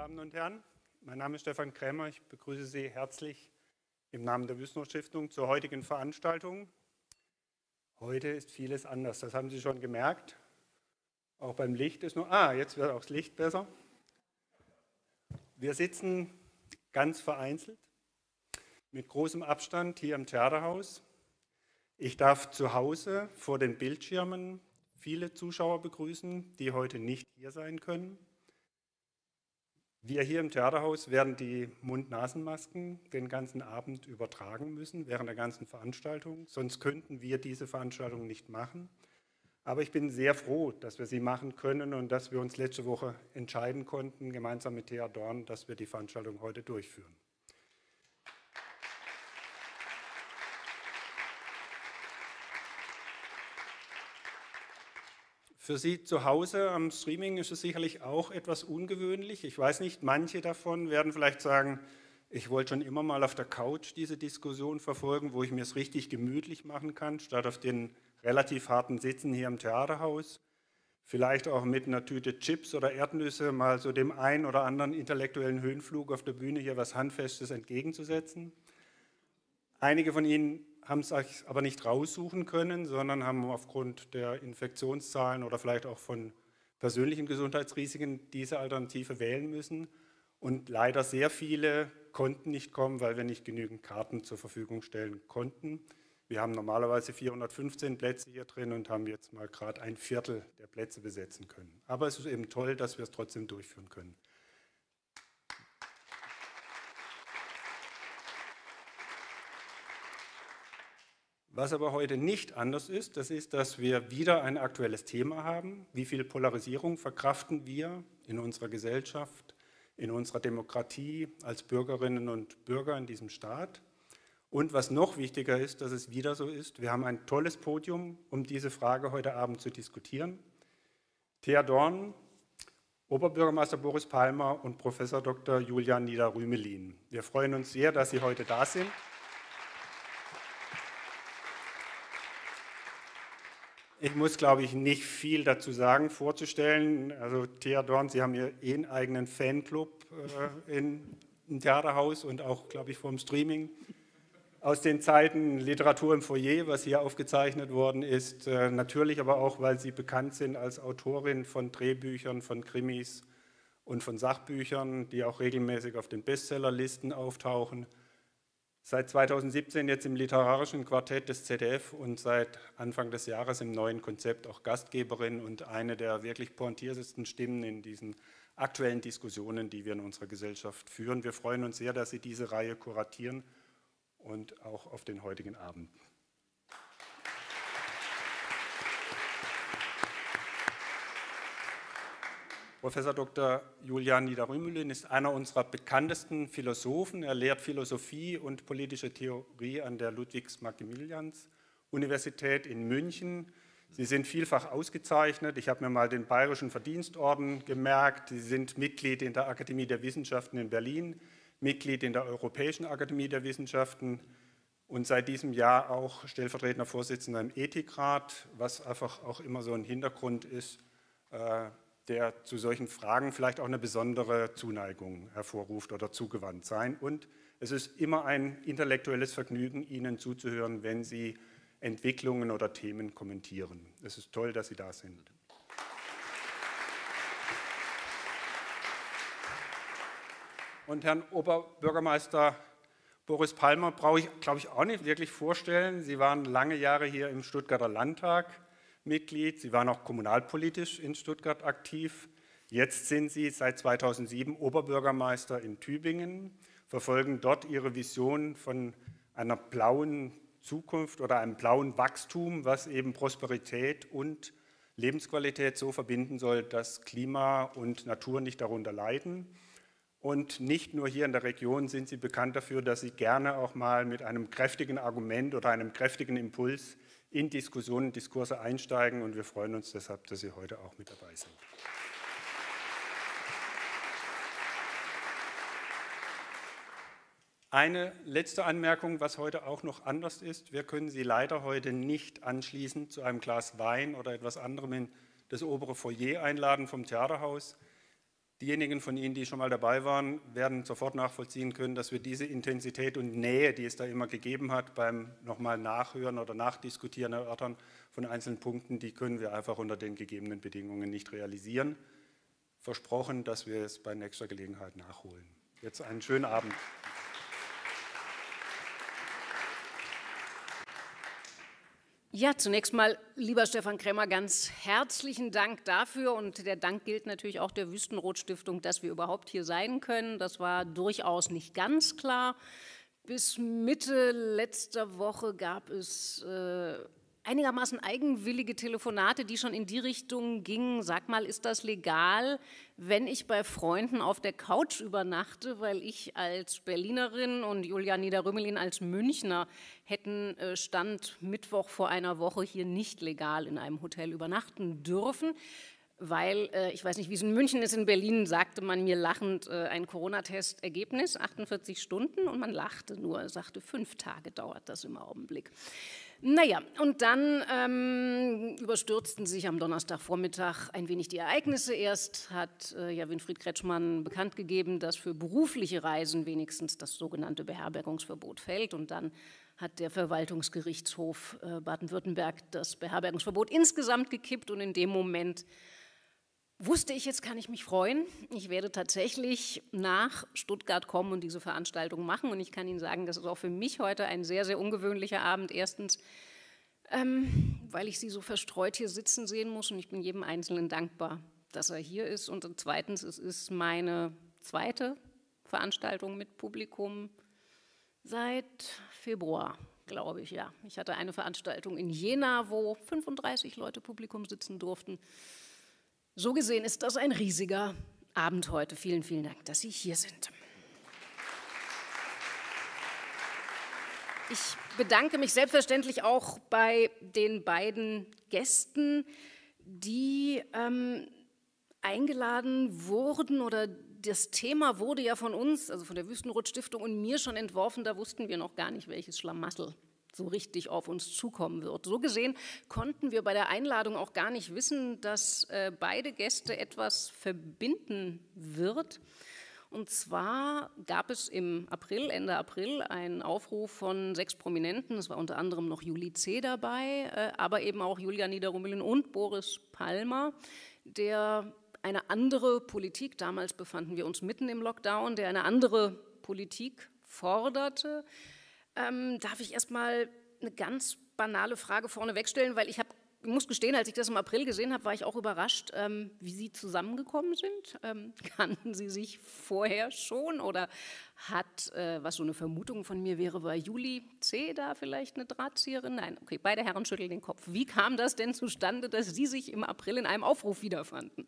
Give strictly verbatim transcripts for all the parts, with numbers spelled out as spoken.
Damen und Herren, mein Name ist Stefan Krämer. Ich begrüße Sie herzlich im Namen der Wüssener Stiftung zur heutigen Veranstaltung. Heute ist vieles anders, das haben Sie schon gemerkt. Auch beim Licht ist nur, ah, jetzt wird auch das Licht besser. Wir sitzen ganz vereinzelt, mit großem Abstand hier im Theaterhaus. Ich darf zu Hause vor den Bildschirmen viele Zuschauer begrüßen, die heute nicht hier sein können. Wir hier im Theaterhaus werden die Mund-Nasen-Masken den ganzen Abend übertragen müssen, während der ganzen Veranstaltung. Sonst könnten wir diese Veranstaltung nicht machen. Aber ich bin sehr froh, dass wir sie machen können und dass wir uns letzte Woche entscheiden konnten, gemeinsam mit Thea Dorn, dass wir die Veranstaltung heute durchführen. Für Sie zu Hause am Streaming ist es sicherlich auch etwas ungewöhnlich. Ich weiß nicht, manche davon werden vielleicht sagen, ich wollte schon immer mal auf der Couch diese Diskussion verfolgen, wo ich mir es richtig gemütlich machen kann, statt auf den relativ harten Sitzen hier im Theaterhaus. Vielleicht auch mit einer Tüte Chips oder Erdnüsse mal so dem einen oder anderen intellektuellen Höhenflug auf der Bühne hier was Handfestes entgegenzusetzen. Einige von Ihnen haben es sich aber nicht raussuchen können, sondern haben aufgrund der Infektionszahlen oder vielleicht auch von persönlichen Gesundheitsrisiken diese Alternative wählen müssen. Und leider sehr viele konnten nicht kommen, weil wir nicht genügend Karten zur Verfügung stellen konnten. Wir haben normalerweise vierhundertfünfzehn Plätze hier drin und haben jetzt mal gerade ein Viertel der Plätze besetzen können. Aber es ist eben toll, dass wir es trotzdem durchführen können. Was aber heute nicht anders ist, das ist, dass wir wieder ein aktuelles Thema haben. Wie viel Polarisierung verkraften wir in unserer Gesellschaft, in unserer Demokratie als Bürgerinnen und Bürger in diesem Staat? Und was noch wichtiger ist, dass es wieder so ist, wir haben ein tolles Podium, um diese Frage heute Abend zu diskutieren. Thea Dorn, Oberbürgermeister Boris Palmer und Professor Doktor Julian Nieder-Rümelin. Wir freuen uns sehr, dass Sie heute da sind. Ich muss, glaube ich, nicht viel dazu sagen, vorzustellen. Also Thea Dorn, Sie haben Ihren eh eigenen Fanclub äh, in, im Theaterhaus und auch, glaube ich, vom Streaming. Aus den Zeiten Literatur im Foyer, was hier aufgezeichnet worden ist, äh, natürlich aber auch, weil Sie bekannt sind als Autorin von Drehbüchern, von Krimis und von Sachbüchern, die auch regelmäßig auf den Bestsellerlisten auftauchen. Seit zweitausendsiebzehn jetzt im literarischen Quartett des Z D F und seit Anfang des Jahres im neuen Konzept auch Gastgeberin und eine der wirklich pointiertesten Stimmen in diesen aktuellen Diskussionen, die wir in unserer Gesellschaft führen. Wir freuen uns sehr, dass Sie diese Reihe kuratieren und auch auf den heutigen Abend. Professor Doktor Julian Nieder-Rümelin ist einer unserer bekanntesten Philosophen. Er lehrt Philosophie und politische Theorie an der Ludwigs-Maximilians-Universität in München. Sie sind vielfach ausgezeichnet. Ich habe mir mal den Bayerischen Verdienstorden gemerkt. Sie sind Mitglied in der Akademie der Wissenschaften in Berlin, Mitglied in der Europäischen Akademie der Wissenschaften und seit diesem Jahr auch stellvertretender Vorsitzender im Ethikrat, was einfach auch immer so ein Hintergrund ist, äh, der zu solchen Fragen vielleicht auch eine besondere Zuneigung hervorruft oder zugewandt sein. Und es ist immer ein intellektuelles Vergnügen, Ihnen zuzuhören, wenn Sie Entwicklungen oder Themen kommentieren. Es ist toll, dass Sie da sind. Und Herrn Oberbürgermeister Boris Palmer brauche ich, glaube ich, auch nicht wirklich vorstellen. Sie waren lange Jahre hier im Stuttgarter Landtag Mitglied. Sie waren auch kommunalpolitisch in Stuttgart aktiv. Jetzt sind Sie seit zweitausendsieben Oberbürgermeister in Tübingen, verfolgen dort Ihre Vision von einer blauen Zukunft oder einem blauen Wachstum, was eben Prosperität und Lebensqualität so verbinden soll, dass Klima und Natur nicht darunter leiden. Und nicht nur hier in der Region sind Sie bekannt dafür, dass Sie gerne auch mal mit einem kräftigen Argument oder einem kräftigen Impuls in Diskussionen, Diskurse einsteigen und wir freuen uns deshalb, dass Sie heute auch mit dabei sind. Eine letzte Anmerkung, was heute auch noch anders ist. Wir können Sie leider heute nicht anschließend zu einem Glas Wein oder etwas anderem in das obere Foyer einladen vom Theaterhaus. Diejenigen von Ihnen, die schon mal dabei waren, werden sofort nachvollziehen können, dass wir diese Intensität und Nähe, die es da immer gegeben hat, beim nochmal Nachhören oder Nachdiskutieren, Erörtern von einzelnen Punkten, die können wir einfach unter den gegebenen Bedingungen nicht realisieren. Versprochen, dass wir es bei nächster Gelegenheit nachholen. Jetzt einen schönen Abend. Ja, zunächst mal, lieber Stefan Kremmer, ganz herzlichen Dank dafür. Und der Dank gilt natürlich auch der Wüstenrot-Stiftung, dass wir überhaupt hier sein können. Das war durchaus nicht ganz klar. Bis Mitte letzter Woche gab es äh, einigermaßen eigenwillige Telefonate, die schon in die Richtung gingen. Sag mal, ist das legal, wenn ich bei Freunden auf der Couch übernachte, weil ich als Berlinerin und Julia Nieder-Rümelin als Münchner hätten äh, Stand Mittwoch vor einer Woche hier nicht legal in einem Hotel übernachten dürfen, weil, äh, ich weiß nicht, wie es in München ist, in Berlin sagte man mir lachend äh, ein Corona-Test-Ergebnis, achtundvierzig Stunden, und man lachte nur, sagte, fünf Tage dauert das im Augenblick. Naja, und dann ähm, überstürzten sich am Donnerstagvormittag ein wenig die Ereignisse. Erst hat äh, ja Winfried Kretschmann bekannt gegeben, dass für berufliche Reisen wenigstens das sogenannte Beherbergungsverbot fällt. Und dann hat der Verwaltungsgerichtshof äh, Baden-Württemberg das Beherbergungsverbot insgesamt gekippt. Und in dem Moment wusste ich, jetzt kann ich mich freuen. Ich werde tatsächlich nach Stuttgart kommen und diese Veranstaltung machen. Und ich kann Ihnen sagen, das ist auch für mich heute ein sehr, sehr ungewöhnlicher Abend. Erstens, ähm, weil ich Sie so verstreut hier sitzen sehen muss und ich bin jedem Einzelnen dankbar, dass er hier ist. Und zweitens, es ist meine zweite Veranstaltung mit Publikum seit Februar, glaube ich, ja. Ich hatte eine Veranstaltung in Jena, wo fünfunddreißig Leute Publikum sitzen durften. So gesehen ist das ein riesiger Abend heute. Vielen, vielen Dank, dass Sie hier sind. Ich bedanke mich selbstverständlich auch bei den beiden Gästen, die ähm, eingeladen wurden, oder das Thema wurde ja von uns, also von der Wüstenrot-Stiftung und mir schon entworfen, da wussten wir noch gar nicht, welches Schlamassel so richtig auf uns zukommen wird. So gesehen konnten wir bei der Einladung auch gar nicht wissen, dass äh, beide Gäste etwas verbinden wird. Und zwar gab es im April, Ende April, einen Aufruf von sechs Prominenten, es war unter anderem noch Juli C. dabei, äh, aber eben auch Julia Nieder-Rümelin und Boris Palmer, der eine andere Politik, damals befanden wir uns mitten im Lockdown, der eine andere Politik forderte. Ähm, darf ich erstmal eine ganz banale Frage vorneweg stellen, weil ich, hab, ich muss gestehen, als ich das im April gesehen habe, war ich auch überrascht, ähm, wie Sie zusammengekommen sind. Ähm, kannten Sie sich vorher schon oder hat, äh, was so eine Vermutung von mir wäre, war Juli C. da vielleicht eine Drahtzieherin? Nein, okay, beide Herren schütteln den Kopf. Wie kam das denn zustande, dass Sie sich im April in einem Aufruf wiederfanden?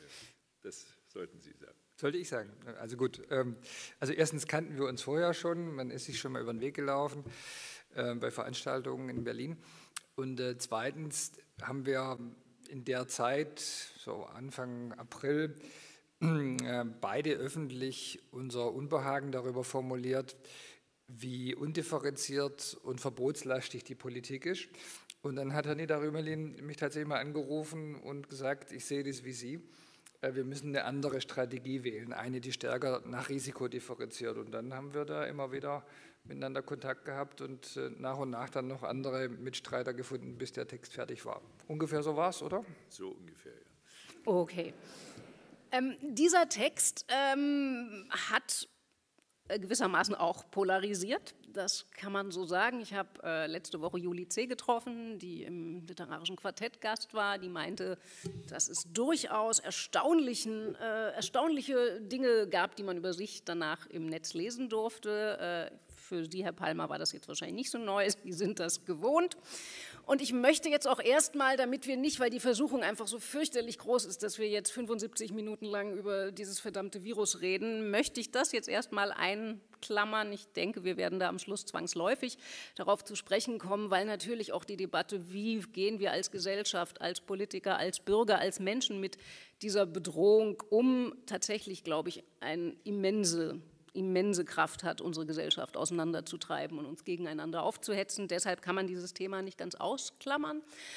Das sollten Sie sagen. Sollte ich sagen. Also gut, also erstens kannten wir uns vorher schon, man ist sich schon mal über den Weg gelaufen äh, bei Veranstaltungen in Berlin. Und äh, zweitens haben wir in der Zeit, so Anfang April, äh, beide öffentlich unser Unbehagen darüber formuliert, wie undifferenziert und verbotslastig die Politik ist. Und dann hat Herr Nieder-Rümelin mich tatsächlich mal angerufen und gesagt, ich sehe das wie Sie. Wir müssen eine andere Strategie wählen, eine, die stärker nach Risiko differenziert. Und dann haben wir da immer wieder miteinander Kontakt gehabt und nach und nach dann noch andere Mitstreiter gefunden, bis der Text fertig war. Ungefähr so war es, oder? So ungefähr, ja. Okay. Ähm, dieser Text ähm, hat gewissermaßen auch polarisiert, das kann man so sagen. Ich habe äh, letzte Woche Juli C. getroffen, die im literarischen Quartett Gast war, die meinte, dass es durchaus erstaunlichen, äh, erstaunliche Dinge gab, die man über sich danach im Netz lesen durfte. Äh, für Sie, Herr Palmer, war das jetzt wahrscheinlich nicht so neu, Sie sind das gewohnt. Und ich möchte jetzt auch erstmal, damit wir nicht, weil die Versuchung einfach so fürchterlich groß ist, dass wir jetzt fünfundsiebzig Minuten lang über dieses verdammte Virus reden, möchte ich das jetzt erstmal einklammern. Ich denke, wir werden da am Schluss zwangsläufig darauf zu sprechen kommen, weil natürlich auch die Debatte, wie gehen wir als Gesellschaft, als Politiker, als Bürger, als Menschen mit dieser Bedrohung um, tatsächlich, glaube ich, eine immense immense Kraft hat, unsere Gesellschaft auseinanderzutreiben und uns gegeneinander aufzuhetzen. Deshalb kann man dieses Thema nicht ganz ausklammern.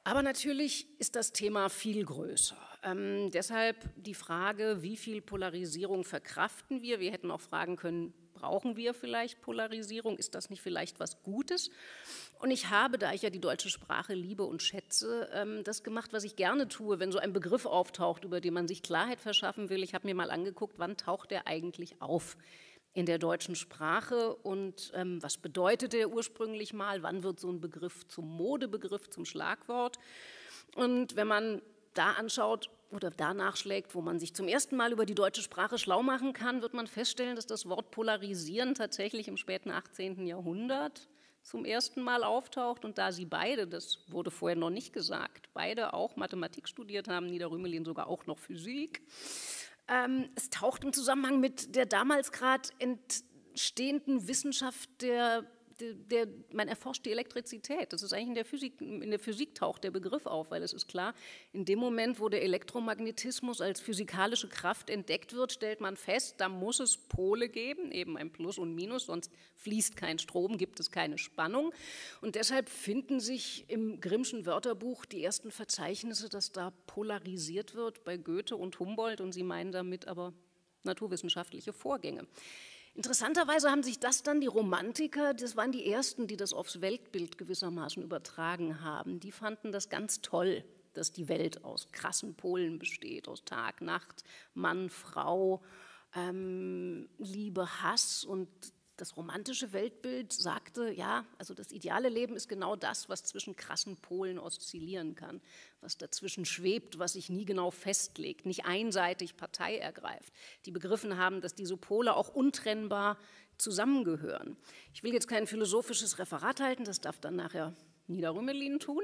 Aber natürlich ist das Thema viel größer. Ähm, deshalb die Frage, wie viel Polarisierung verkraften wir? Wir hätten auch fragen können, brauchen wir vielleicht Polarisierung? Ist das nicht vielleicht was Gutes? Und ich habe, da ich ja die deutsche Sprache liebe und schätze, ähm, das gemacht, was ich gerne tue, wenn so ein Begriff auftaucht, über den man sich Klarheit verschaffen will. Ich habe mir mal angeguckt, wann taucht der eigentlich auf in der deutschen Sprache und ähm, was bedeutet der ursprünglich mal, wann wird so ein Begriff zum Modebegriff, zum Schlagwort. Und wenn man da anschaut oder da nachschlägt, wo man sich zum ersten Mal über die deutsche Sprache schlau machen kann, wird man feststellen, dass das Wort polarisieren tatsächlich im späten achtzehnten Jahrhundert zum ersten Mal auftaucht. Und da sie beide, das wurde vorher noch nicht gesagt, beide auch Mathematik studiert haben, Nieder-Rümelin sogar auch noch Physik, Ähm, es taucht im Zusammenhang mit der damals gerade entstehenden Wissenschaft, der, der, der, man erforscht die Elektrizität. Das ist eigentlich in der Physik, in der Physik taucht der Begriff auf, weil es ist klar, in dem Moment, wo der Elektromagnetismus als physikalische Kraft entdeckt wird, stellt man fest, da muss es Pole geben, eben ein Plus und Minus, sonst fließt kein Strom, gibt es keine Spannung. Und deshalb finden sich im Grimmschen Wörterbuch die ersten Verzeichnisse, dass da polarisiert wird bei Goethe und Humboldt, und sie meinen damit aber naturwissenschaftliche Vorgänge. Interessanterweise haben sich das dann die Romantiker, das waren die Ersten, die das aufs Weltbild gewissermaßen übertragen haben. Die fanden das ganz toll, dass die Welt aus krassen Polen besteht, aus Tag, Nacht, Mann, Frau, ähm, Liebe, Hass. Und das romantische Weltbild sagte, ja, also das ideale Leben ist genau das, was zwischen krassen Polen oszillieren kann, was dazwischen schwebt, was sich nie genau festlegt, nicht einseitig Partei ergreift. Die begriffen haben, dass diese Pole auch untrennbar zusammengehören. Ich will jetzt kein philosophisches Referat halten, das darf dann nachher Nieder-Rümelin tun.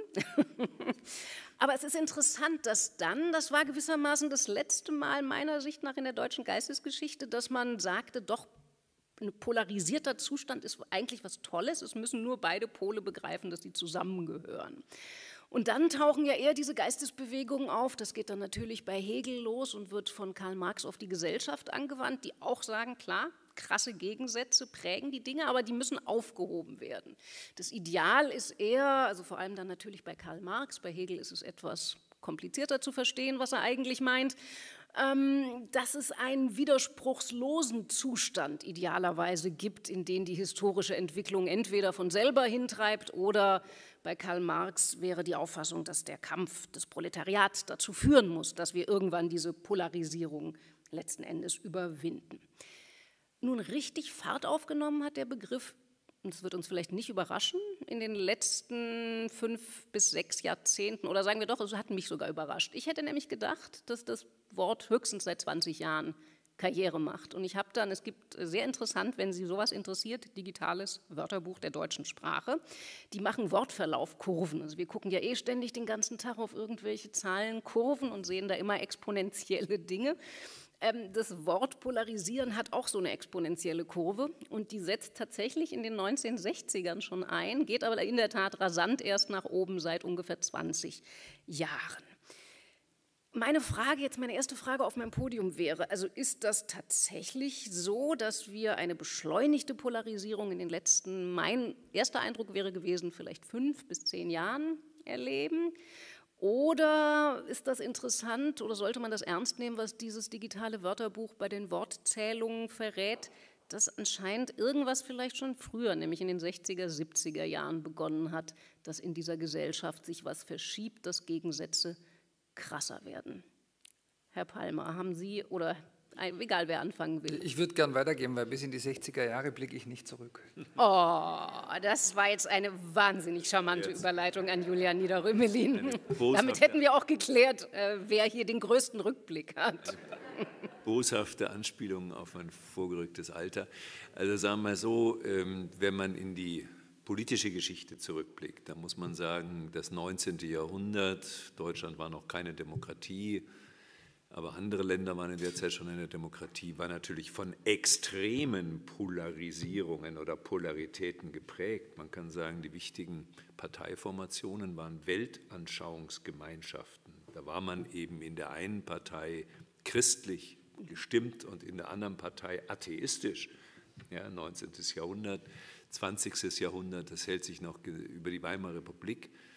Aber es ist interessant, dass dann, das war gewissermaßen das letzte Mal meiner Sicht nach in der deutschen Geistesgeschichte, dass man sagte, doch, ein polarisierter Zustand ist eigentlich was Tolles, es müssen nur beide Pole begreifen, dass sie zusammengehören. Und dann tauchen ja eher diese Geistesbewegungen auf, das geht dann natürlich bei Hegel los und wird von Karl Marx auf die Gesellschaft angewandt, die auch sagen, klar, krasse Gegensätze prägen die Dinge, aber die müssen aufgehoben werden. Das Ideal ist eher, also vor allem dann natürlich bei Karl Marx, bei Hegel ist es etwas komplizierter zu verstehen, was er eigentlich meint, dass es einen widerspruchslosen Zustand idealerweise gibt, in den die historische Entwicklung entweder von selber hintreibt oder bei Karl Marx wäre die Auffassung, dass der Kampf des Proletariats dazu führen muss, dass wir irgendwann diese Polarisierung letzten Endes überwinden. Nun, richtig Fahrt aufgenommen hat der Begriff, und das wird uns vielleicht nicht überraschen, in den letzten fünf bis sechs Jahrzehnten, oder sagen wir doch, es hat mich sogar überrascht. Ich hätte nämlich gedacht, dass das Wort höchstens seit zwanzig Jahren Karriere macht. Und ich habe dann, es gibt sehr interessant, wenn Sie sowas interessiert, digitales Wörterbuch der deutschen Sprache. Die machen Wortverlaufkurven. Also wir gucken ja eh ständig den ganzen Tag auf irgendwelche Zahlenkurven und sehen da immer exponentielle Dinge. Das Wort polarisieren hat auch so eine exponentielle Kurve und die setzt tatsächlich in den neunzehnhundertsechzigern schon ein, geht aber in der Tat rasant erst nach oben seit ungefähr zwanzig Jahren. Meine Frage, jetzt meine erste Frage auf meinem Podium wäre, also ist das tatsächlich so, dass wir eine beschleunigte Polarisierung in den letzten, mein erster Eindruck wäre gewesen, vielleicht fünf bis zehn Jahren erleben? Oder ist das interessant oder sollte man das ernst nehmen, was dieses digitale Wörterbuch bei den Wortzählungen verrät, dass anscheinend irgendwas vielleicht schon früher, nämlich in den sechziger, siebziger Jahren begonnen hat, dass in dieser Gesellschaft sich was verschiebt, dass Gegensätze krasser werden? Herr Palmer, haben Sie oder egal wer anfangen will. Ich würde gern weitergehen, weil bis in die sechziger Jahre blicke ich nicht zurück. Oh, das war jetzt eine wahnsinnig charmante jetzt. Überleitung an Julian Nieder-Rümelin. Damit hätten wir auch geklärt, äh, wer hier den größten Rückblick hat. Boshafte Anspielungen auf mein vorgerücktes Alter. Also sagen wir mal so, ähm, wenn man in die politische Geschichte zurückblickt, dann muss man sagen, das neunzehnte Jahrhundert, Deutschland war noch keine Demokratie, aber andere Länder waren in der Zeit schon eine Demokratie, war natürlich von extremen Polarisierungen oder Polaritäten geprägt. Man kann sagen, die wichtigen Parteiformationen waren Weltanschauungsgemeinschaften. Da war man eben in der einen Partei christlich gestimmt und in der anderen Partei atheistisch. Ja, neunzehntes Jahrhundert, zwanzigstes Jahrhundert, das hält sich noch über die Weimarer Republik.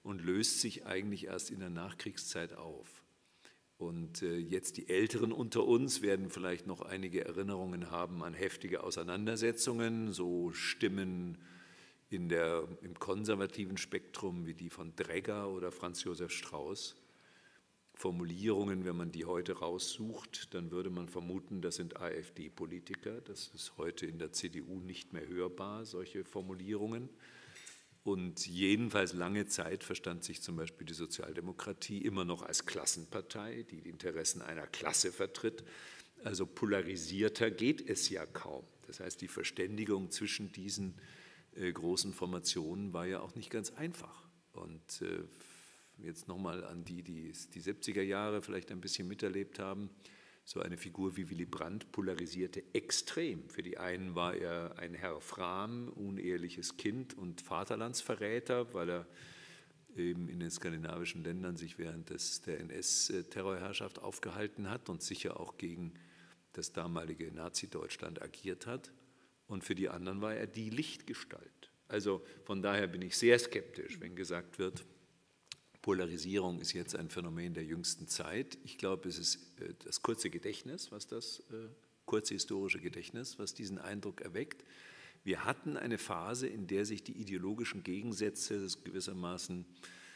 und löst sich eigentlich erst in der Nachkriegszeit auf. Und äh, jetzt die Älteren unter uns werden vielleicht noch einige Erinnerungen haben an heftige Auseinandersetzungen, so Stimmen in der, im konservativen Spektrum wie die von Dregger oder Franz Josef Strauß. Formulierungen, wenn man die heute raussucht, dann würde man vermuten, das sind AfD-Politiker. Das ist heute in der C D U nicht mehr hörbar, solche Formulierungen. Und jedenfalls lange Zeit verstand sich zum Beispiel die Sozialdemokratie immer noch als Klassenpartei, die die Interessen einer Klasse vertritt. Also polarisierter geht es ja kaum. Das heißt, die Verständigung zwischen diesen äh, großen Formationen war ja auch nicht ganz einfach. Und äh, jetzt nochmal an die, die die siebziger Jahre vielleicht ein bisschen miterlebt haben. So eine Figur wie Willy Brandt polarisierte extrem. Für die einen war er ein Herr Frahm, uneheliches Kind und Vaterlandsverräter, weil er eben in den skandinavischen Ländern sich während des, der N S-Terrorherrschaft aufgehalten hat und sicher auch gegen das damalige Nazi-Deutschland agiert hat. Und für die anderen war er die Lichtgestalt. Also von daher bin ich sehr skeptisch, wenn gesagt wird, Polarisierung ist jetzt ein Phänomen der jüngsten Zeit. Ich glaube, es ist äh, das kurze Gedächtnis, was das äh, kurze historische Gedächtnis, was diesen Eindruck erweckt. Wir hatten eine Phase, in der sich die ideologischen Gegensätze gewissermaßen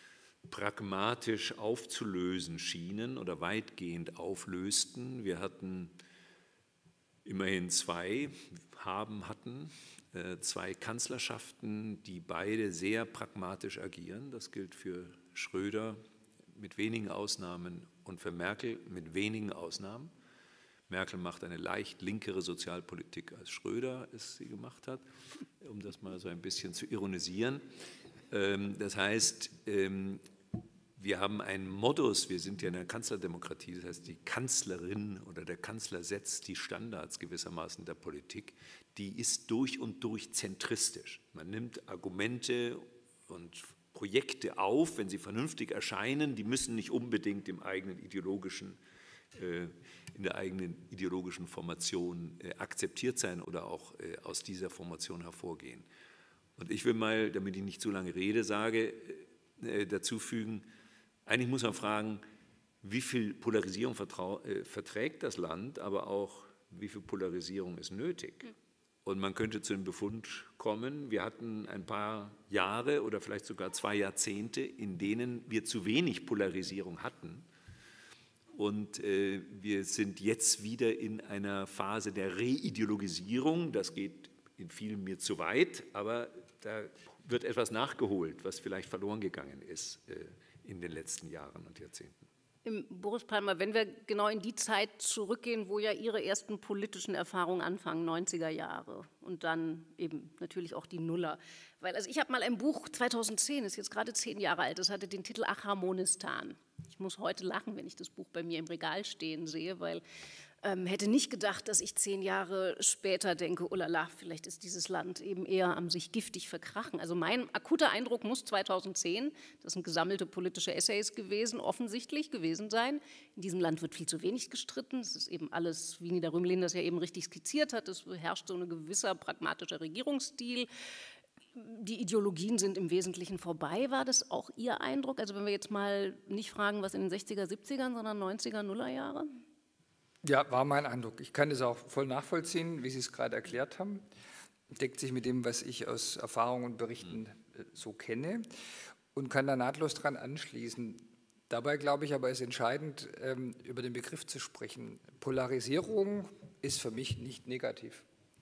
pragmatisch aufzulösen schienen oder weitgehend auflösten. Wir hatten immerhin zwei, haben, hatten äh, zwei Kanzlerschaften, die beide sehr pragmatisch agieren. Das gilt für Schröder mit wenigen Ausnahmen und für Merkel mit wenigen Ausnahmen. Merkel macht eine leicht linkere Sozialpolitik, als Schröder es sie gemacht hat, um das mal so ein bisschen zu ironisieren. Das heißt, wir haben einen Modus, wir sind ja in einer Kanzlerdemokratie, das heißt, die Kanzlerin oder der Kanzler setzt die Standards gewissermaßen der Politik, die ist durch und durch zentristisch. Man nimmt Argumente und Projekte auf, wenn sie vernünftig erscheinen, die müssen nicht unbedingt im eigenen ideologischen, äh, in der eigenen ideologischen Formation äh, akzeptiert sein oder auch äh, aus dieser Formation hervorgehen. Und ich will mal, damit ich nicht zu lange rede, sage, äh, dazu fügen, eigentlich muss man fragen, wie viel Polarisierung vertrau, äh, verträgt das Land, aber auch wie viel Polarisierung ist nötig. Und man könnte zu dem Befund kommen, wir hatten ein paar Jahre oder vielleicht sogar zwei Jahrzehnte, in denen wir zu wenig Polarisierung hatten. Und äh, wir sind jetzt wieder in einer Phase der Reideologisierung. Das geht in vielen mir zu weit, aber da wird etwas nachgeholt, was vielleicht verloren gegangen ist äh, in den letzten Jahren und Jahrzehnten. Boris Palmer, wenn wir genau in die Zeit zurückgehen, wo ja Ihre ersten politischen Erfahrungen anfangen, neunziger Jahre und dann eben natürlich auch die Nuller. Weil also ich habe mal ein Buch, zweitausendzehn, ist jetzt gerade zehn Jahre alt, das hatte den Titel Achramonistan. Ich muss heute lachen, wenn ich das Buch bei mir im Regal stehen sehe, weil ähm, hätte nicht gedacht, dass ich zehn Jahre später denke, oh la la, vielleicht ist dieses Land eben eher am sich giftig verkrachen. Also mein akuter Eindruck muss zweitausendzehn, das sind gesammelte politische Essays gewesen, offensichtlich gewesen sein. In diesem Land wird viel zu wenig gestritten. Es ist eben alles, wie Nida Rümelin das ja eben richtig skizziert hat, es herrscht so ein gewisser pragmatischer Regierungsstil. Die Ideologien sind im Wesentlichen vorbei. War das auch Ihr Eindruck? Also wenn wir jetzt mal nicht fragen, was in den sechziger, siebzigern, sondern neunziger, Nullerjahre? Ja, war mein Eindruck. Ich kann das auch voll nachvollziehen, wie Sie es gerade erklärt haben. Deckt sich mit dem, was ich aus Erfahrungen und Berichten äh, so kenne und kann da nahtlos dran anschließen. Dabei glaube ich aber, ist entscheidend, ähm, über den Begriff zu sprechen. Polarisierung ist für mich nicht negativ.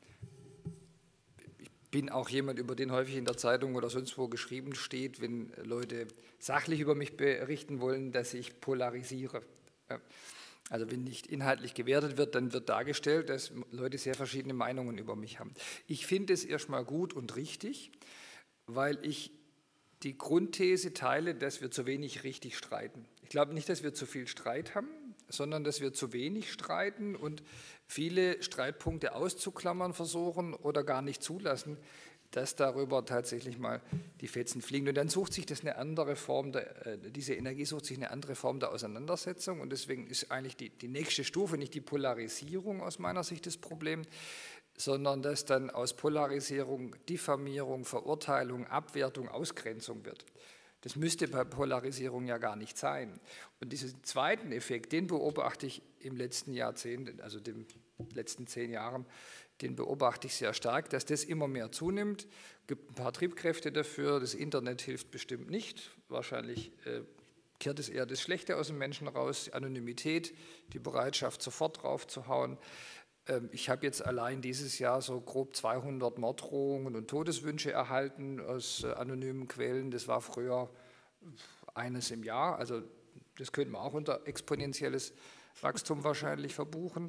Ich bin auch jemand, über den häufig in der Zeitung oder sonst wo geschrieben steht, wenn Leute sachlich über mich berichten wollen, dass ich polarisiere. Ja. Also wenn nicht inhaltlich gewertet wird, dann wird dargestellt, dass Leute sehr verschiedene Meinungen über mich haben. Ich finde es erstmal gut und richtig, weil ich die Grundthese teile, dass wir zu wenig richtig streiten. Ich glaube nicht, dass wir zu viel Streit haben, sondern dass wir zu wenig streiten und viele Streitpunkte auszuklammern versuchen oder gar nicht zulassen, dass darüber tatsächlich mal die Fetzen fliegen. Und dann sucht sich das eine andere Form, der, diese Energie sucht sich eine andere Form der Auseinandersetzung. Und deswegen ist eigentlich die, die nächste Stufe nicht die Polarisierung aus meiner Sicht das Problem, sondern dass dann aus Polarisierung Diffamierung, Verurteilung, Abwertung, Ausgrenzung wird. Das müsste bei Polarisierung ja gar nicht sein. Und diesen zweiten Effekt, den beobachte ich im letzten Jahrzehnt, also den letzten zehn Jahren, den beobachte ich sehr stark, dass das immer mehr zunimmt. Es gibt ein paar Triebkräfte dafür. Das Internet hilft bestimmt nicht. Wahrscheinlich äh, kehrt es eher das Schlechte aus dem Menschen raus, die Anonymität, die Bereitschaft, sofort draufzuhauen. Ich habe jetzt allein dieses Jahr so grob zweihundert Morddrohungen und Todeswünsche erhalten aus anonymen Quellen. Das war früher eines im Jahr. Also das könnte man auch unter exponentielles Wachstum wahrscheinlich verbuchen.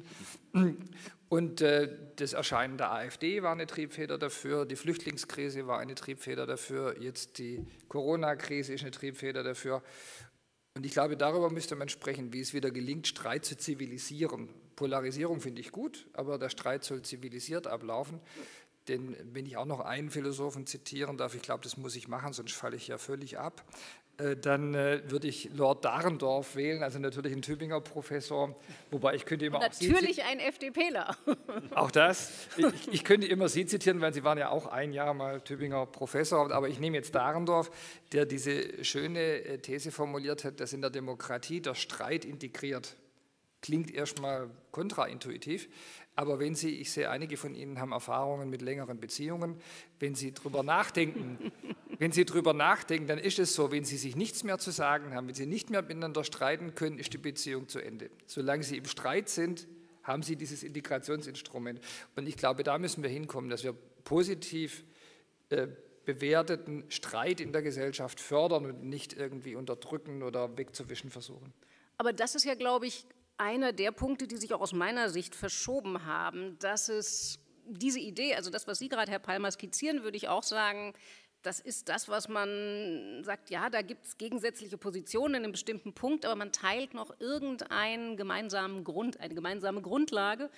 Und äh, das Erscheinen der AfD war eine Triebfeder dafür, die Flüchtlingskrise war eine Triebfeder dafür, jetzt die Corona-Krise ist eine Triebfeder dafür. Und ich glaube, darüber müsste man sprechen, wie es wieder gelingt, Streit zu zivilisieren. Polarisierung finde ich gut, aber der Streit soll zivilisiert ablaufen. Denn wenn ich auch noch einen Philosophen zitieren darf, ich glaube, das muss ich machen, sonst falle ich ja völlig ab, äh, dann äh, würde ich Lord Dahrendorf wählen, also natürlich ein Tübinger Professor, wobei ich könnte immer natürlich auch Sie ein FDPler. Auch das. Ich, ich könnte immer Sie zitieren, weil Sie waren ja auch ein Jahr mal Tübinger Professor, aber ich nehme jetzt Dahrendorf, der diese schöne These formuliert hat, dass in der Demokratie der Streit integriert. Klingt erstmal kontraintuitiv, aber wenn Sie, ich sehe, einige von Ihnen haben Erfahrungen mit längeren Beziehungen, wenn Sie drüber nachdenken, wenn Sie drüber nachdenken, dann ist es so, wenn Sie sich nichts mehr zu sagen haben, wenn Sie nicht mehr miteinander streiten können, ist die Beziehung zu Ende. Solange Sie im Streit sind, haben Sie dieses Integrationsinstrument. Und ich glaube, da müssen wir hinkommen, dass wir positiv äh, bewerteten Streit in der Gesellschaft fördern und nicht irgendwie unterdrücken oder wegzuwischen versuchen. Aber das ist ja, glaube ich, einer der Punkte, die sich auch aus meiner Sicht verschoben haben, dass es diese Idee, also das, was Sie gerade, Herr Palmer, skizzieren, würde ich auch sagen, das ist das, was man sagt, ja, da gibt es gegensätzliche Positionen in einem bestimmten Punkt, aber man teilt noch irgendeinen gemeinsamen Grund, eine gemeinsame Grundlage.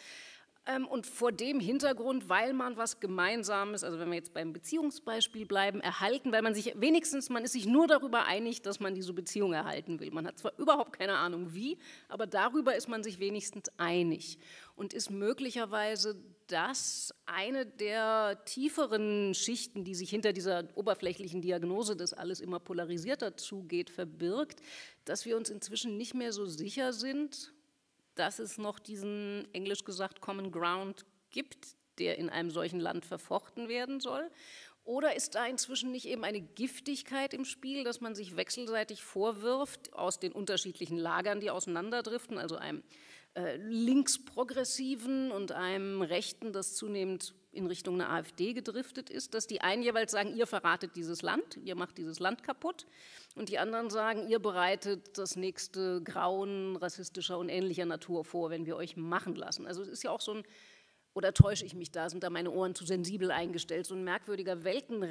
Und vor dem Hintergrund, weil man was Gemeinsames, also wenn wir jetzt beim Beziehungsbeispiel bleiben, erhalten, weil man sich wenigstens, man ist sich nur darüber einig, dass man diese Beziehung erhalten will. Man hat zwar überhaupt keine Ahnung wie, aber darüber ist man sich wenigstens einig und ist möglicherweise das eine der tieferen Schichten, die sich hinter dieser oberflächlichen Diagnose, dass alles immer polarisierter zugeht, verbirgt, dass wir uns inzwischen nicht mehr so sicher sind, dass es noch diesen, englisch gesagt, Common Ground gibt, der in einem solchen Land verfochten werden soll? Oder ist da inzwischen nicht eben eine Giftigkeit im Spiel, dass man sich wechselseitig vorwirft aus den unterschiedlichen Lagern, die auseinanderdriften, also einem äh, linksprogressiven und einem Rechten, das zunehmend in Richtung einer AfD gedriftet ist, dass die einen jeweils sagen, ihr verratet dieses Land, ihr macht dieses Land kaputt, und die anderen sagen, ihr bereitet das nächste Grauen rassistischer und ähnlicher Natur vor, wenn wir euch machen lassen. Also es ist ja auch so ein, oder täusche ich mich da, sind da meine Ohren zu sensibel eingestellt, so ein merkwürdiger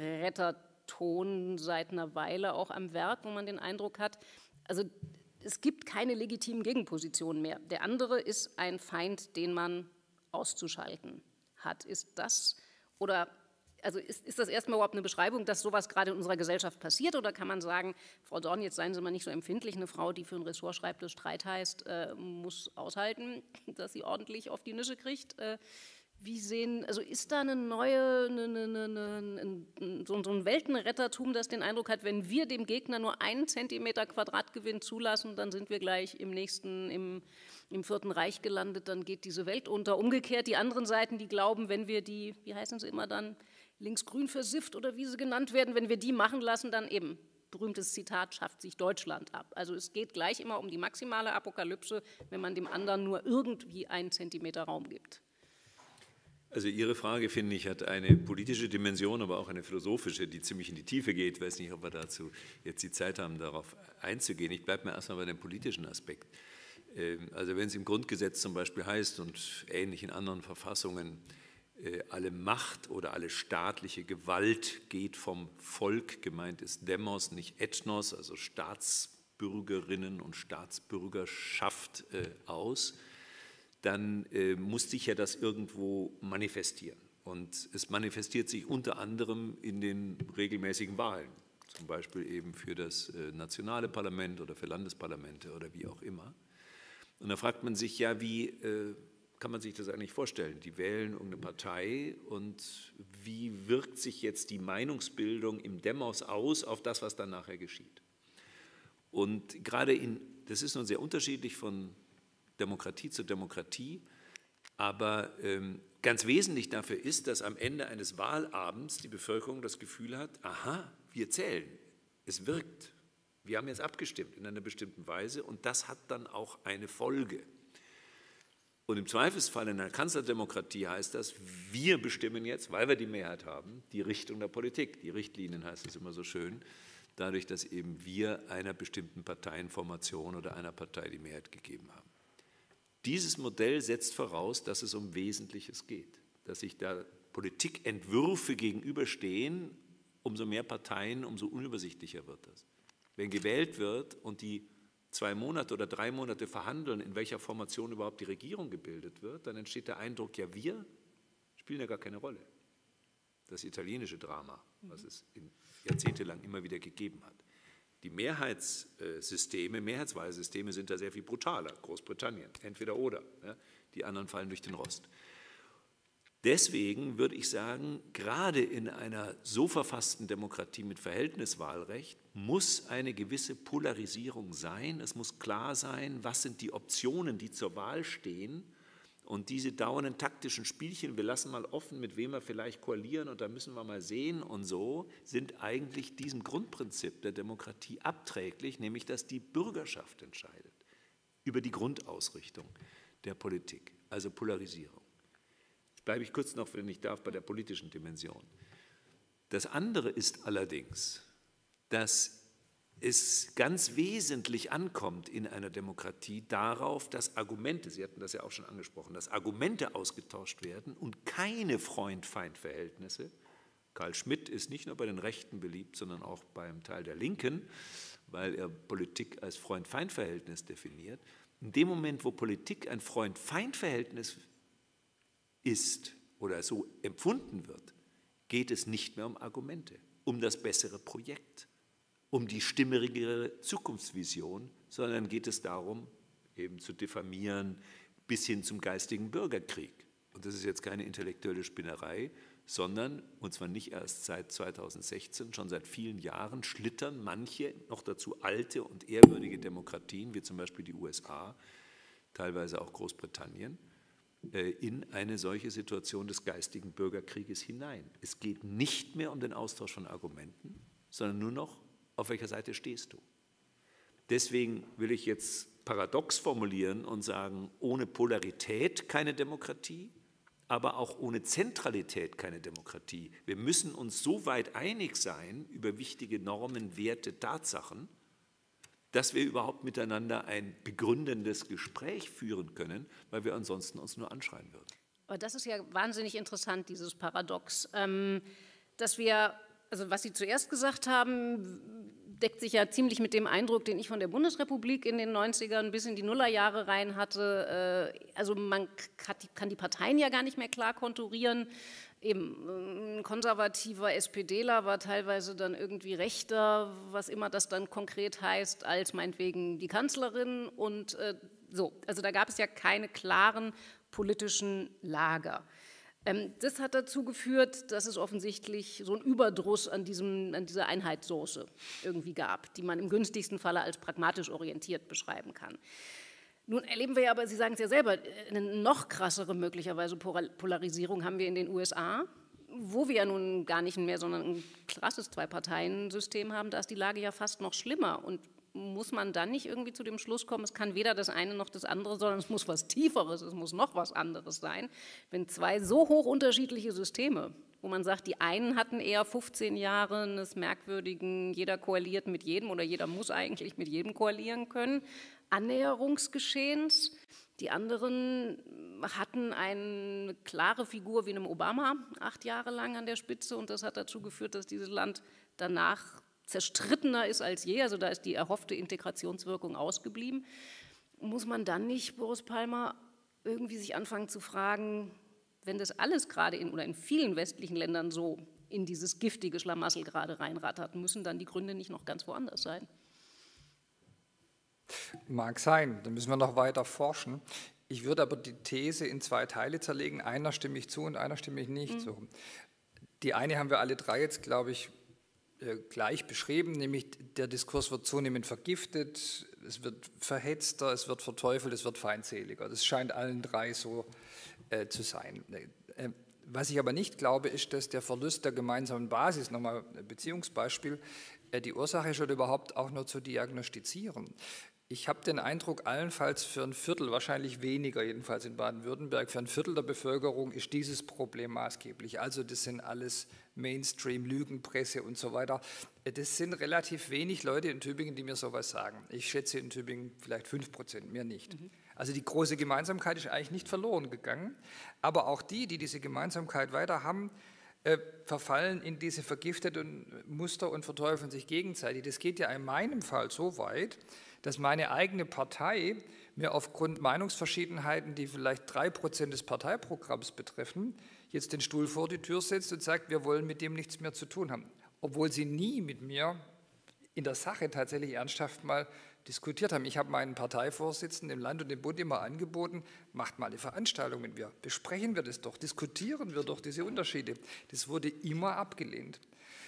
Weltenretterton seit einer Weile auch am Werk, wo man den Eindruck hat, also es gibt keine legitimen Gegenpositionen mehr. Der andere ist ein Feind, den man auszuschalten hat. Ist das, oder also ist, ist das erstmal überhaupt eine Beschreibung, dass sowas gerade in unserer Gesellschaft passiert, oder kann man sagen, Frau Dorn, jetzt seien Sie mal nicht so empfindlich, eine Frau, die für ein Ressort schreibt, das Streit heißt, äh, muss aushalten, dass sie ordentlich auf die Nische kriegt. Äh, wie sehen, also ist da eine neue, eine, eine, eine, eine, so, so ein Weltenrettertum, das den Eindruck hat, wenn wir dem Gegner nur einen Zentimeter Quadratgewinn zulassen, dann sind wir gleich im nächsten, im, im Vierten Reich gelandet, dann geht diese Welt unter. Umgekehrt die anderen Seiten, die glauben, wenn wir die, wie heißen sie immer dann, linksgrün versifft oder wie sie genannt werden, wenn wir die machen lassen, dann eben, berühmtes Zitat, schafft sich Deutschland ab. Also es geht gleich immer um die maximale Apokalypse, wenn man dem anderen nur irgendwie einen Zentimeter Raum gibt. Also Ihre Frage, finde ich, hat eine politische Dimension, aber auch eine philosophische, die ziemlich in die Tiefe geht. Ich weiß nicht, ob wir dazu jetzt die Zeit haben, darauf einzugehen. Ich bleibe mir erstmal bei dem politischen Aspekt. Also wenn es im Grundgesetz zum Beispiel heißt und ähnlich in anderen Verfassungen, alle Macht oder alle staatliche Gewalt geht vom Volk, gemeint ist Demos, nicht Ethnos, also Staatsbürgerinnen und Staatsbürgerschaft aus, dann äh, muss sich ja das irgendwo manifestieren. Und es manifestiert sich unter anderem in den regelmäßigen Wahlen, zum Beispiel eben für das äh, nationale Parlament oder für Landesparlamente oder wie auch immer. Und da fragt man sich ja, wie äh, kann man sich das eigentlich vorstellen? Die wählen irgendeine Partei und wie wirkt sich jetzt die Meinungsbildung im Demos aus auf das, was dann nachher geschieht? Und gerade in, das ist nun sehr unterschiedlich von Demokratie zu Demokratie, aber ähm, ganz wesentlich dafür ist, dass am Ende eines Wahlabends die Bevölkerung das Gefühl hat, aha, wir zählen, es wirkt, wir haben jetzt abgestimmt in einer bestimmten Weise und das hat dann auch eine Folge. Und im Zweifelsfall in einer Kanzlerdemokratie heißt das, wir bestimmen jetzt, weil wir die Mehrheit haben, die Richtung der Politik. Die Richtlinien heißt es immer so schön, dadurch, dass eben wir einer bestimmten Parteienformation oder einer Partei die Mehrheit gegeben haben. Dieses Modell setzt voraus, dass es um Wesentliches geht, dass sich da Politikentwürfe gegenüberstehen, umso mehr Parteien, umso unübersichtlicher wird das. Wenn gewählt wird und die zwei Monate oder drei Monate verhandeln, in welcher Formation überhaupt die Regierung gebildet wird, dann entsteht der Eindruck, ja, wir spielen ja gar keine Rolle. Das italienische Drama, was es in jahrzehntelang immer wieder gegeben hat. Die Mehrheitssysteme, Mehrheitswahlsysteme sind da sehr viel brutaler. Großbritannien, entweder oder. Ja, die anderen fallen durch den Rost. Deswegen würde ich sagen, gerade in einer so verfassten Demokratie mit Verhältniswahlrecht muss eine gewisse Polarisierung sein. Es muss klar sein, was sind die Optionen, die zur Wahl stehen. Und diese dauernden taktischen Spielchen, wir lassen mal offen, mit wem wir vielleicht koalieren und da müssen wir mal sehen und so, sind eigentlich diesem Grundprinzip der Demokratie abträglich, nämlich dass die Bürgerschaft entscheidet über die Grundausrichtung der Politik, also Polarisierung. Jetzt bleibe ich kurz noch, wenn ich darf, bei der politischen Dimension. Das andere ist allerdings, dass es ganz wesentlich ankommt in einer Demokratie darauf, dass Argumente, Sie hatten das ja auch schon angesprochen, dass Argumente ausgetauscht werden und keine Freund-Feind-Verhältnisse. Carl Schmitt ist nicht nur bei den Rechten beliebt, sondern auch beim Teil der Linken, weil er Politik als Freund-Feind-Verhältnis definiert. In dem Moment, wo Politik ein Freund-Feind-Verhältnis ist oder so empfunden wird, geht es nicht mehr um Argumente, um das bessere Projekt, um die stimmigere Zukunftsvision, sondern geht es darum, eben zu diffamieren bis hin zum geistigen Bürgerkrieg. Und das ist jetzt keine intellektuelle Spinnerei, sondern, und zwar nicht erst seit zweitausendsechzehn, schon seit vielen Jahren schlittern manche, noch dazu alte und ehrwürdige Demokratien, wie zum Beispiel die U S A, teilweise auch Großbritannien, in eine solche Situation des geistigen Bürgerkrieges hinein. Es geht nicht mehr um den Austausch von Argumenten, sondern nur noch, auf welcher Seite stehst du? Deswegen will ich jetzt paradox formulieren und sagen, ohne Polarität keine Demokratie, aber auch ohne Zentralität keine Demokratie. Wir müssen uns so weit einig sein über wichtige Normen, Werte, Tatsachen, dass wir überhaupt miteinander ein begründendes Gespräch führen können, weil wir ansonsten uns nur anschreien würden. Aber das ist ja wahnsinnig interessant, dieses Paradox, ähm, dass wir, also was Sie zuerst gesagt haben, deckt sich ja ziemlich mit dem Eindruck, den ich von der Bundesrepublik in den neunzigern bis in die Nullerjahre rein hatte. Äh, also man kann die Parteien ja gar nicht mehr klar konturieren. Eben ein konservativer SPDler war teilweise dann irgendwie rechter, was immer das dann konkret heißt, als meinetwegen die Kanzlerin und äh, so. Also da gab es ja keine klaren politischen Lager. Ähm, das hat dazu geführt, dass es offensichtlich so einen Überdruss an, diesem, an dieser Einheitssoße irgendwie gab, die man im günstigsten Falle als pragmatisch orientiert beschreiben kann. Nun erleben wir ja, aber Sie sagen es ja selber, eine noch krassere möglicherweise Polarisierung haben wir in den U S A, wo wir ja nun gar nicht mehr, sondern ein krasses Zwei-Parteien-System haben. Da ist die Lage ja fast noch schlimmer. Und muss man dann nicht irgendwie zu dem Schluss kommen, es kann weder das eine noch das andere, sondern es muss was Tieferes, es muss noch was anderes sein. Wenn zwei so hoch unterschiedliche Systeme, wo man sagt, die einen hatten eher fünfzehn Jahre eines merkwürdigen, jeder koaliert mit jedem oder jeder muss eigentlich mit jedem koalieren können, Annäherungsgeschehens. Die anderen hatten eine klare Figur wie einem Obama, acht Jahre lang an der Spitze, und das hat dazu geführt, dass dieses Land danach zerstrittener ist als je, also da ist die erhoffte Integrationswirkung ausgeblieben. Muss man dann nicht, Boris Palmer, irgendwie sich anfangen zu fragen, wenn das alles gerade in oder in vielen westlichen Ländern so in dieses giftige Schlamassel gerade reinrattert, müssen dann die Gründe nicht noch ganz woanders sein? Mag sein, da müssen wir noch weiter forschen. Ich würde aber die These in zwei Teile zerlegen. Einer stimme ich zu und einer stimme ich nicht mhm. zu. Die eine haben wir alle drei jetzt, glaube ich, gleich beschrieben, nämlich der Diskurs wird zunehmend vergiftet, es wird verhetzter, es wird verteufelt, es wird feindseliger. Das scheint allen drei so äh, zu sein. Äh, was ich aber nicht glaube, ist, dass der Verlust der gemeinsamen Basis, nochmal ein Beziehungsbeispiel, äh, die Ursache ist oder überhaupt auch nur zu diagnostizieren. Ich habe den Eindruck, allenfalls für ein Viertel, wahrscheinlich weniger, jedenfalls in Baden-Württemberg, für ein Viertel der Bevölkerung ist dieses Problem maßgeblich. Also das sind alles Mainstream, Lügenpresse und so weiter. Das sind relativ wenig Leute in Tübingen, die mir sowas sagen. Ich schätze in Tübingen vielleicht fünf Prozent, mehr nicht. Mhm. Also die große Gemeinsamkeit ist eigentlich nicht verloren gegangen. Aber auch die, die diese Gemeinsamkeit weiter haben, äh, verfallen in diese vergifteten Muster und verteufeln sich gegenseitig. Das geht ja in meinem Fall so weit, dass meine eigene Partei mir aufgrund Meinungsverschiedenheiten, die vielleicht drei Prozent des Parteiprogramms betreffen, jetzt den Stuhl vor die Tür setzt und sagt, wir wollen mit dem nichts mehr zu tun haben. Obwohl sie nie mit mir in der Sache tatsächlich ernsthaft mal diskutiert haben. Ich habe meinen Parteivorsitzenden im Land und im Bund immer angeboten, macht mal eine Veranstaltung mit mir, besprechen wir das doch, diskutieren wir doch diese Unterschiede. Das wurde immer abgelehnt.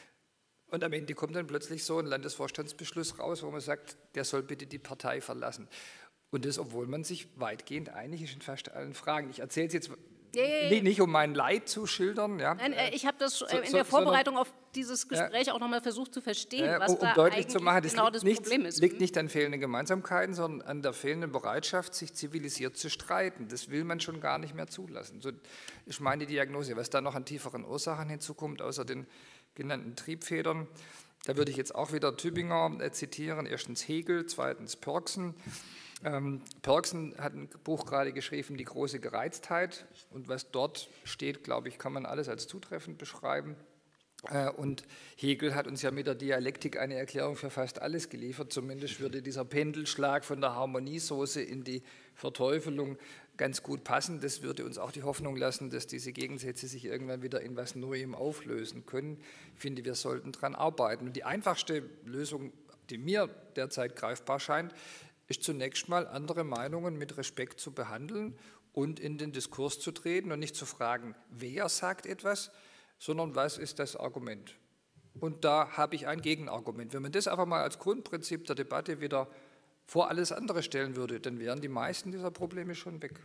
Und am Ende kommt dann plötzlich so ein Landesvorstandsbeschluss raus, wo man sagt, der soll bitte die Partei verlassen. Und das, obwohl man sich weitgehend einig ist in fast allen Fragen. Ich erzähle es jetzt ja, ja, ja. nicht, um mein Leid zu schildern. Ja. Nein, ich habe das so, in der Vorbereitung auf dieses Gespräch ja, auch nochmal versucht zu verstehen, ja, was um da deutlich eigentlich zu machen, das genau liegt das nicht, Problem ist. liegt nicht an fehlenden Gemeinsamkeiten, sondern an der fehlenden Bereitschaft, sich zivilisiert zu streiten. Das will man schon gar nicht mehr zulassen. So ist meine Diagnose. Was da noch an tieferen Ursachen hinzukommt, außer den genannten Triebfedern, da würde ich jetzt auch wieder Tübinger äh, zitieren. Erstens Hegel, zweitens Pörksen. Ähm, Pörksen hat ein Buch gerade geschrieben, Die große Gereiztheit. Und was dort steht, glaube ich, kann man alles als zutreffend beschreiben. Äh, und Hegel hat uns ja mit der Dialektik eine Erklärung für fast alles geliefert. Zumindest würde dieser Pendelschlag von der Harmoniesoße in die Verteufelung ganz gut passen. Das würde uns auch die Hoffnung lassen, dass diese Gegensätze sich irgendwann wieder in was Neuem auflösen können. Ich finde, wir sollten daran arbeiten. Und die einfachste Lösung, die mir derzeit greifbar scheint, ist zunächst mal, andere Meinungen mit Respekt zu behandeln und in den Diskurs zu treten und nicht zu fragen, wer sagt etwas, sondern was ist das Argument. Und da habe ich ein Gegenargument. Wenn man das einfach mal als Grundprinzip der Debatte wieder vor alles andere stellen würde, dann wären die meisten dieser Probleme schon weg.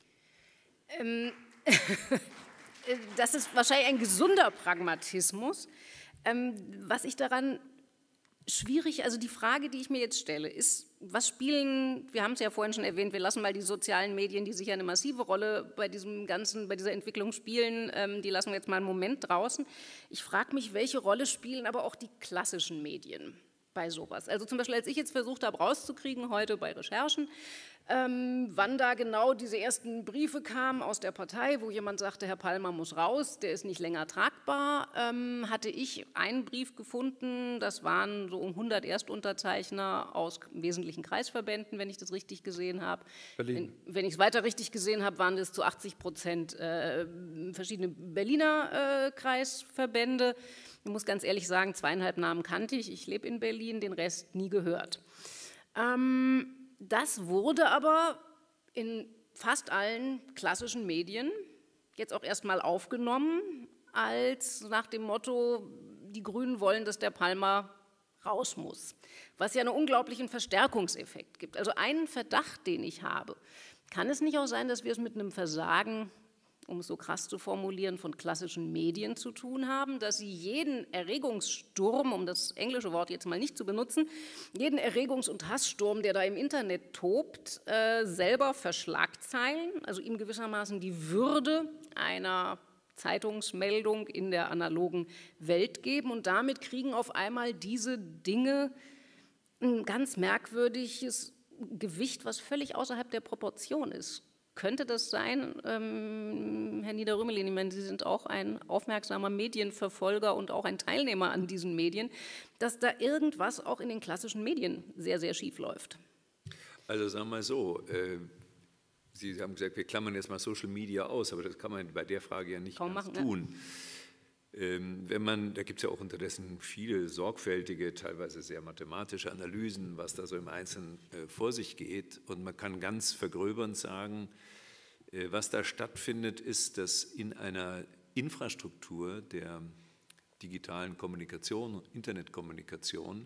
Ähm, das ist wahrscheinlich ein gesunder Pragmatismus. Ähm, was ich daran schwierig, also die Frage, die ich mir jetzt stelle, ist, was spielen, wir haben es ja vorhin schon erwähnt, wir lassen mal die sozialen Medien, die sicher eine massive Rolle bei diesem ganzen, bei dieser Entwicklung spielen, ähm, die lassen wir jetzt mal einen Moment draußen. Ich frage mich, welche Rolle spielen aber auch die klassischen Medien bei sowas? Also zum Beispiel, als ich jetzt versucht habe rauszukriegen, heute bei Recherchen, ähm, wann da genau diese ersten Briefe kamen aus der Partei, wo jemand sagte, Herr Palmer muss raus, der ist nicht länger tragbar, ähm, hatte ich einen Brief gefunden, das waren so um hundert Erstunterzeichner aus wesentlichen Kreisverbänden, wenn ich das richtig gesehen habe. Berlin. Wenn, wenn ich es weiter richtig gesehen habe, waren das zu achtzig Prozent äh, verschiedene Berliner äh, Kreisverbände. Ich muss ganz ehrlich sagen, zweieinhalb Namen kannte ich, ich lebe in Berlin, den Rest nie gehört. Ähm, Das wurde aber in fast allen klassischen Medien jetzt auch erstmal aufgenommen, als nach dem Motto, die Grünen wollen, dass der Palmer raus muss, was ja einen unglaublichen Verstärkungseffekt gibt. Also einen Verdacht, den ich habe, kann es nicht auch sein, dass wir es mit einem Versagen, um es so krass zu formulieren, von klassischen Medien zu tun haben, dass sie jeden Erregungssturm, um das englische Wort jetzt mal nicht zu benutzen, jeden Erregungs- und Hasssturm, der da im Internet tobt, äh, selber verschlagzeilen, also ihm gewissermaßen die Würde einer Zeitungsmeldung in der analogen Welt geben, und damit kriegen auf einmal diese Dinge ein ganz merkwürdiges Gewicht, was völlig außerhalb der Proportion ist. Könnte das sein, ähm, Herr Nieder-Rümelin, ich meine, Sie sind auch ein aufmerksamer Medienverfolger und auch ein Teilnehmer an diesen Medien, dass da irgendwas auch in den klassischen Medien sehr, sehr schief läuft? Also sagen wir mal so, äh, Sie haben gesagt, wir klammern jetzt mal Social Media aus, aber das kann man bei der Frage ja nicht Kaum machen, tun. Wenn man, da gibt es ja auch unterdessen viele sorgfältige, teilweise sehr mathematische Analysen, was da so im Einzelnen vor sich geht. Und man kann ganz vergröbernd sagen, was da stattfindet, ist, dass in einer Infrastruktur der digitalen Kommunikation und Internetkommunikation,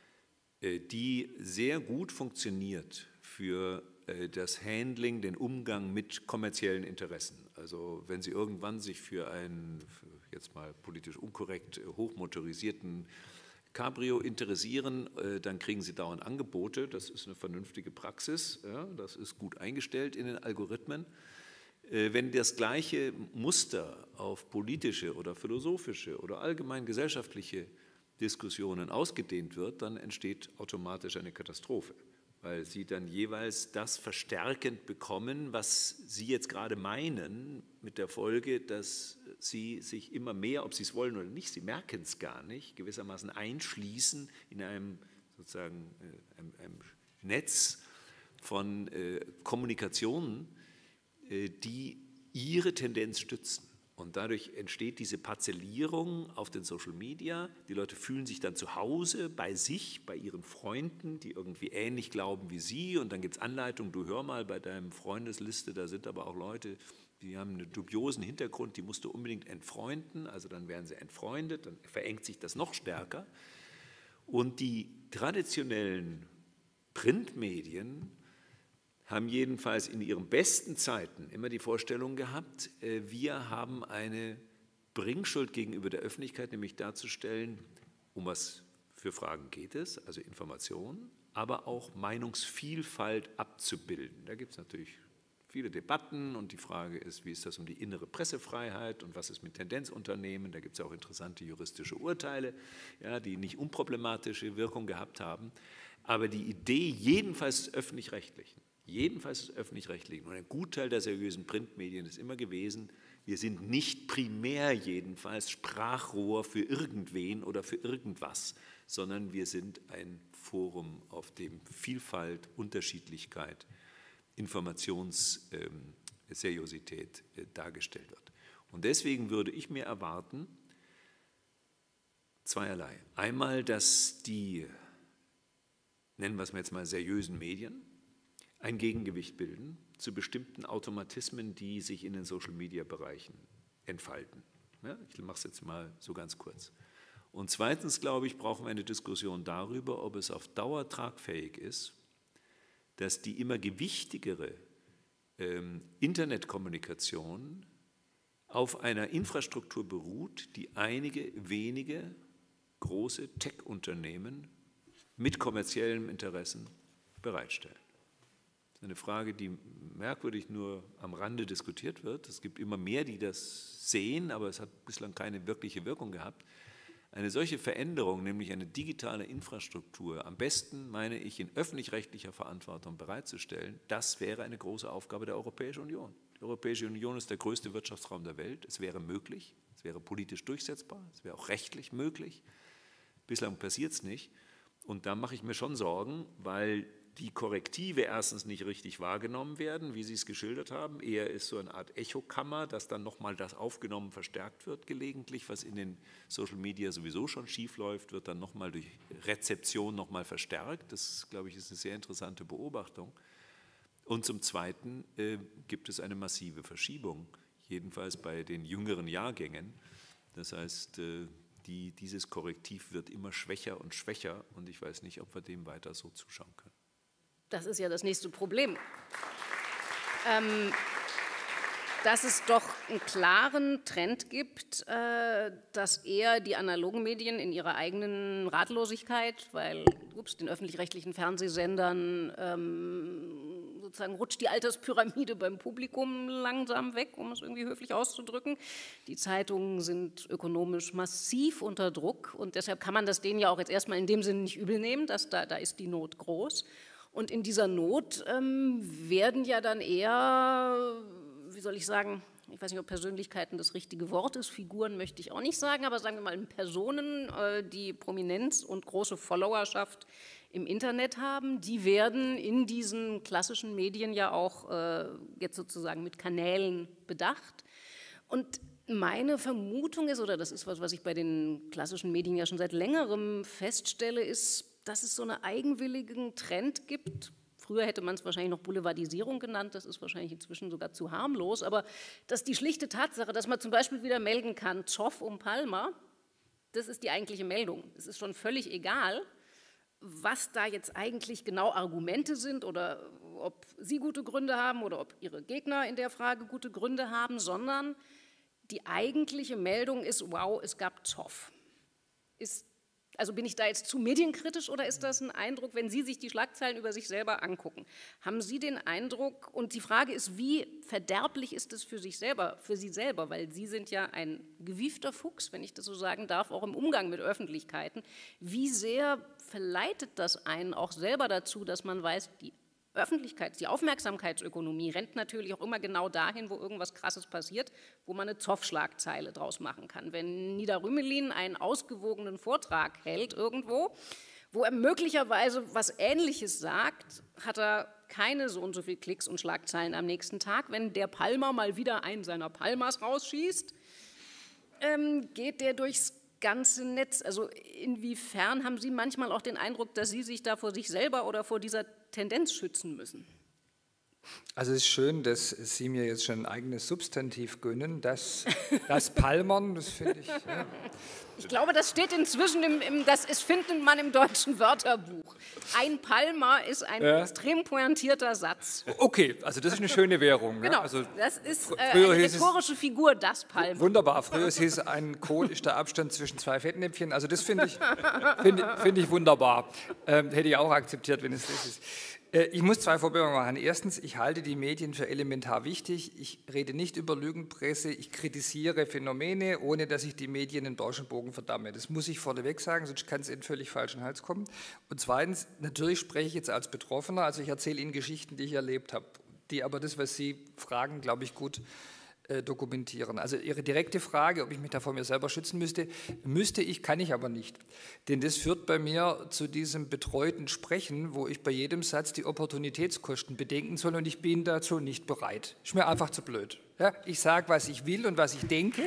die sehr gut funktioniert für das Handling, den Umgang mit kommerziellen Interessen. Also wenn Sie irgendwann sich für einen, jetzt mal politisch unkorrekt, hochmotorisierten Cabrio interessieren, dann kriegen Sie dauernd Angebote. Das ist eine vernünftige Praxis, ja, das ist gut eingestellt in den Algorithmen. Wenn das gleiche Muster auf politische oder philosophische oder allgemein gesellschaftliche Diskussionen ausgedehnt wird, dann entsteht automatisch eine Katastrophe, weil Sie dann jeweils das verstärkend bekommen, was Sie jetzt gerade meinen, mit der Folge, dass Sie sich immer mehr, ob Sie es wollen oder nicht, Sie merken es gar nicht, gewissermaßen einschließen in einem sozusagen einem, einem Netz von äh, Kommunikationen, äh, die Ihre Tendenz stützen. Und dadurch entsteht diese Parzellierung auf den Social Media. Die Leute fühlen sich dann zu Hause bei sich, bei ihren Freunden, die irgendwie ähnlich glauben wie sie. Und dann gibt es Anleitungen, du hör mal bei deinem Freundesliste, da sind aber auch Leute, die haben einen dubiosen Hintergrund, die musst du unbedingt entfreunden. Also dann werden sie entfreundet, dann verengt sich das noch stärker. Und die traditionellen Printmedien haben jedenfalls in ihren besten Zeiten immer die Vorstellung gehabt, wir haben eine Bringschuld gegenüber der Öffentlichkeit, nämlich darzustellen, um was für Fragen geht es, also Informationen, aber auch Meinungsvielfalt abzubilden. Da gibt es natürlich viele Debatten und die Frage ist, wie ist das um die innere Pressefreiheit und was ist mit Tendenzunternehmen? Da gibt es auch interessante juristische Urteile, ja, die nicht unproblematische Wirkung gehabt haben. Aber die Idee jedenfalls des Öffentlich-Rechtlichen, jedenfalls des Öffentlich-Rechtlichen und ein Gutteil der seriösen Printmedien ist immer gewesen, wir sind nicht primär jedenfalls Sprachrohr für irgendwen oder für irgendwas, sondern wir sind ein Forum, auf dem Vielfalt, Unterschiedlichkeit, Informationsseriosität äh, dargestellt wird. Und deswegen würde ich mir erwarten, zweierlei. Einmal, dass die, nennen wir es jetzt mal seriösen Medien, ein Gegengewicht bilden zu bestimmten Automatismen, die sich in den Social-Media-Bereichen entfalten. Ja, ich mache es jetzt mal so ganz kurz. Und zweitens, glaube ich, brauchen wir eine Diskussion darüber, ob es auf Dauer tragfähig ist, dass die immer gewichtigere ähm, Internetkommunikation auf einer Infrastruktur beruht, die einige wenige große Tech-Unternehmen mit kommerziellen Interessen bereitstellen. Das ist eine Frage, die merkwürdig nur am Rande diskutiert wird. Es gibt immer mehr, die das sehen, aber es hat bislang keine wirkliche Wirkung gehabt. Eine solche Veränderung, nämlich eine digitale Infrastruktur, am besten, meine ich, in öffentlich-rechtlicher Verantwortung bereitzustellen, das wäre eine große Aufgabe der Europäischen Union. Die Europäische Union ist der größte Wirtschaftsraum der Welt. Es wäre möglich, es wäre politisch durchsetzbar, es wäre auch rechtlich möglich. Bislang passiert es nicht. Und da mache ich mir schon Sorgen, weil die Korrektive erstens nicht richtig wahrgenommen werden, wie Sie es geschildert haben. Eher ist so eine Art Echokammer, dass dann nochmal das aufgenommen verstärkt wird gelegentlich, was in den Social Media sowieso schon schief läuft, wird dann nochmal durch Rezeption nochmal verstärkt. Das, glaube ich, ist eine sehr interessante Beobachtung. Und zum Zweiten äh, gibt es eine massive Verschiebung, jedenfalls bei den jüngeren Jahrgängen. Das heißt, äh, die, dieses Korrektiv wird immer schwächer und schwächer und ich weiß nicht, ob wir dem weiter so zuschauen können. Das ist ja das nächste Problem. Ähm, dass es doch einen klaren Trend gibt, äh, dass eher die analogen Medien in ihrer eigenen Ratlosigkeit, weil ups, den öffentlich-rechtlichen Fernsehsendern ähm, sozusagen rutscht die Alterspyramide beim Publikum langsam weg, um es irgendwie höflich auszudrücken. Die Zeitungen sind ökonomisch massiv unter Druck und deshalb kann man das denen ja auch jetzt erstmal in dem Sinne nicht übel nehmen, dass da, da ist die Not groß. Und in dieser Not ähm, werden ja dann eher, wie soll ich sagen, ich weiß nicht, ob Persönlichkeiten das richtige Wort ist, Figuren möchte ich auch nicht sagen, aber sagen wir mal Personen, äh, die Prominenz und große Followerschaft im Internet haben, die werden in diesen klassischen Medien ja auch äh, jetzt sozusagen mit Kanälen bedacht. Und Meine Vermutung ist, oder das ist was, was ich bei den klassischen Medien ja schon seit längerem feststelle, ist, dass es so einen eigenwilligen Trend gibt. Früher hätte man es wahrscheinlich noch Boulevardisierung genannt, das ist wahrscheinlich inzwischen sogar zu harmlos, aber dass die schlichte Tatsache, dass man zum Beispiel wieder melden kann, Zoff um Palmer, das ist die eigentliche Meldung. Es ist schon völlig egal, was da jetzt eigentlich genau Argumente sind oder ob Sie gute Gründe haben oder ob Ihre Gegner in der Frage gute Gründe haben, sondern die eigentliche Meldung ist, wow, es gab Zoff. Ist Also bin ich da jetzt zu medienkritisch oder ist das ein Eindruck, wenn Sie sich die Schlagzeilen über sich selber angucken? Haben Sie den Eindruck, und die Frage ist, wie verderblich ist es für sich selber, für Sie selber, weil Sie sind ja ein gewiefter Fuchs, wenn ich das so sagen darf, auch im Umgang mit Öffentlichkeiten. Wie sehr verleitet das einen auch selber dazu, dass man weiß, die Öffentlichkeits-, die Aufmerksamkeitsökonomie rennt natürlich auch immer genau dahin, wo irgendwas Krasses passiert, wo man eine Zoff-Schlagzeile draus machen kann. Wenn Nida Rümelin einen ausgewogenen Vortrag hält irgendwo, wo er möglicherweise was Ähnliches sagt, hat er keine so und so viel Klicks und Schlagzeilen am nächsten Tag. Wenn der Palmer mal wieder einen seiner Palmas rausschießt, ähm, geht der durchs ganze Netz. Also inwiefern haben Sie manchmal auch den Eindruck, dass Sie sich da vor sich selber oder vor dieser Tendenz schützen müssen? Also es ist schön, dass Sie mir jetzt schon ein eigenes Substantiv gönnen, das, das Palmern, das finde ich... Ja. Ich glaube, das steht inzwischen, im, im, das ist, findet man im deutschen Wörterbuch. Ein Palmer ist ein ja. extrem pointierter Satz. Okay, also das ist eine schöne Währung. Genau, ja? Also das ist äh, eine rhetorische Figur, das Palmer. Wunderbar, früher hieß es, ein Kohl ist der Abstand zwischen zwei Fettnäpfchen. Also das finde ich, find, find ich wunderbar. Ähm, hätte ich auch akzeptiert, wenn es das ist. Ich muss zwei Vorbemerkungen machen. Erstens, ich halte die Medien für elementar wichtig. Ich rede nicht über Lügenpresse, ich kritisiere Phänomene, ohne dass ich die Medien in Bauschenbogen verdamme. Das muss ich vorneweg sagen, sonst kann es in völlig falschen Hals kommen. Und zweitens, natürlich spreche ich jetzt als Betroffener, also ich erzähle Ihnen Geschichten, die ich erlebt habe, die aber das, was Sie fragen, glaube ich, gut dokumentieren. Also Ihre direkte Frage, ob ich mich da vor mir selber schützen müsste, müsste ich, kann ich aber nicht. Denn das führt bei mir zu diesem betreuten Sprechen, wo ich bei jedem Satz die Opportunitätskosten bedenken soll und ich bin dazu nicht bereit. Ist mir einfach zu blöd. Ja, ich sage, was ich will und was ich denke.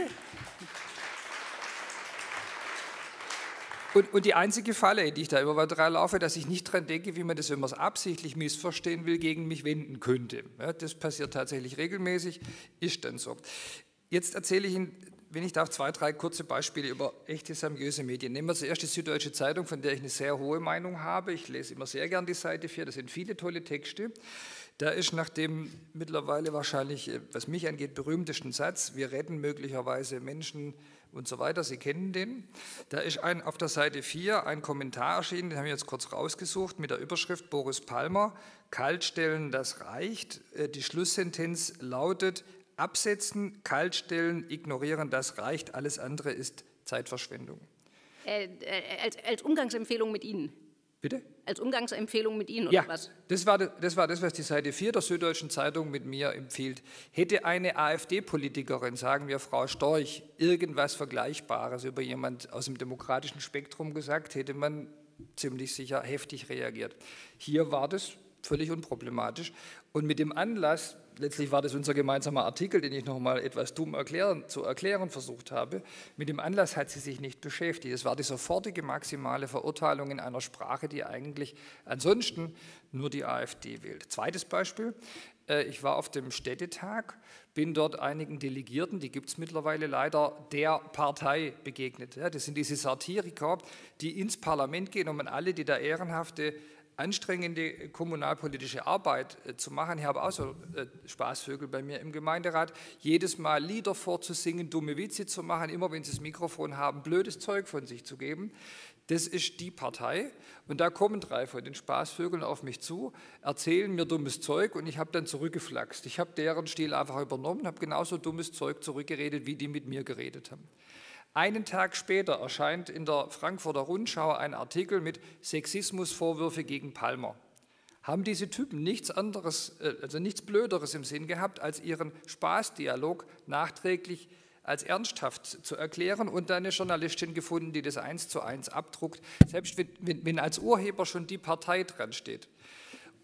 Und, und die einzige Falle, in die ich da immer weiter laufe, dass ich nicht dran denke, wie man das, wenn man es absichtlich missverstehen will, gegen mich wenden könnte. Ja, das passiert tatsächlich regelmäßig, ist dann so. Jetzt erzähle ich Ihnen, wenn ich darf, zwei, drei kurze Beispiele über echte seriöse Medien. Nehmen wir zuerst die Süddeutsche Zeitung, von der ich eine sehr hohe Meinung habe. Ich lese immer sehr gern die Seite vier, da sind viele tolle Texte. Da ist nach dem mittlerweile wahrscheinlich, was mich angeht, berühmtesten Satz, wir retten möglicherweise Menschen und so weiter, Sie kennen den. Da ist ein, auf der Seite vier ein Kommentar erschienen, den habe ich jetzt kurz rausgesucht, mit der Überschrift Boris Palmer, kaltstellen, das reicht. Die Schlusssentenz lautet, absetzen, kaltstellen, ignorieren, das reicht, alles andere ist Zeitverschwendung. Äh, äh, als, als Umgangsempfehlung mit Ihnen? Bitte? Als Umgangsempfehlung mit Ihnen, oder ja, was? Das war, das war das, was die Seite vier der Süddeutschen Zeitung mit mir empfiehlt. Hätte eine AfD-Politikerin, sagen wir Frau Storch, irgendwas Vergleichbares über jemand aus dem demokratischen Spektrum gesagt, hätte man ziemlich sicher heftig reagiert. Hier war das völlig unproblematisch. Und mit dem Anlass, letztlich war das unser gemeinsamer Artikel, den ich noch mal etwas dumm erklären, zu erklären versucht habe, mit dem Anlass hat sie sich nicht beschäftigt. Es war die sofortige maximale Verurteilung in einer Sprache, die eigentlich ansonsten nur die AfD wählt. Zweites Beispiel, ich war auf dem Städtetag, bin dort einigen Delegierten, die gibt es mittlerweile leider, der Partei begegnet. Das sind diese Satiriker, die ins Parlament gehen, um an alle, die da ehrenhafte anstrengende kommunalpolitische Arbeit äh, zu machen. Ich habe auch so äh, Spaßvögel bei mir im Gemeinderat, jedes Mal Lieder vorzusingen, dumme Witze zu machen, immer wenn sie das Mikrofon haben, blödes Zeug von sich zu geben. Das ist die Partei und da kommen drei von den Spaßvögeln auf mich zu, erzählen mir dummes Zeug und ich habe dann zurückgeflaxt. Ich habe deren Stil einfach übernommen, habe genauso dummes Zeug zurückgeredet, wie die mit mir geredet haben. Einen Tag später erscheint in der Frankfurter Rundschau ein Artikel mit Sexismusvorwürfe gegen Palmer. Haben diese Typen nichts anderes, also nichts Blöderes im Sinn gehabt, als ihren Spaßdialog nachträglich als ernsthaft zu erklären und dann eine Journalistin gefunden, die das eins zu eins abdruckt, selbst wenn, wenn, wenn als Urheber schon die Partei dran steht.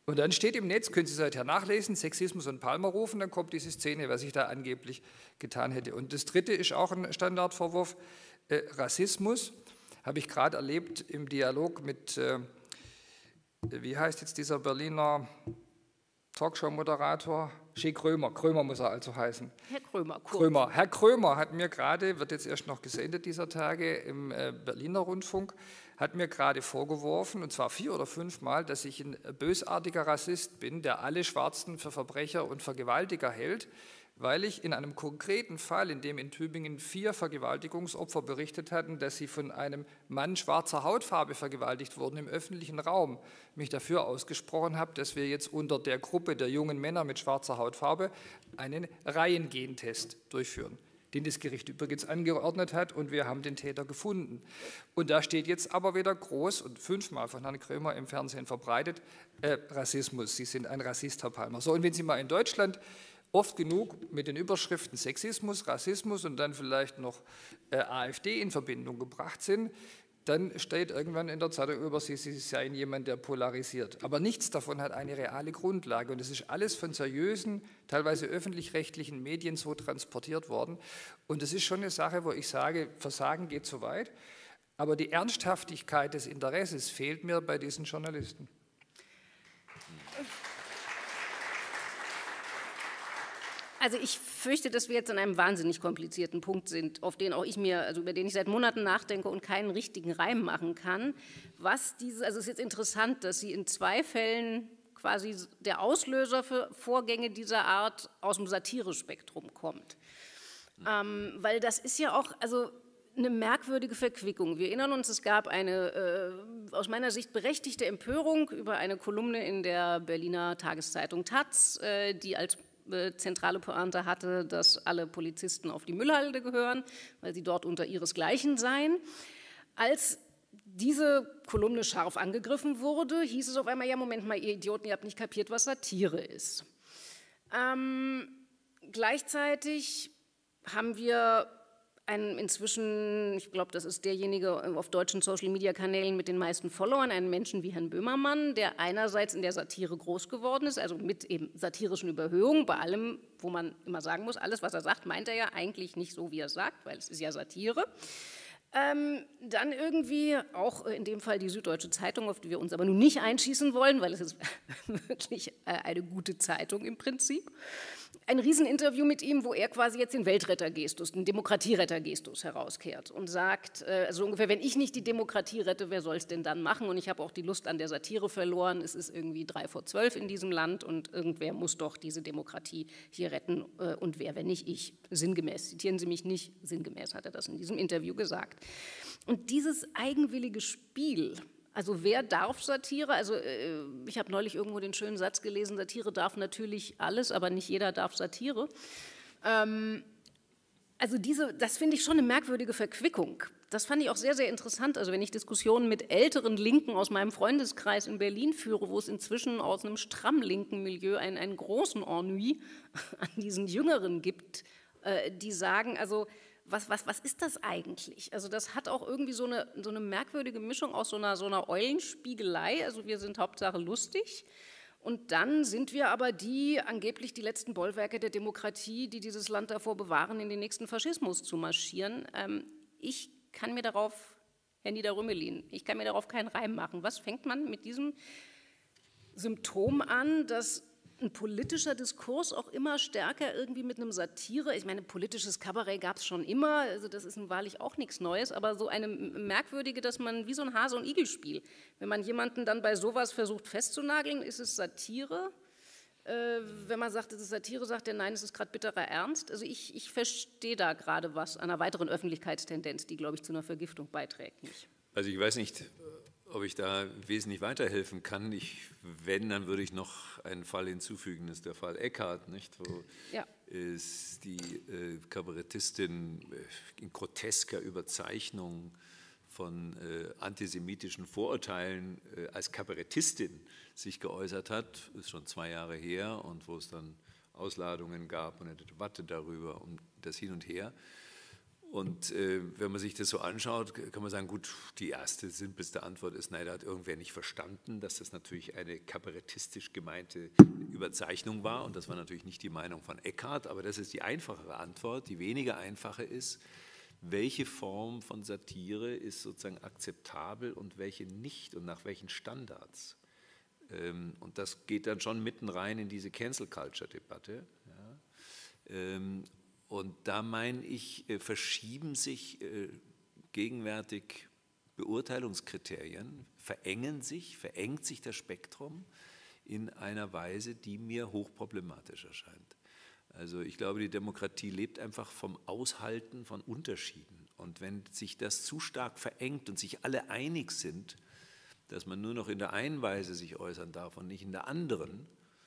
Und dann steht im Netz, können Sie seither nachlesen, Sexismus und Palmer rufen, dann kommt diese Szene, was ich da angeblich getan hätte. Und das Dritte ist auch ein Standardvorwurf, äh, Rassismus, habe ich gerade erlebt im Dialog mit, äh, wie heißt jetzt dieser Berliner Talkshow-Moderator? Schick Krömer, Krömer muss er also heißen. Herr Krömer, kurz. Krömer. Herr Krömer hat mir gerade, wird jetzt erst noch gesendet dieser Tage im äh, Berliner Rundfunk, hat mir gerade vorgeworfen, und zwar vier oder fünf Mal, dass ich ein bösartiger Rassist bin, der alle Schwarzen für Verbrecher und Vergewaltiger hält, weil ich in einem konkreten Fall, in dem in Tübingen vier Vergewaltigungsopfer berichtet hatten, dass sie von einem Mann schwarzer Hautfarbe vergewaltigt wurden im öffentlichen Raum, mich dafür ausgesprochen habe, dass wir jetzt unter der Gruppe der jungen Männer mit schwarzer Hautfarbe einen Reihengentest durchführen, den das Gericht übrigens angeordnet hat, und wir haben den Täter gefunden. Und da steht jetzt aber wieder groß und fünfmal von Herrn Krömer im Fernsehen verbreitet, äh, Rassismus, Sie sind ein Rassist, Herr Palmer. So, und wenn Sie mal in Deutschland oft genug mit den Überschriften Sexismus, Rassismus und dann vielleicht noch äh, AfD in Verbindung gebracht sind, dann steht irgendwann in der Zeitung über Sie, Sie seien jemand, der polarisiert. Aber nichts davon hat eine reale Grundlage, und es ist alles von seriösen, teilweise öffentlich-rechtlichen Medien so transportiert worden. Und es ist schon eine Sache, wo ich sage, Versagen geht zu weit, aber die Ernsthaftigkeit des Interesses fehlt mir bei diesen Journalisten. Also ich fürchte, dass wir jetzt an einem wahnsinnig komplizierten Punkt sind, auf den auch ich mir, also über den ich seit Monaten nachdenke und keinen richtigen Reim machen kann. Was diese, also es ist jetzt interessant, dass Sie in zwei Fällen quasi der Auslöser für Vorgänge dieser Art aus dem Satirespektrum kommt. Ähm, weil das ist ja auch, also eine merkwürdige Verquickung. Wir erinnern uns, es gab eine äh, aus meiner Sicht berechtigte Empörung über eine Kolumne in der Berliner Tageszeitung Taz, äh, die als zentrale Pointe hatte, dass alle Polizisten auf die Müllhalde gehören, weil sie dort unter ihresgleichen seien. Als diese Kolumne scharf angegriffen wurde, hieß es auf einmal, ja, Moment mal, ihr Idioten, ihr habt nicht kapiert, was Satire ist. Ähm, gleichzeitig haben wir einen inzwischen, ich glaube, das ist derjenige auf deutschen Social-Media-Kanälen mit den meisten Followern, einen Menschen wie Herrn Böhmermann, der einerseits in der Satire groß geworden ist, also mit eben satirischen Überhöhungen, bei allem, wo man immer sagen muss, alles, was er sagt, meint er ja eigentlich nicht so, wie er es sagt, weil es ist ja Satire. Ähm, dann irgendwie auch in dem Fall die Süddeutsche Zeitung, auf die wir uns aber nun nicht einschießen wollen, weil es ist wirklich eine gute Zeitung im Prinzip. Ein Rieseninterview mit ihm, wo er quasi jetzt den Weltrettergestus, den Demokratierettergestus herauskehrt und sagt, also ungefähr, wenn ich nicht die Demokratie rette, wer soll es denn dann machen? Und ich habe auch die Lust an der Satire verloren. Es ist irgendwie drei vor zwölf in diesem Land und irgendwer muss doch diese Demokratie hier retten. Und wer, wenn nicht ich? Sinngemäß, zitieren Sie mich nicht, sinngemäß hat er das in diesem Interview gesagt. Und dieses eigenwillige Spiel, also wer darf Satire? Also äh, ich habe neulich irgendwo den schönen Satz gelesen, Satire darf natürlich alles, aber nicht jeder darf Satire. Ähm, also diese, das finde ich schon eine merkwürdige Verquickung. Das fand ich auch sehr, sehr interessant. Also wenn ich Diskussionen mit älteren Linken aus meinem Freundeskreis in Berlin führe, wo es inzwischen aus einem stramm linken Milieu einen, einen großen Ennui an diesen Jüngeren gibt, äh, die sagen, also Was, was, was ist das eigentlich? Also das hat auch irgendwie so eine, so eine merkwürdige Mischung aus so einer, so einer Eulenspiegelei, also wir sind Hauptsache lustig und dann sind wir aber die, angeblich die letzten Bollwerke der Demokratie, die dieses Land davor bewahren, in den nächsten Faschismus zu marschieren. Ähm, ich kann mir darauf, Herr Nieder-Rümelin, ich kann mir darauf keinen Reim machen. Was fängt man mit diesem Symptom an, dass ein politischer Diskurs auch immer stärker irgendwie mit einem Satire, ich meine, politisches Kabarett gab es schon immer, also das ist nun wahrlich auch nichts Neues, aber so eine merkwürdige, dass man wie so ein Hase- und Igel-Spiel, wenn man jemanden dann bei sowas versucht festzunageln, ist es Satire. Äh, wenn man sagt, es ist Satire, sagt er, nein, es ist gerade bitterer Ernst. Also ich, ich verstehe da gerade was an einer weiteren Öffentlichkeitstendenz, die, glaube ich, zu einer Vergiftung beiträgt. Nicht? Also ich weiß nicht, ob ich da wesentlich weiterhelfen kann. Ich, wenn, dann würde ich noch einen Fall hinzufügen, das ist der Fall Eckhardt, nicht? Wo ja. es die äh, Kabarettistin äh, in grotesker Überzeichnung von äh, antisemitischen Vorurteilen äh, als Kabarettistin sich geäußert hat, ist schon zwei Jahre her, und wo es dann Ausladungen gab und eine Debatte darüber, um das Hin und Her. Und äh, wenn man sich das so anschaut, kann man sagen, gut, die erste simpelste Antwort ist, nein, da hat irgendwer nicht verstanden, dass das natürlich eine kabarettistisch gemeinte Überzeichnung war. Und das war natürlich nicht die Meinung von Eckhart, aber das ist die einfachere Antwort. Die weniger einfache ist, welche Form von Satire ist sozusagen akzeptabel und welche nicht und nach welchen Standards. Ähm, und das geht dann schon mitten rein in diese Cancel-Culture-Debatte. Ja. Ähm, Und da meine ich, verschieben sich gegenwärtig Beurteilungskriterien, verengen sich, verengt sich das Spektrum in einer Weise, die mir hochproblematisch erscheint. Also ich glaube, die Demokratie lebt einfach vom Aushalten von Unterschieden. Und wenn sich das zu stark verengt und sich alle einig sind, dass man nur noch in der einen Weise sich äußern darf und nicht in der anderen,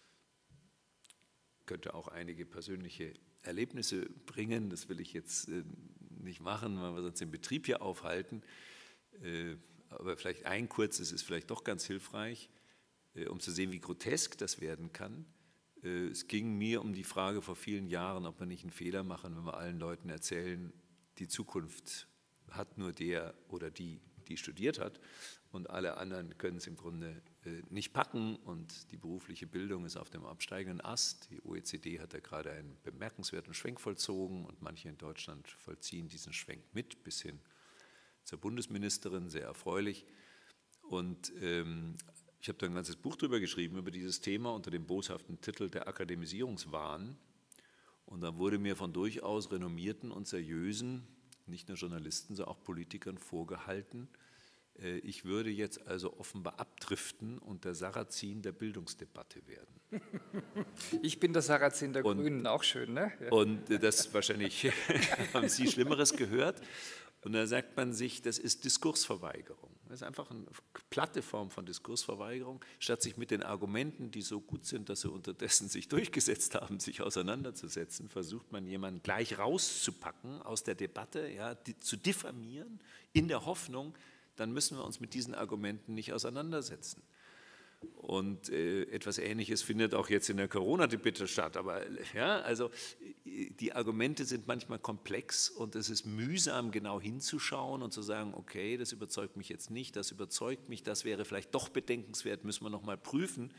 könnte auch einige persönliche Erlebnisse bringen, das will ich jetzt äh, nicht machen, weil wir sonst den Betrieb hier aufhalten, äh, aber vielleicht ein kurzes ist vielleicht doch ganz hilfreich, äh, um zu sehen, wie grotesk das werden kann. Äh, es ging mir um die Frage vor vielen Jahren, ob wir nicht einen Fehler machen, wenn wir allen Leuten erzählen, die Zukunft hat nur der oder die, die studiert hat und alle anderen können es im Grunde nicht packen und die berufliche Bildung ist auf dem absteigenden Ast. Die O E C D hat da gerade einen bemerkenswerten Schwenk vollzogen und manche in Deutschland vollziehen diesen Schwenk mit, bis hin zur Bundesministerin, sehr erfreulich. Und ähm, ich habe da ein ganzes Buch drüber geschrieben, über dieses Thema unter dem boshaften Titel Der Akademisierungswahn. Und da wurde mir von durchaus renommierten und seriösen, nicht nur Journalisten, sondern auch Politikern vorgehalten, ich würde jetzt also offenbar abdriften und der Sarrazin der Bildungsdebatte werden. Ich bin der Sarrazin der und, Grünen, auch schön, ne? Ja. Und das wahrscheinlich haben Sie Schlimmeres gehört. Und da sagt man sich, das ist Diskursverweigerung. Das ist einfach eine platte Form von Diskursverweigerung. Statt sich mit den Argumenten, die so gut sind, dass sie unterdessen sich durchgesetzt haben, sich auseinanderzusetzen, versucht man jemanden gleich rauszupacken aus der Debatte, ja, die, zu diffamieren, in der Hoffnung, dann müssen wir uns mit diesen Argumenten nicht auseinandersetzen. Und äh, etwas Ähnliches findet auch jetzt in der Corona-Debatte statt. Aber ja, also die Argumente sind manchmal komplex und es ist mühsam, genau hinzuschauen und zu sagen, okay, das überzeugt mich jetzt nicht, das überzeugt mich, das wäre vielleicht doch bedenkenswert, müssen wir noch mal prüfen.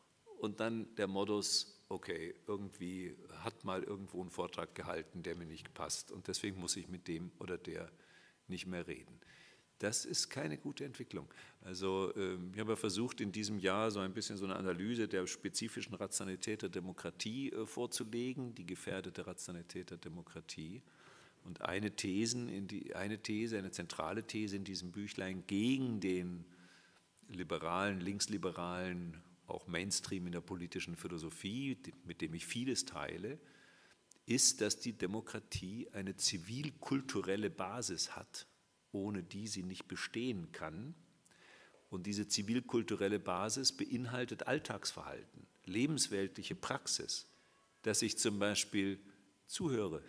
Und dann der Modus, okay, irgendwie hat mal irgendwo einen Vortrag gehalten, der mir nicht passt und deswegen muss ich mit dem oder der nicht mehr reden. Das ist keine gute Entwicklung. Also ich habe versucht, in diesem Jahr so ein bisschen so eine Analyse der spezifischen Rationalität der Demokratie vorzulegen, die gefährdete Rationalität der Demokratie. Und eine, Thesen in die, eine These, eine zentrale These in diesem Büchlein gegen den liberalen, linksliberalen, auch Mainstream in der politischen Philosophie, mit dem ich vieles teile, ist, dass die Demokratie eine zivilkulturelle Basis hat, ohne die sie nicht bestehen kann. Und diese zivilkulturelle Basis beinhaltet Alltagsverhalten, lebensweltliche Praxis, dass ich zum Beispiel zuhöre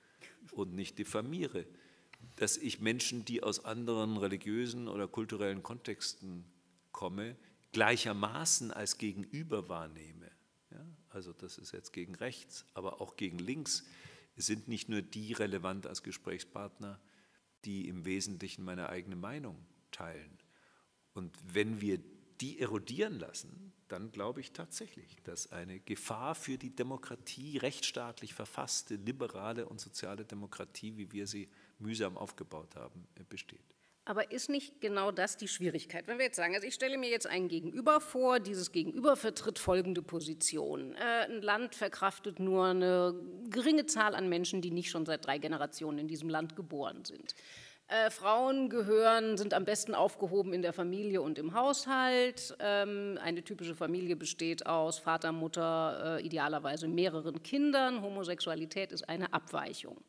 und nicht diffamiere, dass ich Menschen, die aus anderen religiösen oder kulturellen Kontexten kommen, gleichermaßen als Gegenüber wahrnehme. Ja, also das ist jetzt gegen rechts, aber auch gegen links. Es sind nicht nur die relevant als Gesprächspartner, die im Wesentlichen meine eigene Meinung teilen. Und wenn wir die erodieren lassen, dann glaube ich tatsächlich, dass eine Gefahr für die Demokratie, rechtsstaatlich verfasste, liberale und soziale Demokratie, wie wir sie mühsam aufgebaut haben, besteht. Aber ist nicht genau das die Schwierigkeit? Wenn wir jetzt sagen, also ich stelle mir jetzt ein Gegenüber vor, dieses Gegenüber vertritt folgende Position. Äh, ein Land verkraftet nur eine geringe Zahl an Menschen, die nicht schon seit drei Generationen in diesem Land geboren sind. Äh, Frauen gehören, sind am besten aufgehoben in der Familie und im Haushalt. Ähm, eine typische Familie besteht aus Vater, Mutter, äh, idealerweise mehreren Kindern. Homosexualität ist eine Abweichung.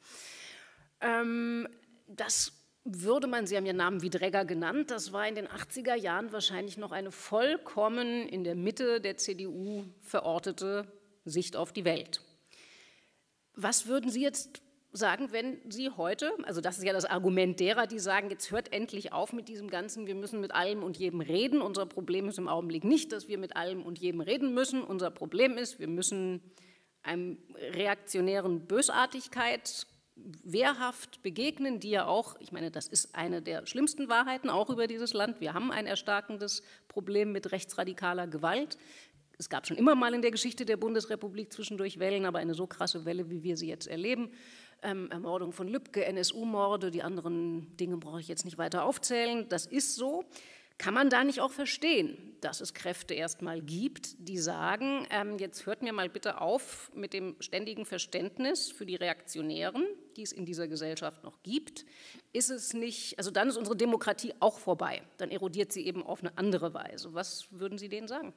Ähm, das würde man, Sie haben Ihren Namen wie Dregger genannt, das war in den achtziger Jahren wahrscheinlich noch eine vollkommen in der Mitte der C D U verortete Sicht auf die Welt. Was würden Sie jetzt sagen, wenn Sie heute, also das ist ja das Argument derer, die sagen, jetzt hört endlich auf mit diesem Ganzen, wir müssen mit allem und jedem reden. Unser Problem ist im Augenblick nicht, dass wir mit allem und jedem reden müssen. Unser Problem ist, wir müssen einem reaktionären Bösartigkeit wehrhaft begegnen, die ja auch, ich meine, das ist eine der schlimmsten Wahrheiten auch über dieses Land. Wir haben ein erstarkendes Problem mit rechtsradikaler Gewalt. Es gab schon immer mal in der Geschichte der Bundesrepublik zwischendurch Wellen, aber eine so krasse Welle, wie wir sie jetzt erleben. Ähm, Ermordung von Lübcke, N S U-Morde, die anderen Dinge brauche ich jetzt nicht weiter aufzählen. Das ist so. Kann man da nicht auch verstehen, dass es Kräfte erstmal gibt, die sagen, ähm, jetzt hört mir mal bitte auf mit dem ständigen Verständnis für die Reaktionären, die es in dieser Gesellschaft noch gibt, ist es nicht, also dann ist unsere Demokratie auch vorbei, dann erodiert sie eben auf eine andere Weise. Was würden Sie denen sagen?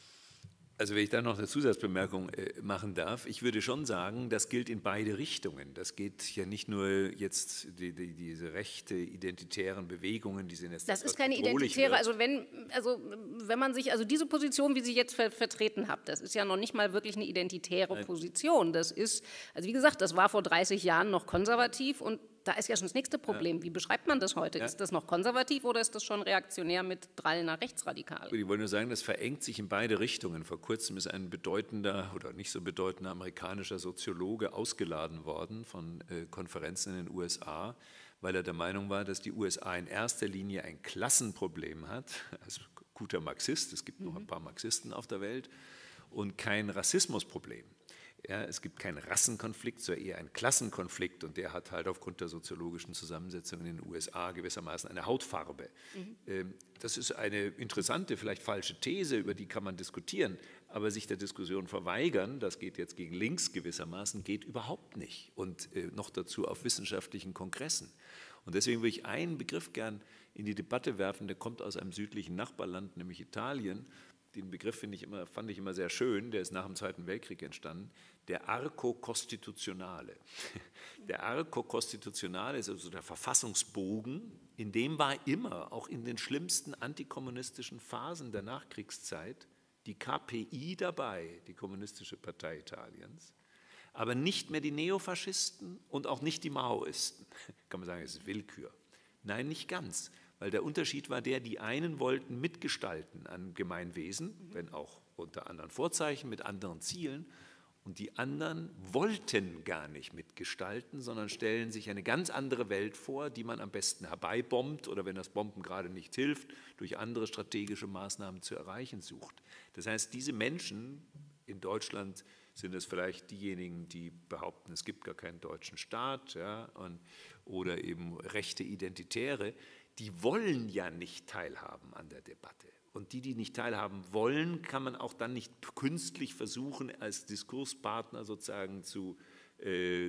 Also wenn ich da noch eine Zusatzbemerkung äh, machen darf, ich würde schon sagen, das gilt in beide Richtungen. Das geht ja nicht nur jetzt die, die, diese rechte identitären Bewegungen, die sind jetzt das ist keine identitäre, wird. also wenn also wenn man sich also diese Position, wie Sie jetzt ver vertreten habt, das ist ja noch nicht mal wirklich eine identitäre Nein. Position. Das ist also wie gesagt, das war vor dreißig Jahren noch konservativ und da ist ja schon das nächste Problem. Ja. Wie beschreibt man das heute? Ja. Ist das noch konservativ oder ist das schon reaktionär mit Drall nach rechtsradikal? Ich wollte nur sagen, das verengt sich in beide Richtungen. Vor kurzem ist ein bedeutender oder nicht so bedeutender amerikanischer Soziologe ausgeladen worden von äh, Konferenzen in den U S A, weil er der Meinung war, dass die U S A in erster Linie ein Klassenproblem hat, als guter Marxist, es gibt mhm. noch ein paar Marxisten auf der Welt, und kein Rassismusproblem. Ja, es gibt keinen Rassenkonflikt, sondern eher einen Klassenkonflikt und der hat halt aufgrund der soziologischen Zusammensetzung in den U S A gewissermaßen eine Hautfarbe. Mhm. Das ist eine interessante, vielleicht falsche These, über die kann man diskutieren, aber sich der Diskussion verweigern, das geht jetzt gegen links gewissermaßen, geht überhaupt nicht und noch dazu auf wissenschaftlichen Kongressen. Und deswegen würde ich einen Begriff gern in die Debatte werfen, der kommt aus einem südlichen Nachbarland, nämlich Italien. Den Begriff finde ich immer, fand ich immer sehr schön, der ist nach dem Zweiten Weltkrieg entstanden, der Arco Costituzionale. Der Arco Costituzionale ist also der Verfassungsbogen, in dem war immer, auch in den schlimmsten antikommunistischen Phasen der Nachkriegszeit, die K P I dabei, die Kommunistische Partei Italiens, aber nicht mehr die Neofaschisten und auch nicht die Maoisten. Kann man sagen, es ist Willkür. Nein, nicht ganz. Weil der Unterschied war der, die einen wollten mitgestalten an Gemeinwesen, wenn auch unter anderen Vorzeichen, mit anderen Zielen, und die anderen wollten gar nicht mitgestalten, sondern stellen sich eine ganz andere Welt vor, die man am besten herbeibombt oder, wenn das Bomben gerade nicht hilft, durch andere strategische Maßnahmen zu erreichen sucht. Das heißt, diese Menschen in Deutschland sind es vielleicht diejenigen, die behaupten, es gibt gar keinen deutschen Staat, ja, und, oder eben rechte Identitäre, die wollen ja nicht teilhaben an der Debatte. Und die, die nicht teilhaben wollen, kann man auch dann nicht künstlich versuchen, als Diskurspartner sozusagen zu, äh,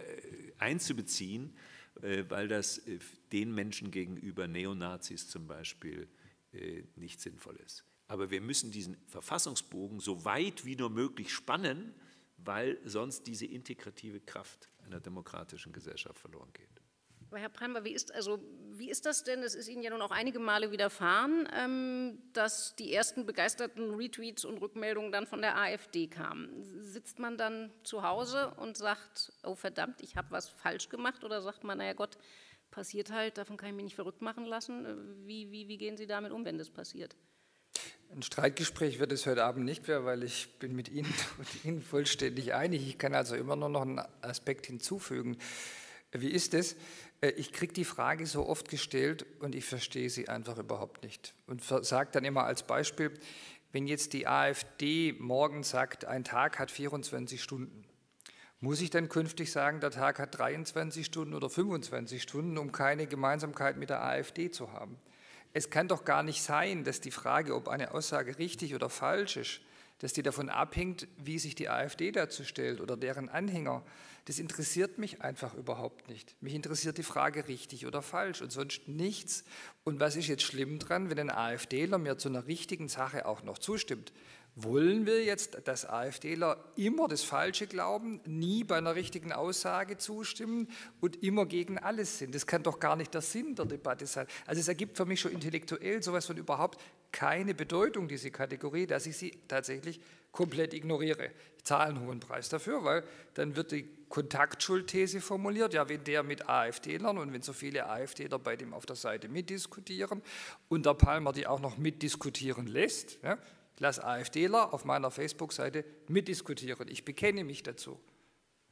einzubeziehen, äh, weil das äh, den Menschen gegenüber, Neonazis zum Beispiel, äh, nicht sinnvoll ist. Aber wir müssen diesen Verfassungsbogen so weit wie nur möglich spannen, weil sonst diese integrative Kraft einer demokratischen Gesellschaft verloren geht. Aber Herr Palmer, wie ist, also, wie ist das denn, es ist Ihnen ja nun auch einige Male widerfahren, ähm, dass die ersten begeisterten Retweets und Rückmeldungen dann von der AfD kamen. Sitzt man dann zu Hause und sagt, oh verdammt, ich habe was falsch gemacht, oder sagt man, naja Gott, passiert halt, davon kann ich mich nicht verrückt machen lassen. Wie, wie, wie gehen Sie damit um, wenn das passiert? Ein Streitgespräch wird es heute Abend nicht mehr, weil ich bin mit Ihnen und Ihnen vollständig einig. Ich kann also immer nur noch einen Aspekt hinzufügen. Wie ist es? Ich kriege die Frage so oft gestellt und ich verstehe sie einfach überhaupt nicht. Und sage dann immer als Beispiel, wenn jetzt die AfD morgen sagt, ein Tag hat vierundzwanzig Stunden, muss ich dann künftig sagen, der Tag hat dreiundzwanzig Stunden oder fünfundzwanzig Stunden, um keine Gemeinsamkeit mit der AfD zu haben? Es kann doch gar nicht sein, dass die Frage, ob eine Aussage richtig oder falsch ist, dass die davon abhängt, wie sich die AfD dazu stellt oder deren Anhänger. Das interessiert mich einfach überhaupt nicht. Mich interessiert die Frage richtig oder falsch und sonst nichts. Und was ist jetzt schlimm dran, wenn ein AfDler mir zu einer richtigen Sache auch noch zustimmt? Wollen wir jetzt, dass AfDler immer das Falsche glauben, nie bei einer richtigen Aussage zustimmen und immer gegen alles sind? Das kann doch gar nicht der Sinn der Debatte sein. Also es ergibt für mich schon intellektuell sowas von überhaupt keine Bedeutung, diese Kategorie, dass ich sie tatsächlich komplett ignoriere. Ich zahle einen hohen Preis dafür, weil dann wird die Kontaktschuldthese formuliert, ja, wenn der mit AfDlern und wenn so viele AfDler bei dem auf der Seite mitdiskutieren und der Palmer die auch noch mitdiskutieren lässt, ja, ich lasse AfDler auf meiner Facebook-Seite mitdiskutieren. Ich bekenne mich dazu.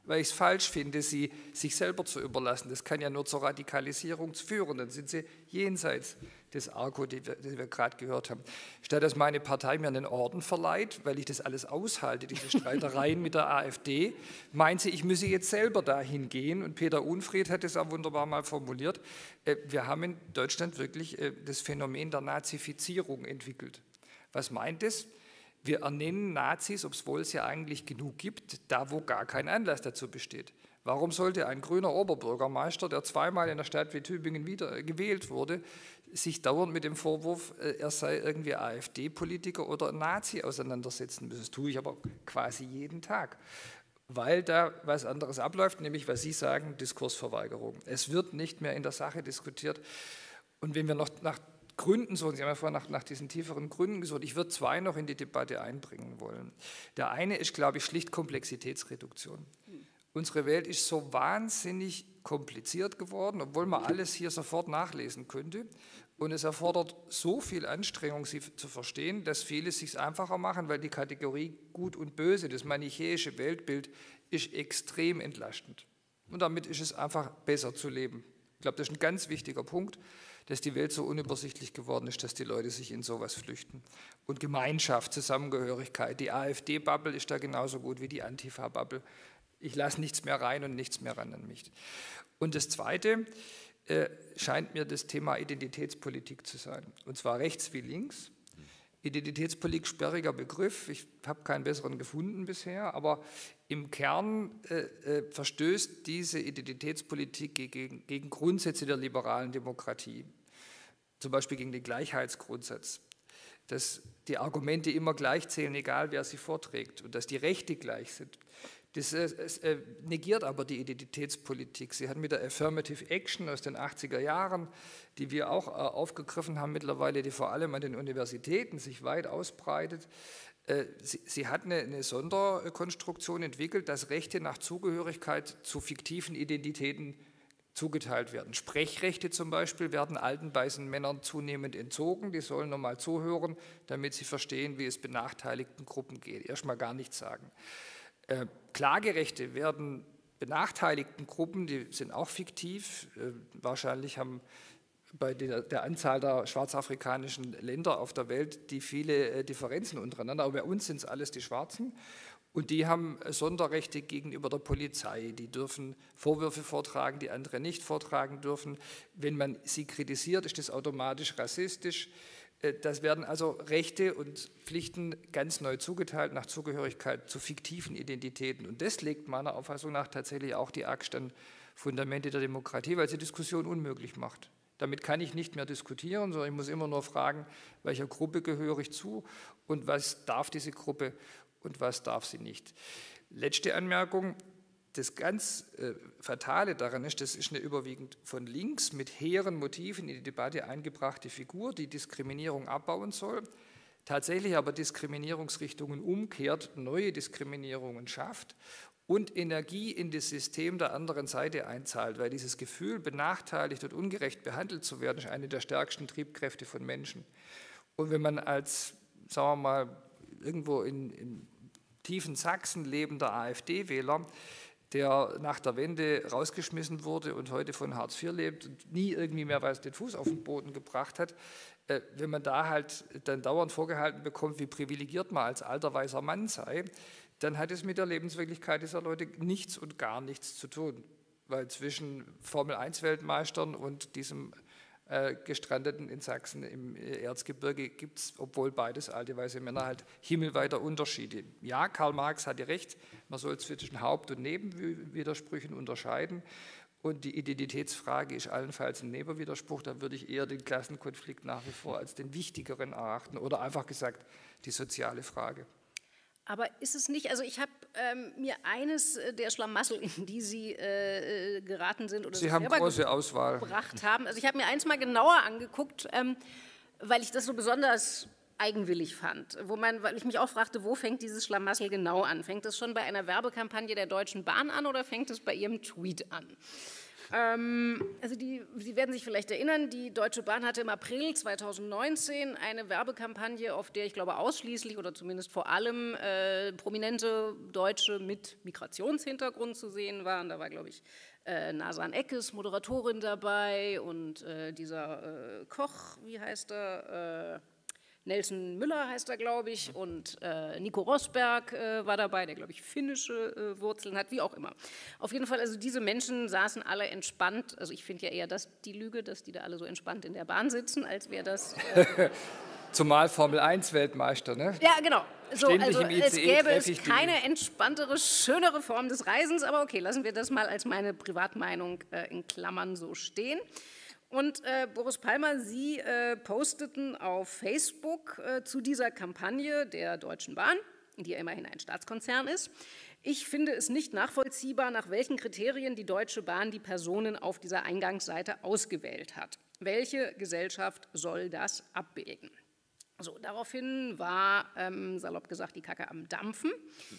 weil ich es falsch finde, sie sich selber zu überlassen. Das kann ja nur zur Radikalisierung führen. Dann sind sie jenseits des Argo, den wir, den wir gerade gehört haben. Statt dass meine Partei mir einen Orden verleiht, weil ich das alles aushalte, diese Streitereien mit der AfD, meint sie, ich müsse jetzt selber dahin gehen. Und Peter Unfried hat es auch wunderbar mal formuliert. Wir haben in Deutschland wirklich das Phänomen der Nazifizierung entwickelt. Was meint es? Wir ernennen Nazis, obwohl es ja eigentlich genug gibt, da wo gar kein Anlass dazu besteht. Warum sollte ein grüner Oberbürgermeister, der zweimal in der Stadt wie Tübingen wieder gewählt wurde, sich dauernd mit dem Vorwurf, er sei irgendwie AfD-Politiker oder Nazi auseinandersetzen müssen? Das tue ich aber quasi jeden Tag, weil da was anderes abläuft, nämlich, was Sie sagen, Diskursverweigerung. Es wird nicht mehr in der Sache diskutiert. Und wenn wir noch nach Gründen suchen, Sie haben ja vorhin nach, nach diesen tieferen Gründen gesucht, ich würde zwei noch in die Debatte einbringen wollen. Der eine ist, glaube ich, schlicht Komplexitätsreduktion. Unsere Welt ist so wahnsinnig kompliziert geworden, obwohl man alles hier sofort nachlesen könnte. Und es erfordert so viel Anstrengung, sie zu verstehen, dass viele es sich einfacher machen, weil die Kategorie Gut und Böse, das manichäische Weltbild, ist extrem entlastend. Und damit ist es einfach besser zu leben. Ich glaube, das ist ein ganz wichtiger Punkt, dass die Welt so unübersichtlich geworden ist, dass die Leute sich in sowas flüchten. Und Gemeinschaft, Zusammengehörigkeit, die AfD-Bubble ist da genauso gut wie die Antifa-Bubble. Ich lasse nichts mehr rein und nichts mehr ran an mich. Und das Zweite äh, scheint mir das Thema Identitätspolitik zu sein, und zwar rechts wie links. Identitätspolitik, sperriger Begriff, ich habe keinen besseren gefunden bisher, aber im Kern äh, äh, verstößt diese Identitätspolitik gegen, gegen Grundsätze der liberalen Demokratie, zum Beispiel gegen den Gleichheitsgrundsatz, dass die Argumente immer gleich zählen, egal wer sie vorträgt, und dass die Rechte gleich sind. Das äh, äh, negiert aber die Identitätspolitik. Sie hat mit der Affirmative Action aus den achtziger Jahren, die wir auch äh, aufgegriffen haben mittlerweile, die vor allem an den Universitäten sich weit ausbreitet, äh, sie, sie hat eine, eine Sonderkonstruktion entwickelt, dass Rechte nach Zugehörigkeit zu fiktiven Identitäten zugeteilt werden. Sprechrechte zum Beispiel werden alten weißen Männern zunehmend entzogen. Die sollen nur mal zuhören, damit sie verstehen, wie es benachteiligten Gruppen geht. Erstmal gar nichts sagen. Äh, Klagerechte werden benachteiligten Gruppen, die sind auch fiktiv. Äh, wahrscheinlich haben bei der, der Anzahl der schwarzafrikanischen Länder auf der Welt die viele äh, Differenzen untereinander. Aber bei uns sind es alles die Schwarzen. Und die haben Sonderrechte gegenüber der Polizei. Die dürfen Vorwürfe vortragen, die andere nicht vortragen dürfen. Wenn man sie kritisiert, ist das automatisch rassistisch. Das werden also Rechte und Pflichten ganz neu zugeteilt nach Zugehörigkeit zu fiktiven Identitäten. Und das legt meiner Auffassung nach tatsächlich auch die Axt an Fundamente der Demokratie, weil es die Diskussion unmöglich macht. Damit kann ich nicht mehr diskutieren, sondern ich muss immer nur fragen, welcher Gruppe gehöre ich zu und was darf diese Gruppe und was darf sie nicht. Letzte Anmerkung. Das ganz äh, Fatale daran ist, das ist eine überwiegend von links mit hehren Motiven in die Debatte eingebrachte Figur, die Diskriminierung abbauen soll, tatsächlich aber Diskriminierungsrichtungen umkehrt, neue Diskriminierungen schafft und Energie in das System der anderen Seite einzahlt, weil dieses Gefühl, benachteiligt und ungerecht behandelt zu werden, ist eine der stärksten Triebkräfte von Menschen. Und wenn man als, sagen wir mal, irgendwo in, in tiefen Sachsen lebender AfD-Wähler, der nach der Wende rausgeschmissen wurde und heute von Hartz vier lebt und nie irgendwie mehr weiß, den Fuß auf den Boden gebracht hat, äh, wenn man da halt dann dauernd vorgehalten bekommt, wie privilegiert man als alter weißer Mann sei, dann hat es mit der Lebenswirklichkeit dieser Leute nichts und gar nichts zu tun. Weil zwischen Formel eins Weltmeistern und diesem äh, Gestrandeten in Sachsen im Erzgebirge gibt es, obwohl beides alte weiße Männer, halt himmelweiter Unterschiede. Ja, Karl Marx hatte recht, man soll zwischen Haupt- und Nebenwidersprüchen unterscheiden. Und die Identitätsfrage ist allenfalls ein Nebenwiderspruch. Da würde ich eher den Klassenkonflikt nach wie vor als den wichtigeren erachten oder einfach gesagt die soziale Frage. Aber ist es nicht, also ich habe ähm, mir eines der Schlamassel, in die Sie äh, geraten sind oder Sie haben große Auswahl gebracht haben, also ich habe mir eins mal genauer angeguckt, ähm, weil ich das so besonders eigenwillig fand, wo man, weil ich mich auch fragte, wo fängt dieses Schlamassel genau an? Fängt es schon bei einer Werbekampagne der Deutschen Bahn an oder fängt es bei Ihrem Tweet an? Ähm, also die, Sie werden sich vielleicht erinnern, die Deutsche Bahn hatte im April zweitausendneunzehn eine Werbekampagne, auf der ich glaube ausschließlich oder zumindest vor allem äh, prominente Deutsche mit Migrationshintergrund zu sehen waren. Da war, glaube ich, äh, Nasan Eckes, Moderatorin dabei und äh, dieser äh, Koch, wie heißt er? Äh, Nelson Müller heißt er, glaube ich, und äh, Nico Rosberg äh, war dabei, der, glaube ich, finnische äh, Wurzeln hat, wie auch immer. Auf jeden Fall, also diese Menschen saßen alle entspannt, also ich finde ja eher das die Lüge, dass die da alle so entspannt in der Bahn sitzen, als wäre das... Äh, Zumal Formel eins Weltmeister, ne? Ja, genau. So, also im I C E es gäbe es die- keine entspanntere, schönere Form des Reisens, aber okay, lassen wir das mal als meine Privatmeinung äh, in Klammern so stehen. Und äh, Boris Palmer, Sie äh, posteten auf Facebook äh, zu dieser Kampagne der Deutschen Bahn, die ja immerhin ein Staatskonzern ist: Ich finde es nicht nachvollziehbar, nach welchen Kriterien die Deutsche Bahn die Personen auf dieser Eingangsseite ausgewählt hat. Welche Gesellschaft soll das abbilden? So, daraufhin war, ähm, salopp gesagt, die Kacke am Dampfen.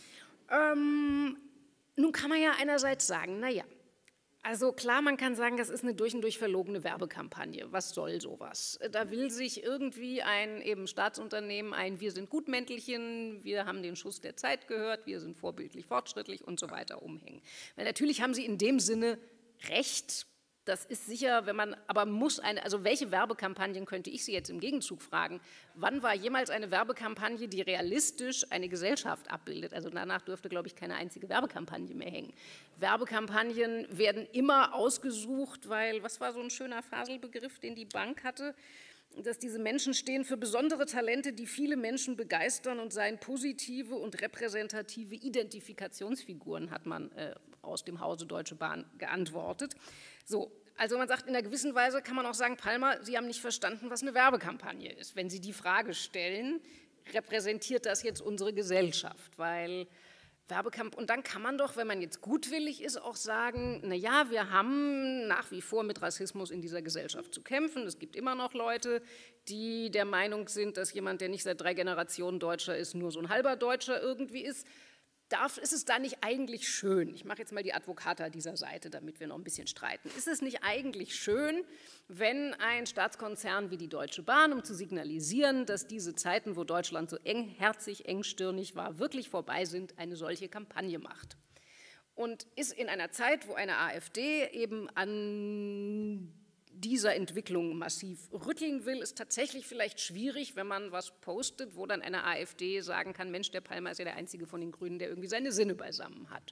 Ähm, nun kann man ja einerseits sagen, naja, also klar, man kann sagen, das ist eine durch und durch verlogene Werbekampagne. Was soll sowas? Da will sich irgendwie ein eben Staatsunternehmen ein Wir sind Gutmäntelchen, wir haben den Schuss der Zeit gehört, wir sind vorbildlich fortschrittlich und so weiter umhängen. Weil natürlich haben sie in dem Sinne recht. Das ist sicher, wenn man, aber muss eine, also welche Werbekampagnen könnte ich Sie jetzt im Gegenzug fragen? Wann war jemals eine Werbekampagne, die realistisch eine Gesellschaft abbildet? Also danach dürfte, glaube ich, keine einzige Werbekampagne mehr hängen. Werbekampagnen werden immer ausgesucht, weil, was war so ein schöner Faselbegriff, den die Bank hatte? Dass diese Menschen stehen für besondere Talente, die viele Menschen begeistern und seien positive und repräsentative Identifikationsfiguren, hat man äh, aus dem Hause Deutsche Bahn geantwortet. So, also man sagt, in einer gewissen Weise kann man auch sagen, Palmer, Sie haben nicht verstanden, was eine Werbekampagne ist. Wenn Sie die Frage stellen, repräsentiert das jetzt unsere Gesellschaft? Weil Werbekampagne, und dann kann man doch, wenn man jetzt gutwillig ist, auch sagen, naja, wir haben nach wie vor mit Rassismus in dieser Gesellschaft zu kämpfen. Es gibt immer noch Leute, die der Meinung sind, dass jemand, der nicht seit drei Generationen Deutscher ist, nur so ein halber Deutscher irgendwie ist. Darf, ist es da nicht eigentlich schön, ich mache jetzt mal die Advocata dieser Seite, damit wir noch ein bisschen streiten, ist es nicht eigentlich schön, wenn ein Staatskonzern wie die Deutsche Bahn, um zu signalisieren, dass diese Zeiten, wo Deutschland so engherzig, engstirnig war, wirklich vorbei sind, eine solche Kampagne macht? Und ist in einer Zeit, wo eine AfD eben an dieser Entwicklung massiv rütteln will, ist tatsächlich vielleicht schwierig, wenn man was postet, wo dann eine AfD sagen kann, Mensch, der Palmer ist ja der einzige von den Grünen, der irgendwie seine Sinne beisammen hat.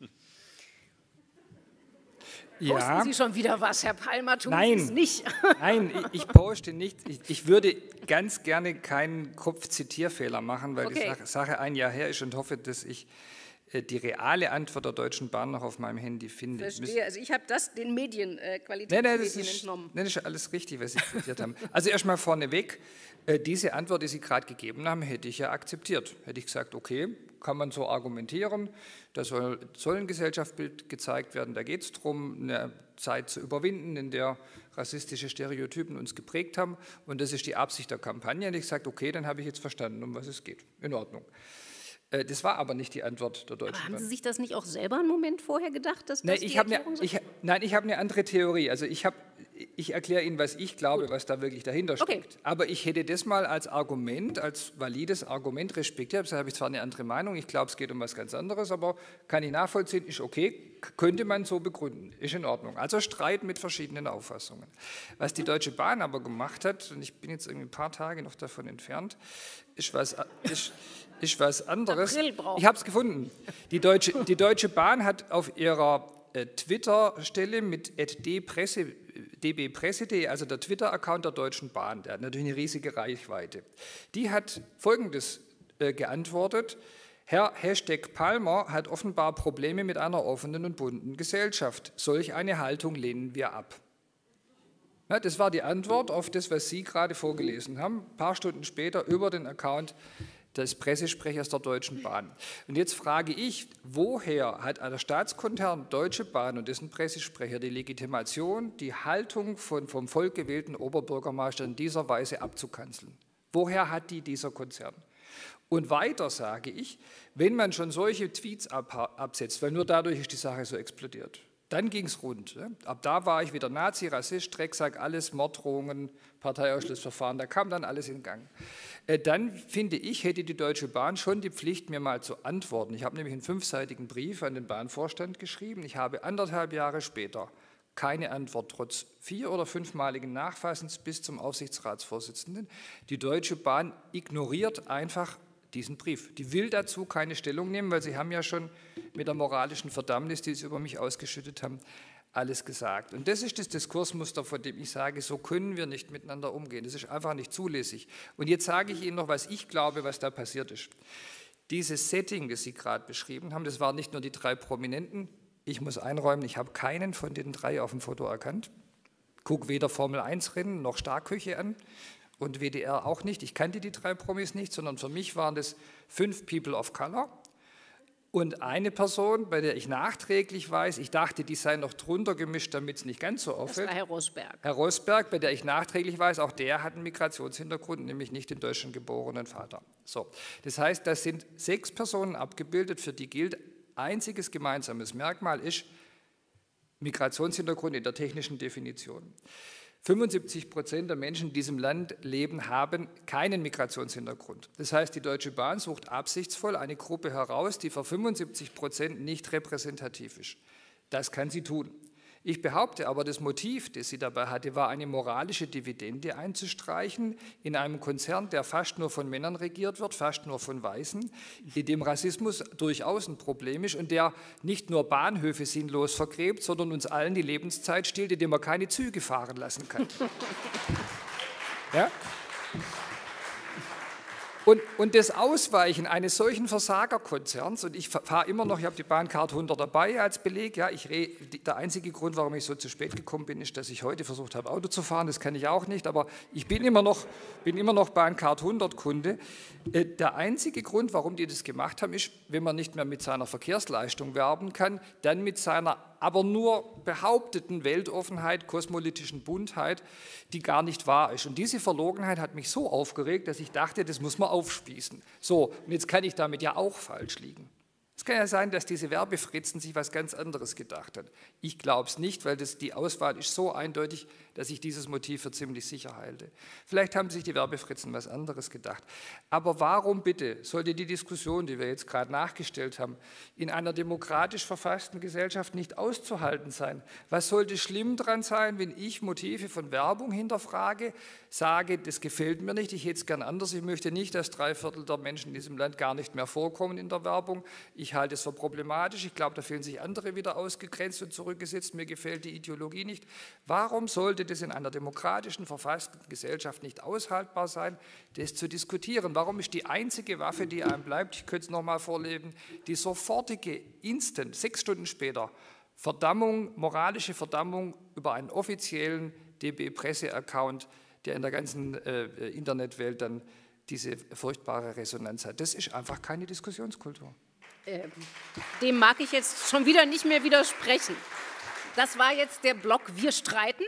Ja. Posten Sie schon wieder was, Herr Palmer, tun Nein. Sie es nicht. Nein, ich, ich poste nicht. Ich, ich würde ganz gerne keinen Kopfzitierfehler machen, weil Okay. die Sache ein Jahr her ist und hoffe, dass ich die reale Antwort der Deutschen Bahn noch auf meinem Handy finde. Verstehe, also ich habe das den Medien, äh, Nein, nein, das Qualitätsmedien ist, entnommen. nein, das ist alles richtig, was Sie zitiert haben. Also erstmal vorneweg, äh, diese Antwort, die Sie gerade gegeben haben, hätte ich ja akzeptiert. Hätte ich gesagt, okay, kann man so argumentieren, da soll, soll ein Gesellschaftsbild gezeigt werden, da geht es darum, eine Zeit zu überwinden, in der rassistische Stereotypen uns geprägt haben, und das ist die Absicht der Kampagne. Und ich sagte, okay, dann habe ich jetzt verstanden, um was es geht. In Ordnung. Das war aber nicht die Antwort der Deutschen Aber haben Bahn. Sie sich das nicht auch selber einen Moment vorher gedacht, dass das Nein, die ich habe eine, Erklärung sei? ich, nein, ich habe eine andere Theorie. Also ich, habe, ich erkläre Ihnen, was ich glaube, was da wirklich dahinter Okay. steckt. Aber ich hätte das mal als Argument, als valides Argument respektiert. Da habe ich zwar eine andere Meinung, ich glaube, es geht um was ganz anderes, aber kann ich nachvollziehen, ist okay, könnte man so begründen, ist in Ordnung. Also Streit mit verschiedenen Auffassungen. Was die Deutsche Bahn aber gemacht hat, und ich bin jetzt irgendwie ein paar Tage noch davon entfernt, ist was, ist, ist was anderes. April braucht. Ich habe es gefunden. Die Deutsche, die Deutsche Bahn hat auf ihrer äh, Twitter-Stelle mit d b presse punkt de, also der Twitter-Account der Deutschen Bahn, der hat natürlich eine riesige Reichweite, die hat Folgendes äh, geantwortet: Herr Hashtag Palmer hat offenbar Probleme mit einer offenen und bunten Gesellschaft. Solch eine Haltung lehnen wir ab. Ja, das war die Antwort auf das, was Sie gerade vorgelesen haben, ein paar Stunden später über den Account des Pressesprechers der Deutschen Bahn. Und jetzt frage ich, woher hat der Staatskonzern Deutsche Bahn und dessen Pressesprecher die Legitimation, die Haltung von vom Volk gewählten Oberbürgermeister in dieser Weise abzukanzeln? Woher hat die dieser Konzern? Und weiter sage ich, wenn man schon solche Tweets ab, absetzt, weil nur dadurch ist die Sache so explodiert, dann ging es rund. Ne? Ab da war ich wieder Nazi, Rassist, Drecksack, alles, Morddrohungen, Parteiausschlussverfahren, da kam dann alles in Gang. Äh, dann, finde ich, hätte die Deutsche Bahn schon die Pflicht, mir mal zu antworten. Ich habe nämlich einen fünfseitigen Brief an den Bahnvorstand geschrieben. Ich habe anderthalb Jahre später keine Antwort, trotz vier- oder fünfmaligen Nachfassens bis zum Aufsichtsratsvorsitzenden. Die Deutsche Bahn ignoriert einfach diesen Brief. Die will dazu keine Stellung nehmen, weil sie haben ja schon mit der moralischen Verdammnis, die sie über mich ausgeschüttet haben, alles gesagt. Und das ist das Diskursmuster, von dem ich sage, so können wir nicht miteinander umgehen. Das ist einfach nicht zulässig. Und jetzt sage ich Ihnen noch, was ich glaube, was da passiert ist. Dieses Setting, das Sie gerade beschrieben haben, das waren nicht nur die drei Prominenten. Ich muss einräumen, ich habe keinen von den drei auf dem Foto erkannt. Guck weder Formel eins Rennen noch Starküche an und W D R auch nicht. Ich kannte die drei Promis nicht, sondern für mich waren das fünf People of Color und eine Person, bei der ich nachträglich weiß, ich dachte, die sei noch drunter gemischt, damit es nicht ganz so auffällt. Das war Herr Rosberg. Herr Rosberg, bei der ich nachträglich weiß, auch der hat einen Migrationshintergrund, nämlich nicht den Deutschland geborenen Vater. So, das heißt, das sind sechs Personen abgebildet, für die gilt, einziges gemeinsames Merkmal ist Migrationshintergrund in der technischen Definition. fünfundsiebzig Prozent der Menschen, die in diesem Land leben, haben keinen Migrationshintergrund. Das heißt, die Deutsche Bahn sucht absichtsvoll eine Gruppe heraus, die für fünfundsiebzig Prozent nicht repräsentativ ist. Das kann sie tun. Ich behaupte aber, das Motiv, das sie dabei hatte, war eine moralische Dividende einzustreichen in einem Konzern, der fast nur von Männern regiert wird, fast nur von Weißen, in dem Rassismus durchaus ein Problem ist und der nicht nur Bahnhöfe sinnlos vergräbt, sondern uns allen die Lebenszeit stiehlt, indem man keine Züge fahren lassen kann. Ja? Und, und das Ausweichen eines solchen Versagerkonzerns, und ich fahre immer noch, ich habe die Bahncard hundert dabei als Beleg, ja, ich re, der einzige Grund, warum ich so zu spät gekommen bin, ist, dass ich heute versucht habe, Auto zu fahren, das kann ich auch nicht, aber ich bin immer noch, bin immer noch Bahncard hundert Kunde. Der einzige Grund, warum die das gemacht haben, ist, wenn man nicht mehr mit seiner Verkehrsleistung werben kann, dann mit seiner aber nur behaupteten Weltoffenheit, kosmopolitischen Buntheit, die gar nicht wahr ist. Und diese Verlogenheit hat mich so aufgeregt, dass ich dachte, das muss man aufspießen. So, und jetzt kann ich damit ja auch falsch liegen. Es kann ja sein, dass diese Werbefritzen sich was ganz anderes gedacht hat. Ich glaube es nicht, weil das, die Auswahl ist so eindeutig, dass ich dieses Motiv für ziemlich sicher halte. Vielleicht haben sich die Werbefritzen was anderes gedacht. Aber warum bitte sollte die Diskussion, die wir jetzt gerade nachgestellt haben, in einer demokratisch verfassten Gesellschaft nicht auszuhalten sein? Was sollte schlimm dran sein, wenn ich Motive von Werbung hinterfrage, sage, das gefällt mir nicht, ich hätte es gern anders, ich möchte nicht, dass drei Viertel der Menschen in diesem Land gar nicht mehr vorkommen in der Werbung. Ich halte es für problematisch, ich glaube, da fühlen sich andere wieder ausgegrenzt und zurückgesetzt, mir gefällt die Ideologie nicht. Warum sollte das in einer demokratischen, verfassten Gesellschaft nicht aushaltbar sein, das zu diskutieren? Warum ist die einzige Waffe, die einem bleibt, ich könnte es nochmal vorleben, die sofortige, instant, sechs Stunden später, Verdammung, moralische Verdammung über einen offiziellen D B-Presse-Account, der in der ganzen äh, Internetwelt dann diese furchtbare Resonanz hat. Das ist einfach keine Diskussionskultur. Ähm, dem mag ich jetzt schon wieder nicht mehr widersprechen. Das war jetzt der Block Wir streiten.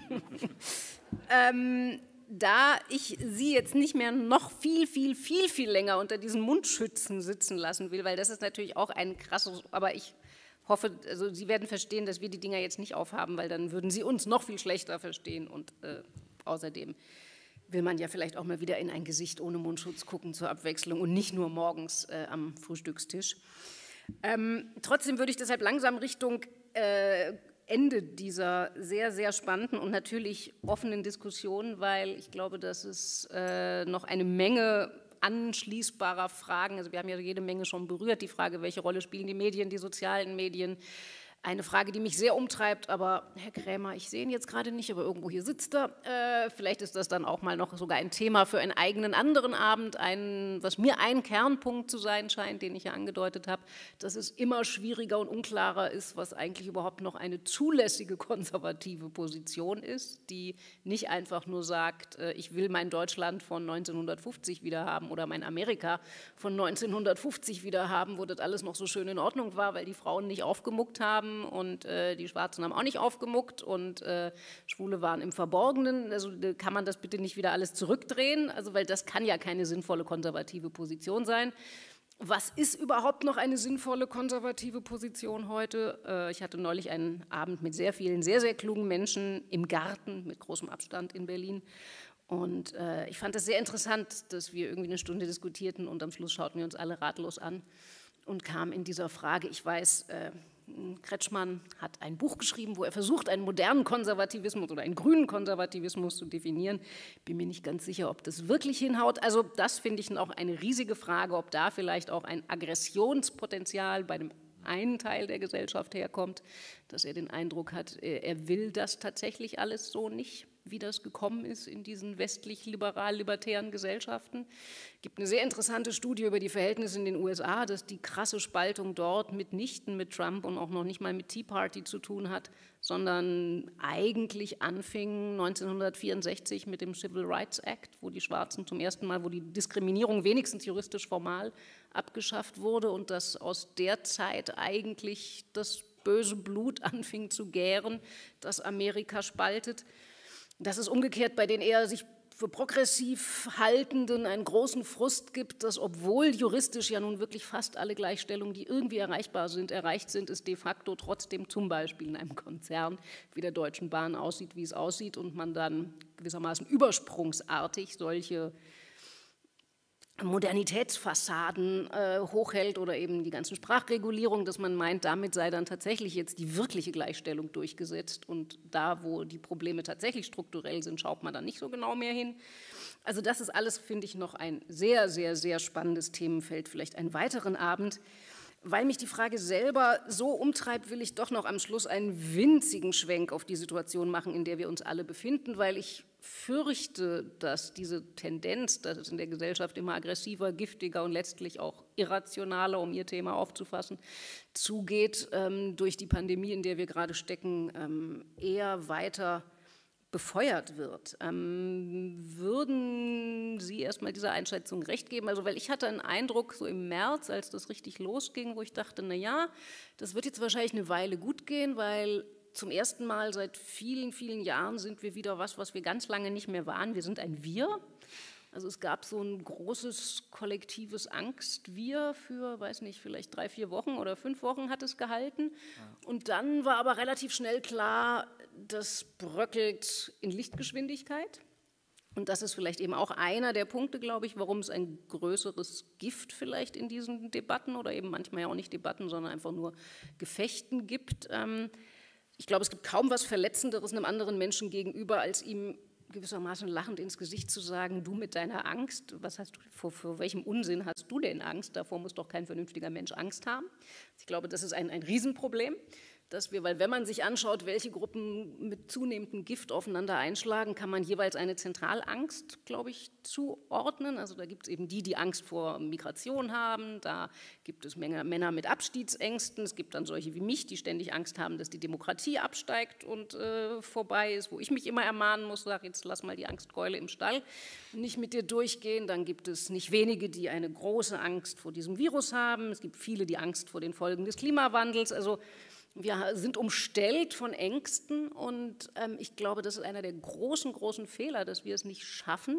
ähm, da ich Sie jetzt nicht mehr noch viel, viel, viel, viel länger unter diesen Mundschützen sitzen lassen will, weil das ist natürlich auch ein krasses, aber ich hoffe, also Sie werden verstehen, dass wir die Dinger jetzt nicht aufhaben, weil dann würden Sie uns noch viel schlechter verstehen und äh, außerdem will man ja vielleicht auch mal wieder in ein Gesicht ohne Mundschutz gucken zur Abwechslung und nicht nur morgens äh, am Frühstückstisch. Ähm, trotzdem würde ich deshalb langsam Richtung äh, Ende dieser sehr, sehr spannenden und natürlich offenen Diskussion, weil ich glaube, dass es äh, noch eine Menge anschließbarer Fragen, also wir haben ja jede Menge schon berührt, die Frage, welche Rolle spielen die Medien, die sozialen Medien, eine Frage, die mich sehr umtreibt, aber Herr Krämer, ich sehe ihn jetzt gerade nicht, aber irgendwo hier sitzt er. Äh, vielleicht ist das dann auch mal noch sogar ein Thema für einen eigenen anderen Abend, ein, was mir ein Kernpunkt zu sein scheint, den ich ja angedeutet habe, dass es immer schwieriger und unklarer ist, was eigentlich überhaupt noch eine zulässige konservative Position ist, die nicht einfach nur sagt, äh, ich will mein Deutschland von neunzehnhundertfünfzig wieder haben oder mein Amerika von neunzehnhundertfünfzig wieder haben, wo das alles noch so schön in Ordnung war, weil die Frauen nicht aufgemuckt haben und äh, die Schwarzen haben auch nicht aufgemuckt und äh, Schwule waren im Verborgenen. Also kann man das bitte nicht wieder alles zurückdrehen, also weil das kann ja keine sinnvolle konservative Position sein. Was ist überhaupt noch eine sinnvolle konservative Position heute? Ich hatte neulich einen Abend mit sehr vielen, sehr, sehr klugen Menschen im Garten mit großem Abstand in Berlin. Und ich fand es sehr interessant, dass wir irgendwie eine Stunde diskutierten und am Schluss schauten wir uns alle ratlos an und kamen in dieser Frage, ich weiß, Kretschmann hat ein Buch geschrieben, wo er versucht, einen modernen Konservativismus oder einen grünen Konservativismus zu definieren. Bin mir nicht ganz sicher, ob das wirklich hinhaut. Also das finde ich auch eine riesige Frage, ob da vielleicht auch ein Aggressionspotenzial bei dem einen Teil der Gesellschaft herkommt, dass er den Eindruck hat, er will das tatsächlich alles so nicht, wie das gekommen ist in diesen westlich-liberal-libertären Gesellschaften. Es gibt eine sehr interessante Studie über die Verhältnisse in den U S A, dass die krasse Spaltung dort mitnichten mit Trump und auch noch nicht mal mit Tea Party zu tun hat, sondern eigentlich anfing neunzehnhundertvierundsechzig mit dem Civil Rights Act, wo die Schwarzen zum ersten Mal, wo die Diskriminierung wenigstens juristisch formal abgeschafft wurde und dass aus der Zeit eigentlich das böse Blut anfing zu gären, das Amerika spaltet. Dass es umgekehrt bei den eher sich für progressiv Haltenden einen großen Frust gibt, dass obwohl juristisch ja nun wirklich fast alle Gleichstellungen, die irgendwie erreichbar sind, erreicht sind, es de facto trotzdem zum Beispiel in einem Konzern wie der Deutschen Bahn aussieht, wie es aussieht und man dann gewissermaßen übersprungsartig solche Modernitätsfassaden äh, hochhält oder eben die ganzen Sprachregulierungen, dass man meint, damit sei dann tatsächlich jetzt die wirkliche Gleichstellung durchgesetzt und da, wo die Probleme tatsächlich strukturell sind, schaut man dann nicht so genau mehr hin. Also das ist alles, finde ich, noch ein sehr, sehr, sehr spannendes Themenfeld, vielleicht einen weiteren Abend. Weil mich die Frage selber so umtreibt, will ich doch noch am Schluss einen winzigen Schwenk auf die Situation machen, in der wir uns alle befinden, weil ich fürchte, dass diese Tendenz, dass es in der Gesellschaft immer aggressiver, giftiger und letztlich auch irrationaler, um Ihr Thema aufzufassen, zugeht, ähm, durch die Pandemie, in der wir gerade stecken, ähm, eher weiter befeuert wird. Ähm, würden Sie erstmal dieser Einschätzung recht geben? Also, weil ich hatte einen Eindruck, so im März, als das richtig losging, wo ich dachte, na ja, das wird jetzt wahrscheinlich eine Weile gut gehen, weil zum ersten Mal seit vielen, vielen Jahren sind wir wieder was, was wir ganz lange nicht mehr waren. Wir sind ein Wir. Also es gab so ein großes kollektives Angst-Wir für, weiß nicht, vielleicht drei, vier Wochen oder fünf Wochen hat es gehalten. Und dann war aber relativ schnell klar, das bröckelt in Lichtgeschwindigkeit. Und das ist vielleicht eben auch einer der Punkte, glaube ich, warum es ein größeres Gift vielleicht in diesen Debatten oder eben manchmal ja auch nicht Debatten, sondern einfach nur Gefechten gibt. Ich glaube, es gibt kaum was Verletzenderes einem anderen Menschen gegenüber, als ihm gewissermaßen lachend ins Gesicht zu sagen, du mit deiner Angst, was hast du, vor, vor welchem Unsinn hast du denn Angst? Davor muss doch kein vernünftiger Mensch Angst haben. Ich glaube, das ist ein, ein Riesenproblem, dass wir, weil wenn man sich anschaut, welche Gruppen mit zunehmendem Gift aufeinander einschlagen, kann man jeweils eine Zentralangst, glaube ich, zuordnen. Also da gibt es eben die, die Angst vor Migration haben, da gibt es Männer mit Abstiegsängsten, es gibt dann solche wie mich, die ständig Angst haben, dass die Demokratie absteigt und äh, vorbei ist, wo ich mich immer ermahnen muss, sage, jetzt lass mal die Angstkeule im Stall, nicht mit dir durchgehen. Dann gibt es nicht wenige, die eine große Angst vor diesem Virus haben, es gibt viele, die Angst vor den Folgen des Klimawandels, also wir sind umstellt von Ängsten und ähm, ich glaube, das ist einer der großen, großen Fehler, dass wir es nicht schaffen,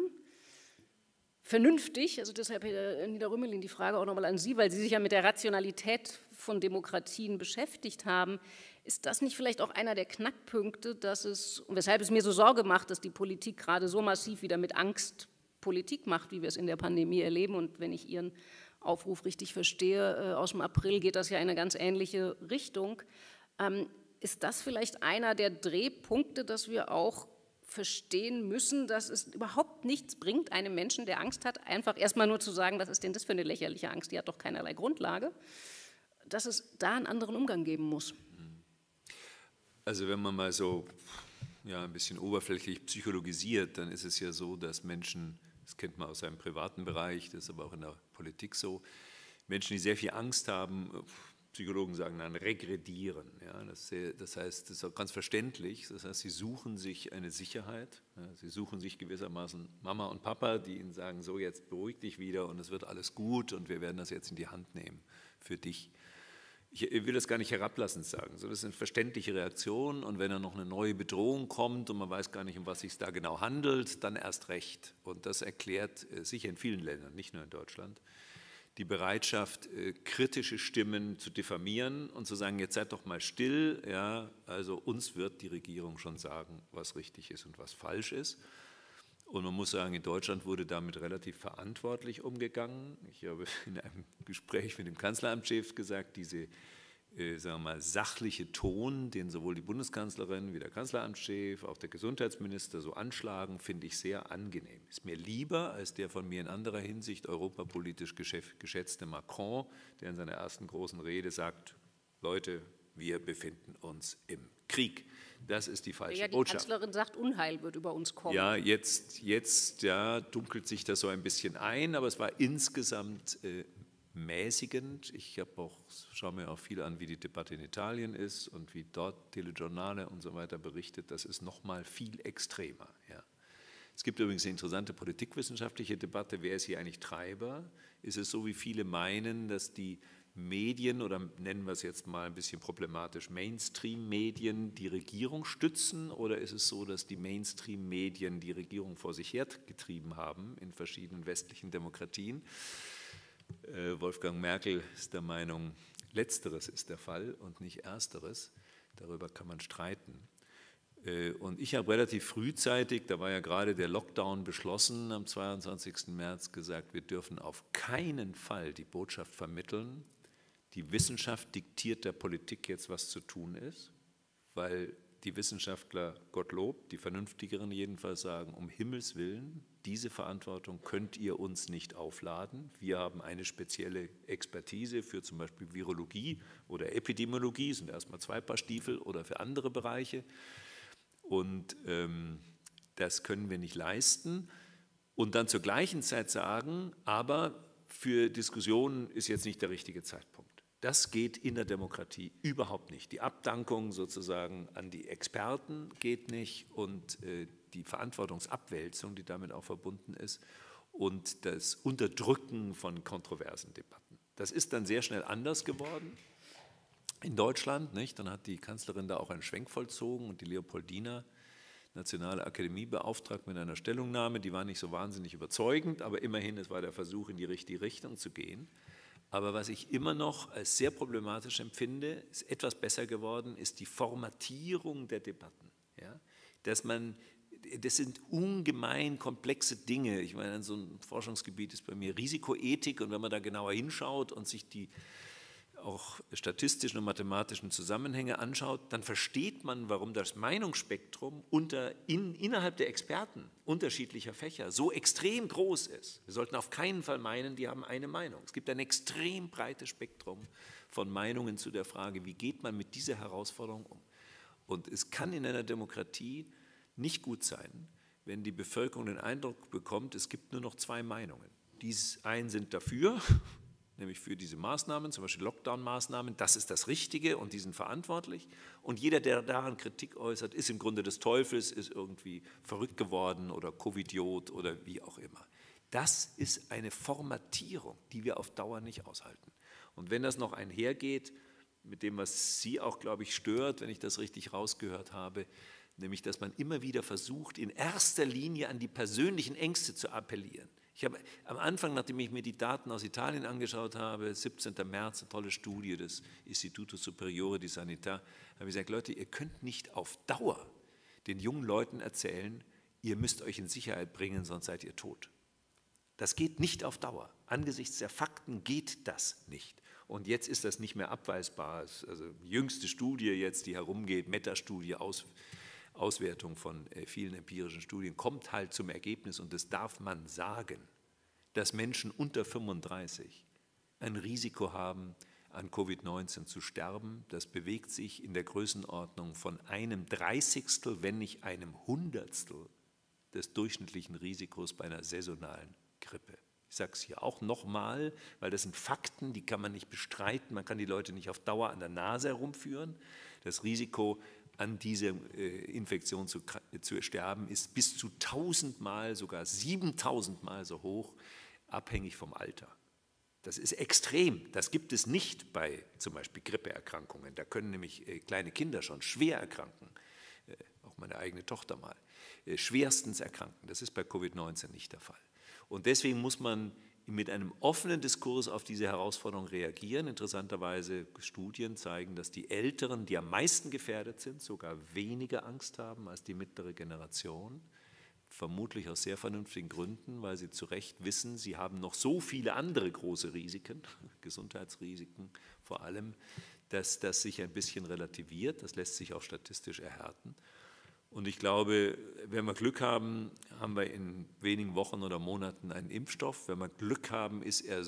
vernünftig, also deshalb, Herr Nieder-Rümelin, die Frage auch nochmal an Sie, weil Sie sich ja mit der Rationalität von Demokratien beschäftigt haben, ist das nicht vielleicht auch einer der Knackpunkte, dass es, und weshalb es mir so Sorge macht, dass die Politik gerade so massiv wieder mit Angst Politik macht, wie wir es in der Pandemie erleben, und wenn ich Ihren Aufruf richtig verstehe, aus dem April geht das ja in eine ganz ähnliche Richtung. Ist das vielleicht einer der Drehpunkte, dass wir auch verstehen müssen, dass es überhaupt nichts bringt, einem Menschen, der Angst hat, einfach erstmal nur zu sagen, was ist denn das für eine lächerliche Angst, die hat doch keinerlei Grundlage, dass es da einen anderen Umgang geben muss? Also wenn man mal so ja, ein bisschen oberflächlich psychologisiert, dann ist es ja so, dass Menschen, das kennt man aus seinem privaten Bereich, das ist aber auch in der Politik so, Menschen, die sehr viel Angst haben, Psychologen sagen dann regredieren. Ja, das, das heißt, das ist auch ganz verständlich, das heißt, sie suchen sich eine Sicherheit, ja, sie suchen sich gewissermaßen Mama und Papa, die ihnen sagen, so jetzt beruhig dich wieder und es wird alles gut und wir werden das jetzt in die Hand nehmen für dich. Ich will das gar nicht herablassend sagen, so, das ist eine verständliche Reaktion und wenn dann noch eine neue Bedrohung kommt und man weiß gar nicht, um was es sich da genau handelt, dann erst recht. Und das erklärt sicher in vielen Ländern, nicht nur in Deutschland, die Bereitschaft, äh, kritische Stimmen zu diffamieren und zu sagen, jetzt seid doch mal still, ja, also uns wird die Regierung schon sagen, was richtig ist und was falsch ist. Und man muss sagen, in Deutschland wurde damit relativ verantwortlich umgegangen. Ich habe in einem Gespräch mit dem Kanzleramtschef gesagt, diese äh, sagen wir mal, sachliche Ton, den sowohl die Bundeskanzlerin wie der Kanzleramtschef, auch der Gesundheitsminister so anschlagen, finde ich sehr angenehm. Ist mir lieber als der von mir in anderer Hinsicht europapolitisch geschätzte Macron, der in seiner ersten großen Rede sagt, Leute, wir befinden uns im Krieg. Das ist die falsche ja, die Botschaft. Die Kanzlerin sagt, Unheil wird über uns kommen. Ja, jetzt, jetzt ja, dunkelt sich das so ein bisschen ein, aber es war insgesamt äh, mäßigend. Ich habe auch, schaue mir auch viel an, wie die Debatte in Italien ist und wie dort Telegiornale und so weiter berichtet. Das ist noch mal viel extremer. Ja. Es gibt übrigens eine interessante politikwissenschaftliche Debatte. Wer ist hier eigentlich Treiber? Ist es so, wie viele meinen, dass die Medien oder nennen wir es jetzt mal ein bisschen problematisch, Mainstream-Medien die Regierung stützen, oder ist es so, dass die Mainstream-Medien die Regierung vor sich hergetrieben haben in verschiedenen westlichen Demokratien? Wolfgang Merkel ist der Meinung, Letzteres ist der Fall und nicht Ersteres. Darüber kann man streiten. Und ich habe relativ frühzeitig, da war ja gerade der Lockdown beschlossen, am zweiundzwanzigsten März gesagt, wir dürfen auf keinen Fall die Botschaft vermitteln, die Wissenschaft diktiert der Politik jetzt, was zu tun ist, weil die Wissenschaftler, Gottlob, die Vernünftigeren jedenfalls sagen, um Himmels Willen, diese Verantwortung könnt ihr uns nicht aufladen. Wir haben eine spezielle Expertise für zum Beispiel Virologie oder Epidemiologie, sind erstmal zwei Paar Stiefel, oder für andere Bereiche. Und ähm, das können wir nicht leisten. Und dann zur gleichen Zeit sagen, aber für Diskussionen ist jetzt nicht der richtige Zeitpunkt. Das geht in der Demokratie überhaupt nicht. Die Abdankung sozusagen an die Experten geht nicht und äh, die Verantwortungsabwälzung, die damit auch verbunden ist, und das Unterdrücken von kontroversen Debatten. Das ist dann sehr schnell anders geworden in Deutschland, nicht? Dann hat die Kanzlerin da auch einen Schwenk vollzogen und die Leopoldina, Nationale Akademie, beauftragt mit einer Stellungnahme, die war nicht so wahnsinnig überzeugend, aber immerhin, es war der Versuch, in die richtige Richtung zu gehen. Aber was ich immer noch als sehr problematisch empfinde, ist etwas besser geworden, ist die Formatierung der Debatten. Ja? Dass man, das sind ungemein komplexe Dinge. Ich meine, so ein Forschungsgebiet ist bei mir Risikoethik, und wenn man da genauer hinschaut und sich die auch statistischen und mathematischen Zusammenhänge anschaut, dann versteht man, warum das Meinungsspektrum unter, in, innerhalb der Experten unterschiedlicher Fächer so extrem groß ist. Wir sollten auf keinen Fall meinen, die haben eine Meinung. Es gibt ein extrem breites Spektrum von Meinungen zu der Frage, wie geht man mit dieser Herausforderung um. Und es kann in einer Demokratie nicht gut sein, wenn die Bevölkerung den Eindruck bekommt, es gibt nur noch zwei Meinungen. Die einen sind dafür, nämlich für diese Maßnahmen, zum Beispiel Lockdown-Maßnahmen, das ist das Richtige und die sind verantwortlich. Und jeder, der daran Kritik äußert, ist im Grunde des Teufels, ist irgendwie verrückt geworden oder Covidiot oder wie auch immer. Das ist eine Formatierung, die wir auf Dauer nicht aushalten. Und wenn das noch einhergeht mit dem, was Sie auch, glaube ich, stört, wenn ich das richtig rausgehört habe, nämlich, dass man immer wieder versucht, in erster Linie an die persönlichen Ängste zu appellieren. Ich habe am Anfang, nachdem ich mir die Daten aus Italien angeschaut habe, siebzehnten März, eine tolle Studie des Istituto Superiore di Sanità, habe ich gesagt, Leute, ihr könnt nicht auf Dauer den jungen Leuten erzählen, ihr müsst euch in Sicherheit bringen, sonst seid ihr tot. Das geht nicht auf Dauer. Angesichts der Fakten geht das nicht. Und jetzt ist das nicht mehr abweisbar. Also die jüngste Studie jetzt, die herumgeht, Metastudie, aus Auswertung von vielen empirischen Studien, kommt halt zum Ergebnis, und das darf man sagen, dass Menschen unter fünfunddreißig ein Risiko haben, an Covid neunzehn zu sterben. Das bewegt sich in der Größenordnung von einem Dreißigstel, wenn nicht einem Hundertstel des durchschnittlichen Risikos bei einer saisonalen Grippe. Ich sage es hier auch nochmal, weil das sind Fakten, die kann man nicht bestreiten. Man kann die Leute nicht auf Dauer an der Nase herumführen. Das Risiko, an dieser äh, Infektion zu, zu sterben, ist bis zu tausendmal, sogar siebentausendmal so hoch, abhängig vom Alter. Das ist extrem. Das gibt es nicht bei zum Beispiel Grippeerkrankungen. Da können nämlich äh, kleine Kinder schon schwer erkranken, äh, auch meine eigene Tochter mal, äh, schwerstens erkranken. Das ist bei Covid neunzehn nicht der Fall. Und deswegen muss man mit einem offenen Diskurs auf diese Herausforderung reagieren. Interessanterweise Studien zeigen, dass die Älteren, die am meisten gefährdet sind, sogar weniger Angst haben als die mittlere Generation. Vermutlich aus sehr vernünftigen Gründen, weil sie zu Recht wissen, sie haben noch so viele andere große Risiken, Gesundheitsrisiken vor allem, dass das sich ein bisschen relativiert. Das lässt sich auch statistisch erhärten. Und ich glaube, wenn wir Glück haben, haben wir in wenigen Wochen oder Monaten einen Impfstoff. Wenn wir Glück haben, ist er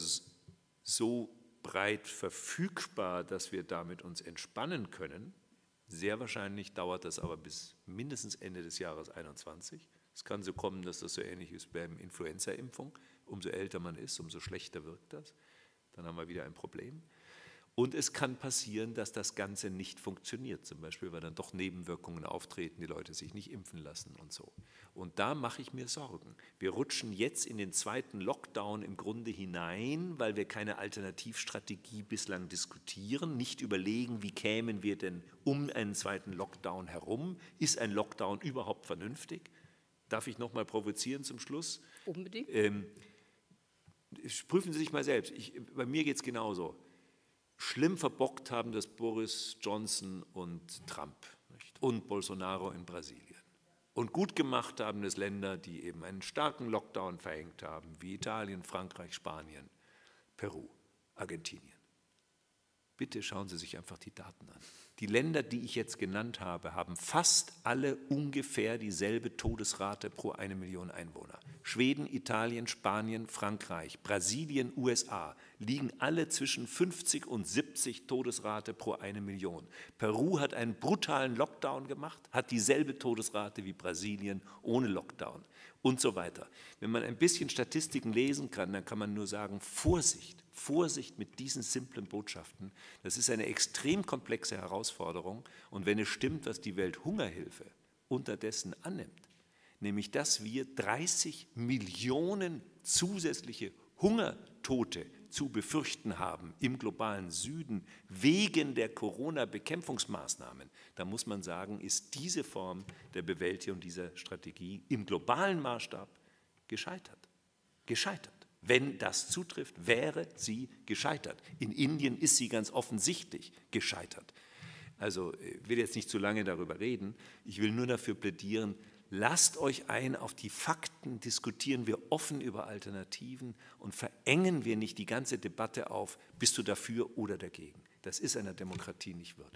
so breit verfügbar, dass wir damit uns entspannen können. Sehr wahrscheinlich dauert das aber bis mindestens Ende des Jahres einundzwanzig. Es kann so kommen, dass das so ähnlich ist bei der Influenza-Impfung. Umso älter man ist, umso schlechter wirkt das. Dann haben wir wieder ein Problem. Und es kann passieren, dass das Ganze nicht funktioniert, zum Beispiel, weil dann doch Nebenwirkungen auftreten, die Leute sich nicht impfen lassen und so. Und da mache ich mir Sorgen. Wir rutschen jetzt in den zweiten Lockdown im Grunde hinein, weil wir keine Alternativstrategie bislang diskutieren, nicht überlegen, wie kämen wir denn um einen zweiten Lockdown herum. Ist ein Lockdown überhaupt vernünftig? Darf ich noch mal provozieren zum Schluss? Unbedingt. Ähm, prüfen Sie sich mal selbst. Ich, bei mir geht es genauso. Schlimm verbockt haben das Boris Johnson und Trump, nicht? Und Bolsonaro in Brasilien. Und gut gemacht haben es Länder, die eben einen starken Lockdown verhängt haben, wie Italien, Frankreich, Spanien, Peru, Argentinien. Bitte schauen Sie sich einfach die Daten an. Die Länder, die ich jetzt genannt habe, haben fast alle ungefähr dieselbe Todesrate pro eine Million Einwohner. Schweden, Italien, Spanien, Frankreich, Brasilien, U S A liegen alle zwischen fünfzig und siebzig Todesrate pro eine Million. Peru hat einen brutalen Lockdown gemacht, hat dieselbe Todesrate wie Brasilien ohne Lockdown und so weiter. Wenn man ein bisschen Statistiken lesen kann, dann kann man nur sagen, Vorsicht, Vorsicht mit diesen simplen Botschaften. Das ist eine extrem komplexe Herausforderung. Und wenn es stimmt, was die Welthungerhilfe unterdessen annimmt, nämlich dass wir dreißig Millionen zusätzliche Hungertote zu befürchten haben im globalen Süden wegen der Corona-Bekämpfungsmaßnahmen, da muss man sagen, ist diese Form der Bewältigung dieser Strategie im globalen Maßstab gescheitert. Gescheitert. Wenn das zutrifft, wäre sie gescheitert. In Indien ist sie ganz offensichtlich gescheitert. Also ich will jetzt nicht zu lange darüber reden. Ich will nur dafür plädieren, lasst euch ein auf die Fakten, diskutieren wir offen über Alternativen und verengen wir nicht die ganze Debatte auf, bist du dafür oder dagegen. Das ist einer Demokratie nicht würdig.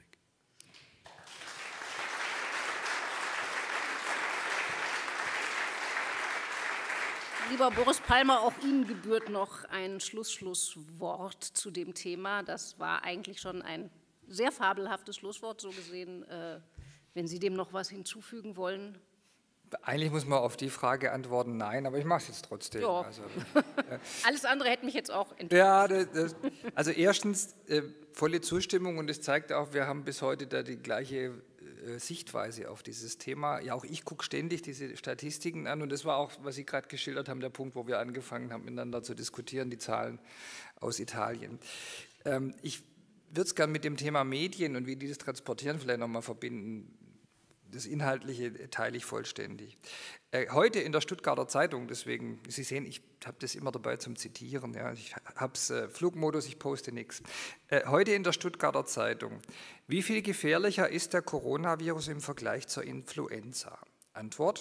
Lieber Boris Palmer, auch Ihnen gebührt noch ein Schlussschlusswort zu dem Thema. Das war eigentlich schon ein sehr fabelhaftes Schlusswort, so gesehen. Äh, wenn Sie dem noch was hinzufügen wollen. Eigentlich muss man auf die Frage antworten, nein, aber ich mache es jetzt trotzdem. Ja. Also, äh. Alles andere hätte mich jetzt auch enttäuscht. Ja, das, das, also erstens äh, volle Zustimmung und es zeigt auch, wir haben bis heute da die gleiche äh, Sichtweise auf dieses Thema. Ja, auch ich gucke ständig diese Statistiken an und das war auch, was Sie gerade geschildert haben, der Punkt, wo wir angefangen haben, miteinander zu diskutieren, die Zahlen aus Italien. Ähm, ich würde es gerne mit dem Thema Medien und wie die das transportieren vielleicht nochmal verbinden. Das Inhaltliche teile ich vollständig. Äh, heute in der Stuttgarter Zeitung, deswegen, Sie sehen, ich habe das immer dabei zum Zitieren, ja, ich habe es äh, Flugmodus, ich poste nichts. Äh, heute in der Stuttgarter Zeitung, wie viel gefährlicher ist der Coronavirus im Vergleich zur Influenza? Antwort,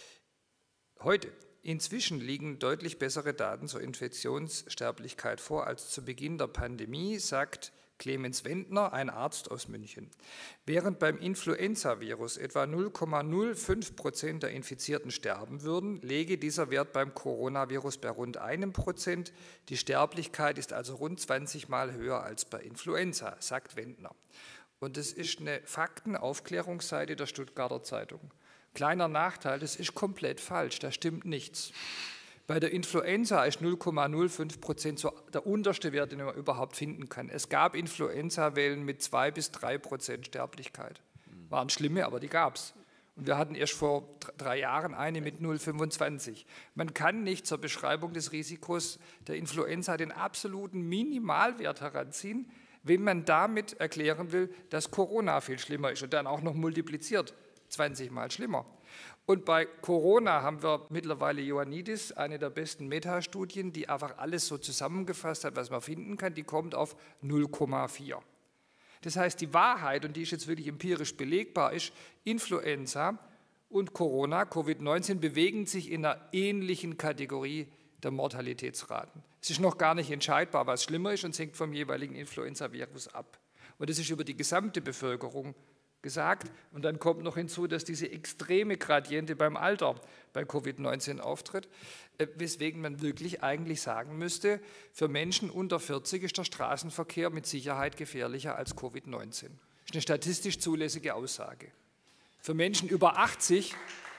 heute. Inzwischen liegen deutlich bessere Daten zur Infektionssterblichkeit vor als zu Beginn der Pandemie, sagt Clemens Wendner, ein Arzt aus München. Während beim Influenzavirus etwa null Komma null fünf Prozent der Infizierten sterben würden, läge dieser Wert beim Coronavirus bei rund einem Prozent. Die Sterblichkeit ist also rund zwanzig Mal höher als bei Influenza, sagt Wendner. Und das ist eine Faktenaufklärungsseite der Stuttgarter Zeitung. Kleiner Nachteil, das ist komplett falsch, da stimmt nichts. Bei der Influenza ist null Komma null fünf Prozent so der unterste Wert, den man überhaupt finden kann. Es gab Influenza-Wellen mit zwei bis drei Prozent Sterblichkeit. Waren schlimme, aber die gab es. Und wir hatten erst vor drei Jahren eine mit null Komma fünfundzwanzig. Man kann nicht zur Beschreibung des Risikos der Influenza den absoluten Minimalwert heranziehen, wenn man damit erklären will, dass Corona viel schlimmer ist und dann auch noch multipliziert, zwanzig Mal schlimmer. Und bei Corona haben wir mittlerweile Ioannidis, eine der besten Metastudien, die einfach alles so zusammengefasst hat, was man finden kann, die kommt auf null Komma vier. Das heißt, die Wahrheit, und die ist jetzt wirklich empirisch belegbar, ist, Influenza und Corona, Covid neunzehn, bewegen sich in einer ähnlichen Kategorie der Mortalitätsraten. Es ist noch gar nicht entscheidbar, was schlimmer ist, und es hängt vom jeweiligen Influenza-Virus ab. Und das ist über die gesamte Bevölkerung gesagt. Und dann kommt noch hinzu, dass diese extreme Gradiente beim Alter bei Covid neunzehn auftritt, weswegen man wirklich eigentlich sagen müsste, für Menschen unter vierzig ist der Straßenverkehr mit Sicherheit gefährlicher als Covid neunzehn. Das ist eine statistisch zulässige Aussage. Für Menschen über achtzig,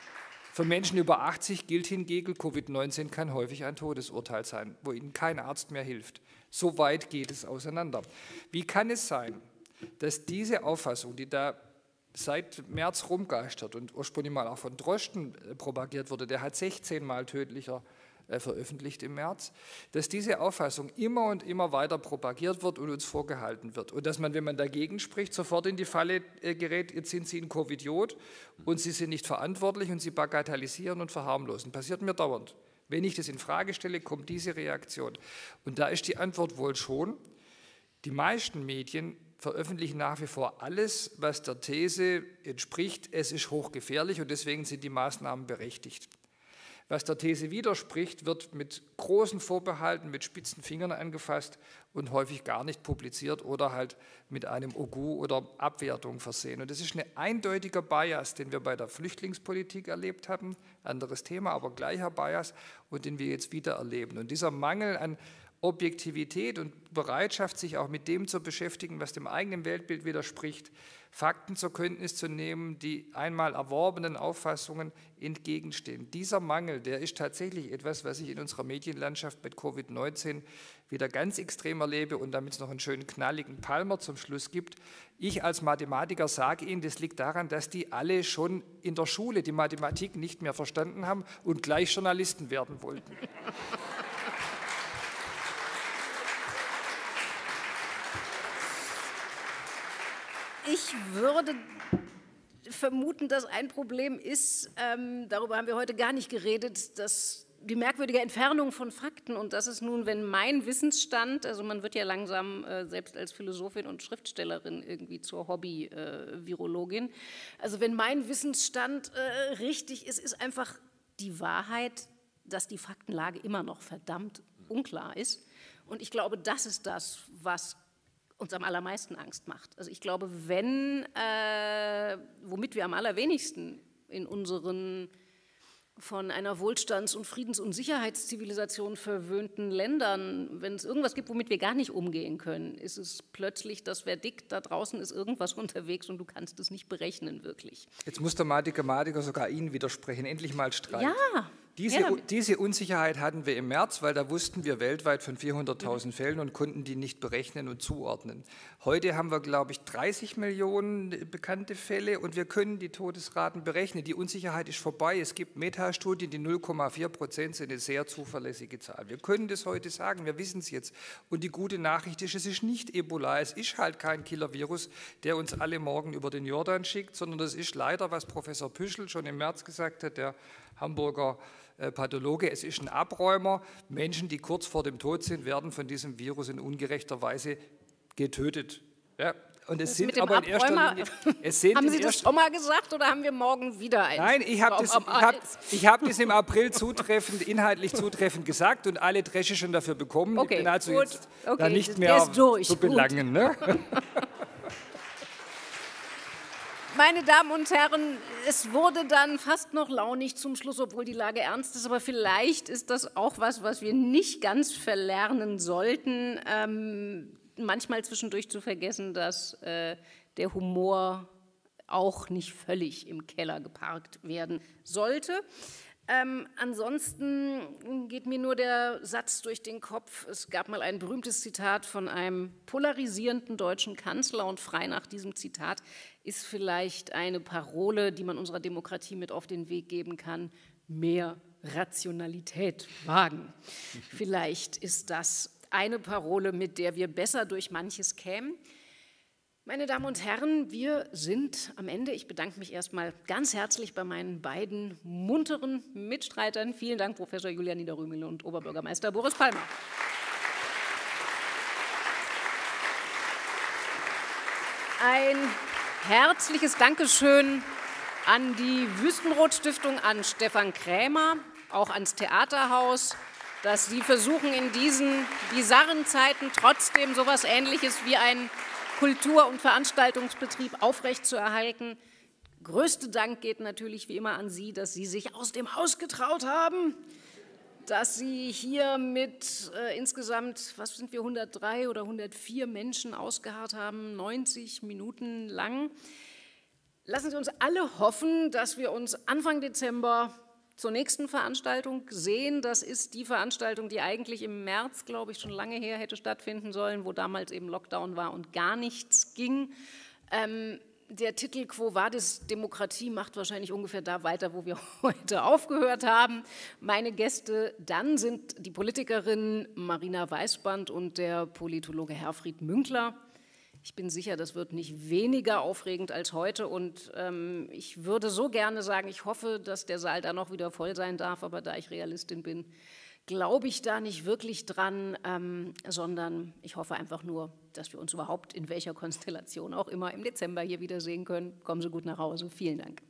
für Menschen über achtzig gilt hingegen, Covid neunzehn kann häufig ein Todesurteil sein, wo ihnen kein Arzt mehr hilft. So weit geht es auseinander. Wie kann es sein, dass diese Auffassung, die da seit März rumgeistert und ursprünglich mal auch von Drosten propagiert wurde, der hat sechzehn Mal tödlicher äh, veröffentlicht im März, dass diese Auffassung immer und immer weiter propagiert wird und uns vorgehalten wird. Und dass man, wenn man dagegen spricht, sofort in die Falle äh, gerät, jetzt sind Sie ein Covidiot und Sie sind nicht verantwortlich und Sie bagatellisieren und verharmlosen. Passiert mir dauernd. Wenn ich das in Frage stelle, kommt diese Reaktion. Und da ist die Antwort wohl schon, die meisten Medien veröffentlichen nach wie vor alles, was der These entspricht, es ist hochgefährlich und deswegen sind die Maßnahmen berechtigt. Was der These widerspricht, wird mit großen Vorbehalten, mit spitzen Fingern angefasst und häufig gar nicht publiziert oder halt mit einem Ogu oder Abwertung versehen. Und das ist ein eindeutiger Bias, den wir bei der Flüchtlingspolitik erlebt haben, anderes Thema, aber gleicher Bias, und den wir jetzt wieder erleben. Und dieser Mangel an Objektivität und Bereitschaft, sich auch mit dem zu beschäftigen, was dem eigenen Weltbild widerspricht, Fakten zur Kenntnis zu nehmen, die einmal erworbenen Auffassungen entgegenstehen. Dieser Mangel, der ist tatsächlich etwas, was ich in unserer Medienlandschaft mit Covid neunzehn wieder ganz extrem erlebe, und damit es noch einen schönen knalligen Palmer zum Schluss gibt. Ich als Mathematiker sage Ihnen, das liegt daran, dass die alle schon in der Schule die Mathematik nicht mehr verstanden haben und gleich Journalisten werden wollten. Ich würde vermuten, dass ein Problem ist, ähm, darüber haben wir heute gar nicht geredet, dass die merkwürdige Entfernung von Fakten, und das ist nun, wenn mein Wissensstand, also man wird ja langsam äh, selbst als Philosophin und Schriftstellerin irgendwie zur Hobby-Virologin, äh, also wenn mein Wissensstand äh, richtig ist, ist einfach die Wahrheit, dass die Faktenlage immer noch verdammt unklar ist, und ich glaube, das ist das, was uns am allermeisten Angst macht. Also ich glaube, wenn, äh, womit wir am allerwenigsten in unseren von einer Wohlstands- und Friedens- und Sicherheitszivilisation verwöhnten Ländern, wenn es irgendwas gibt, womit wir gar nicht umgehen können, ist es plötzlich das Verdikt, da draußen ist irgendwas unterwegs und du kannst es nicht berechnen, wirklich. Jetzt muss der Mathematiker sogar Ihnen widersprechen, endlich mal Streit. Ja. Diese, ja. diese Unsicherheit hatten wir im März, weil da wussten wir weltweit von vierhunderttausend Fällen und konnten die nicht berechnen und zuordnen. Heute haben wir, glaube ich, dreißig Millionen bekannte Fälle und wir können die Todesraten berechnen. Die Unsicherheit ist vorbei. Es gibt Metastudien, die null Komma vier Prozent sind eine sehr zuverlässige Zahl. Wir können das heute sagen, wir wissen es jetzt. Und die gute Nachricht ist, es ist nicht Ebola, es ist halt kein Killer-Virus, der uns alle morgen über den Jordan schickt, sondern das ist leider, was Professor Püschel schon im März gesagt hat, der Hamburger Pathologe, es ist ein Abräumer. Menschen, die kurz vor dem Tod sind, werden von diesem Virus in ungerechter Weise getötet. Ja, und es sind aber in erster Linie, es sind haben Sie das schon mal gesagt oder haben wir morgen wieder einen? Nein, ich habe das, hab, hab das im April zutreffend, inhaltlich zutreffend gesagt und alle Dresche schon dafür bekommen. Okay, ich bin also gut. jetzt Okay, da nicht mehr zu belangen. Ne? Meine Damen und Herren, es wurde dann fast noch launig zum Schluss, obwohl die Lage ernst ist, aber vielleicht ist das auch was, was wir nicht ganz verlernen sollten, ähm, manchmal zwischendurch zu vergessen, dass äh, der Humor auch nicht völlig im Keller geparkt werden sollte. Ähm, ansonsten geht mir nur der Satz durch den Kopf, es gab mal ein berühmtes Zitat von einem polarisierenden deutschen Kanzler und frei nach diesem Zitat ist vielleicht eine Parole, die man unserer Demokratie mit auf den Weg geben kann, mehr Rationalität wagen. Vielleicht ist das eine Parole, mit der wir besser durch manches kämen. Meine Damen und Herren, wir sind am Ende. Ich bedanke mich erstmal ganz herzlich bei meinen beiden munteren Mitstreitern. Vielen Dank, Professor Julia Niederrümeln und Oberbürgermeister Boris Palmer. Ein herzliches Dankeschön an die Wüstenrot-Stiftung, an Stefan Krämer, auch ans Theaterhaus, dass Sie versuchen, in diesen bizarren Zeiten trotzdem so etwas Ähnliches wie ein Kultur- und Veranstaltungsbetrieb aufrechtzuerhalten. Größter Dank geht natürlich wie immer an Sie, dass Sie sich aus dem Haus getraut haben, dass Sie hier mit äh, insgesamt, was sind wir, hundertdrei oder hundertvier Menschen ausgeharrt haben, neunzig Minuten lang. Lassen Sie uns alle hoffen, dass wir uns Anfang Dezember zur nächsten Veranstaltung sehen. Das ist die Veranstaltung, die eigentlich im März, glaube ich, schon lange her hätte stattfinden sollen, wo damals eben Lockdown war und gar nichts ging. Ähm, der Titel Quo Vadis Demokratie macht wahrscheinlich ungefähr da weiter, wo wir heute aufgehört haben. Meine Gäste dann sind die Politikerin Marina Weißband und der Politologe Herfried Münkler. Ich bin sicher, das wird nicht weniger aufregend als heute und ähm, ich würde so gerne sagen, ich hoffe, dass der Saal da noch wieder voll sein darf, aber da ich Realistin bin, glaube ich da nicht wirklich dran, ähm, sondern ich hoffe einfach nur, dass wir uns überhaupt in welcher Konstellation auch immer im Dezember hier wiedersehen können. Kommen Sie gut nach Hause. Vielen Dank.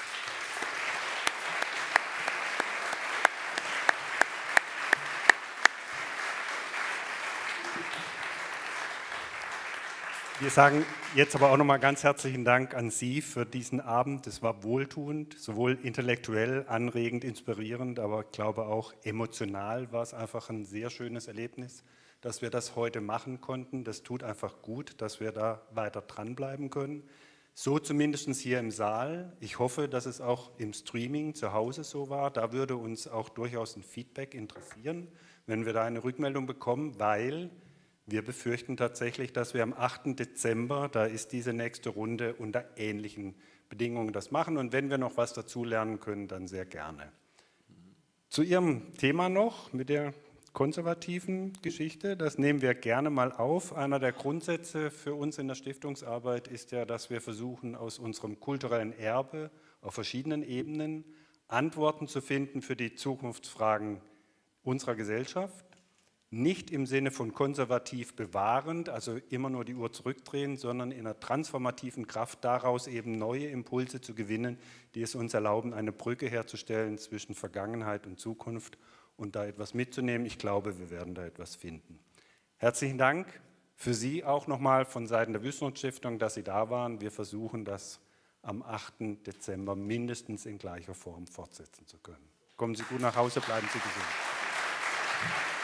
Wir sagen jetzt aber auch noch mal ganz herzlichen Dank an Sie für diesen Abend. Es war wohltuend, sowohl intellektuell, anregend, inspirierend, aber ich glaube auch emotional war es einfach ein sehr schönes Erlebnis, dass wir das heute machen konnten. Das tut einfach gut, dass wir da weiter dranbleiben können. So zumindest hier im Saal. Ich hoffe, dass es auch im Streaming zu Hause so war. Da würde uns auch durchaus ein Feedback interessieren, wenn wir da eine Rückmeldung bekommen, weil wir befürchten tatsächlich, dass wir am achten Dezember, da ist diese nächste Runde, unter ähnlichen Bedingungen das machen. Und wenn wir noch was dazu lernen können, dann sehr gerne. Zu Ihrem Thema noch mit der konservativen Geschichte, das nehmen wir gerne mal auf. Einer der Grundsätze für uns in der Stiftungsarbeit ist ja, dass wir versuchen, aus unserem kulturellen Erbe auf verschiedenen Ebenen Antworten zu finden für die Zukunftsfragen unserer Gesellschaft. Nicht im Sinne von konservativ bewahrend, also immer nur die Uhr zurückdrehen, sondern in einer transformativen Kraft daraus eben neue Impulse zu gewinnen, die es uns erlauben, eine Brücke herzustellen zwischen Vergangenheit und Zukunft und da etwas mitzunehmen. Ich glaube, wir werden da etwas finden. Herzlichen Dank für Sie auch nochmal von Seiten der Wüstenrot-Stiftung, dass Sie da waren. Wir versuchen, das am achten Dezember mindestens in gleicher Form fortsetzen zu können. Kommen Sie gut nach Hause, bleiben Sie gesund.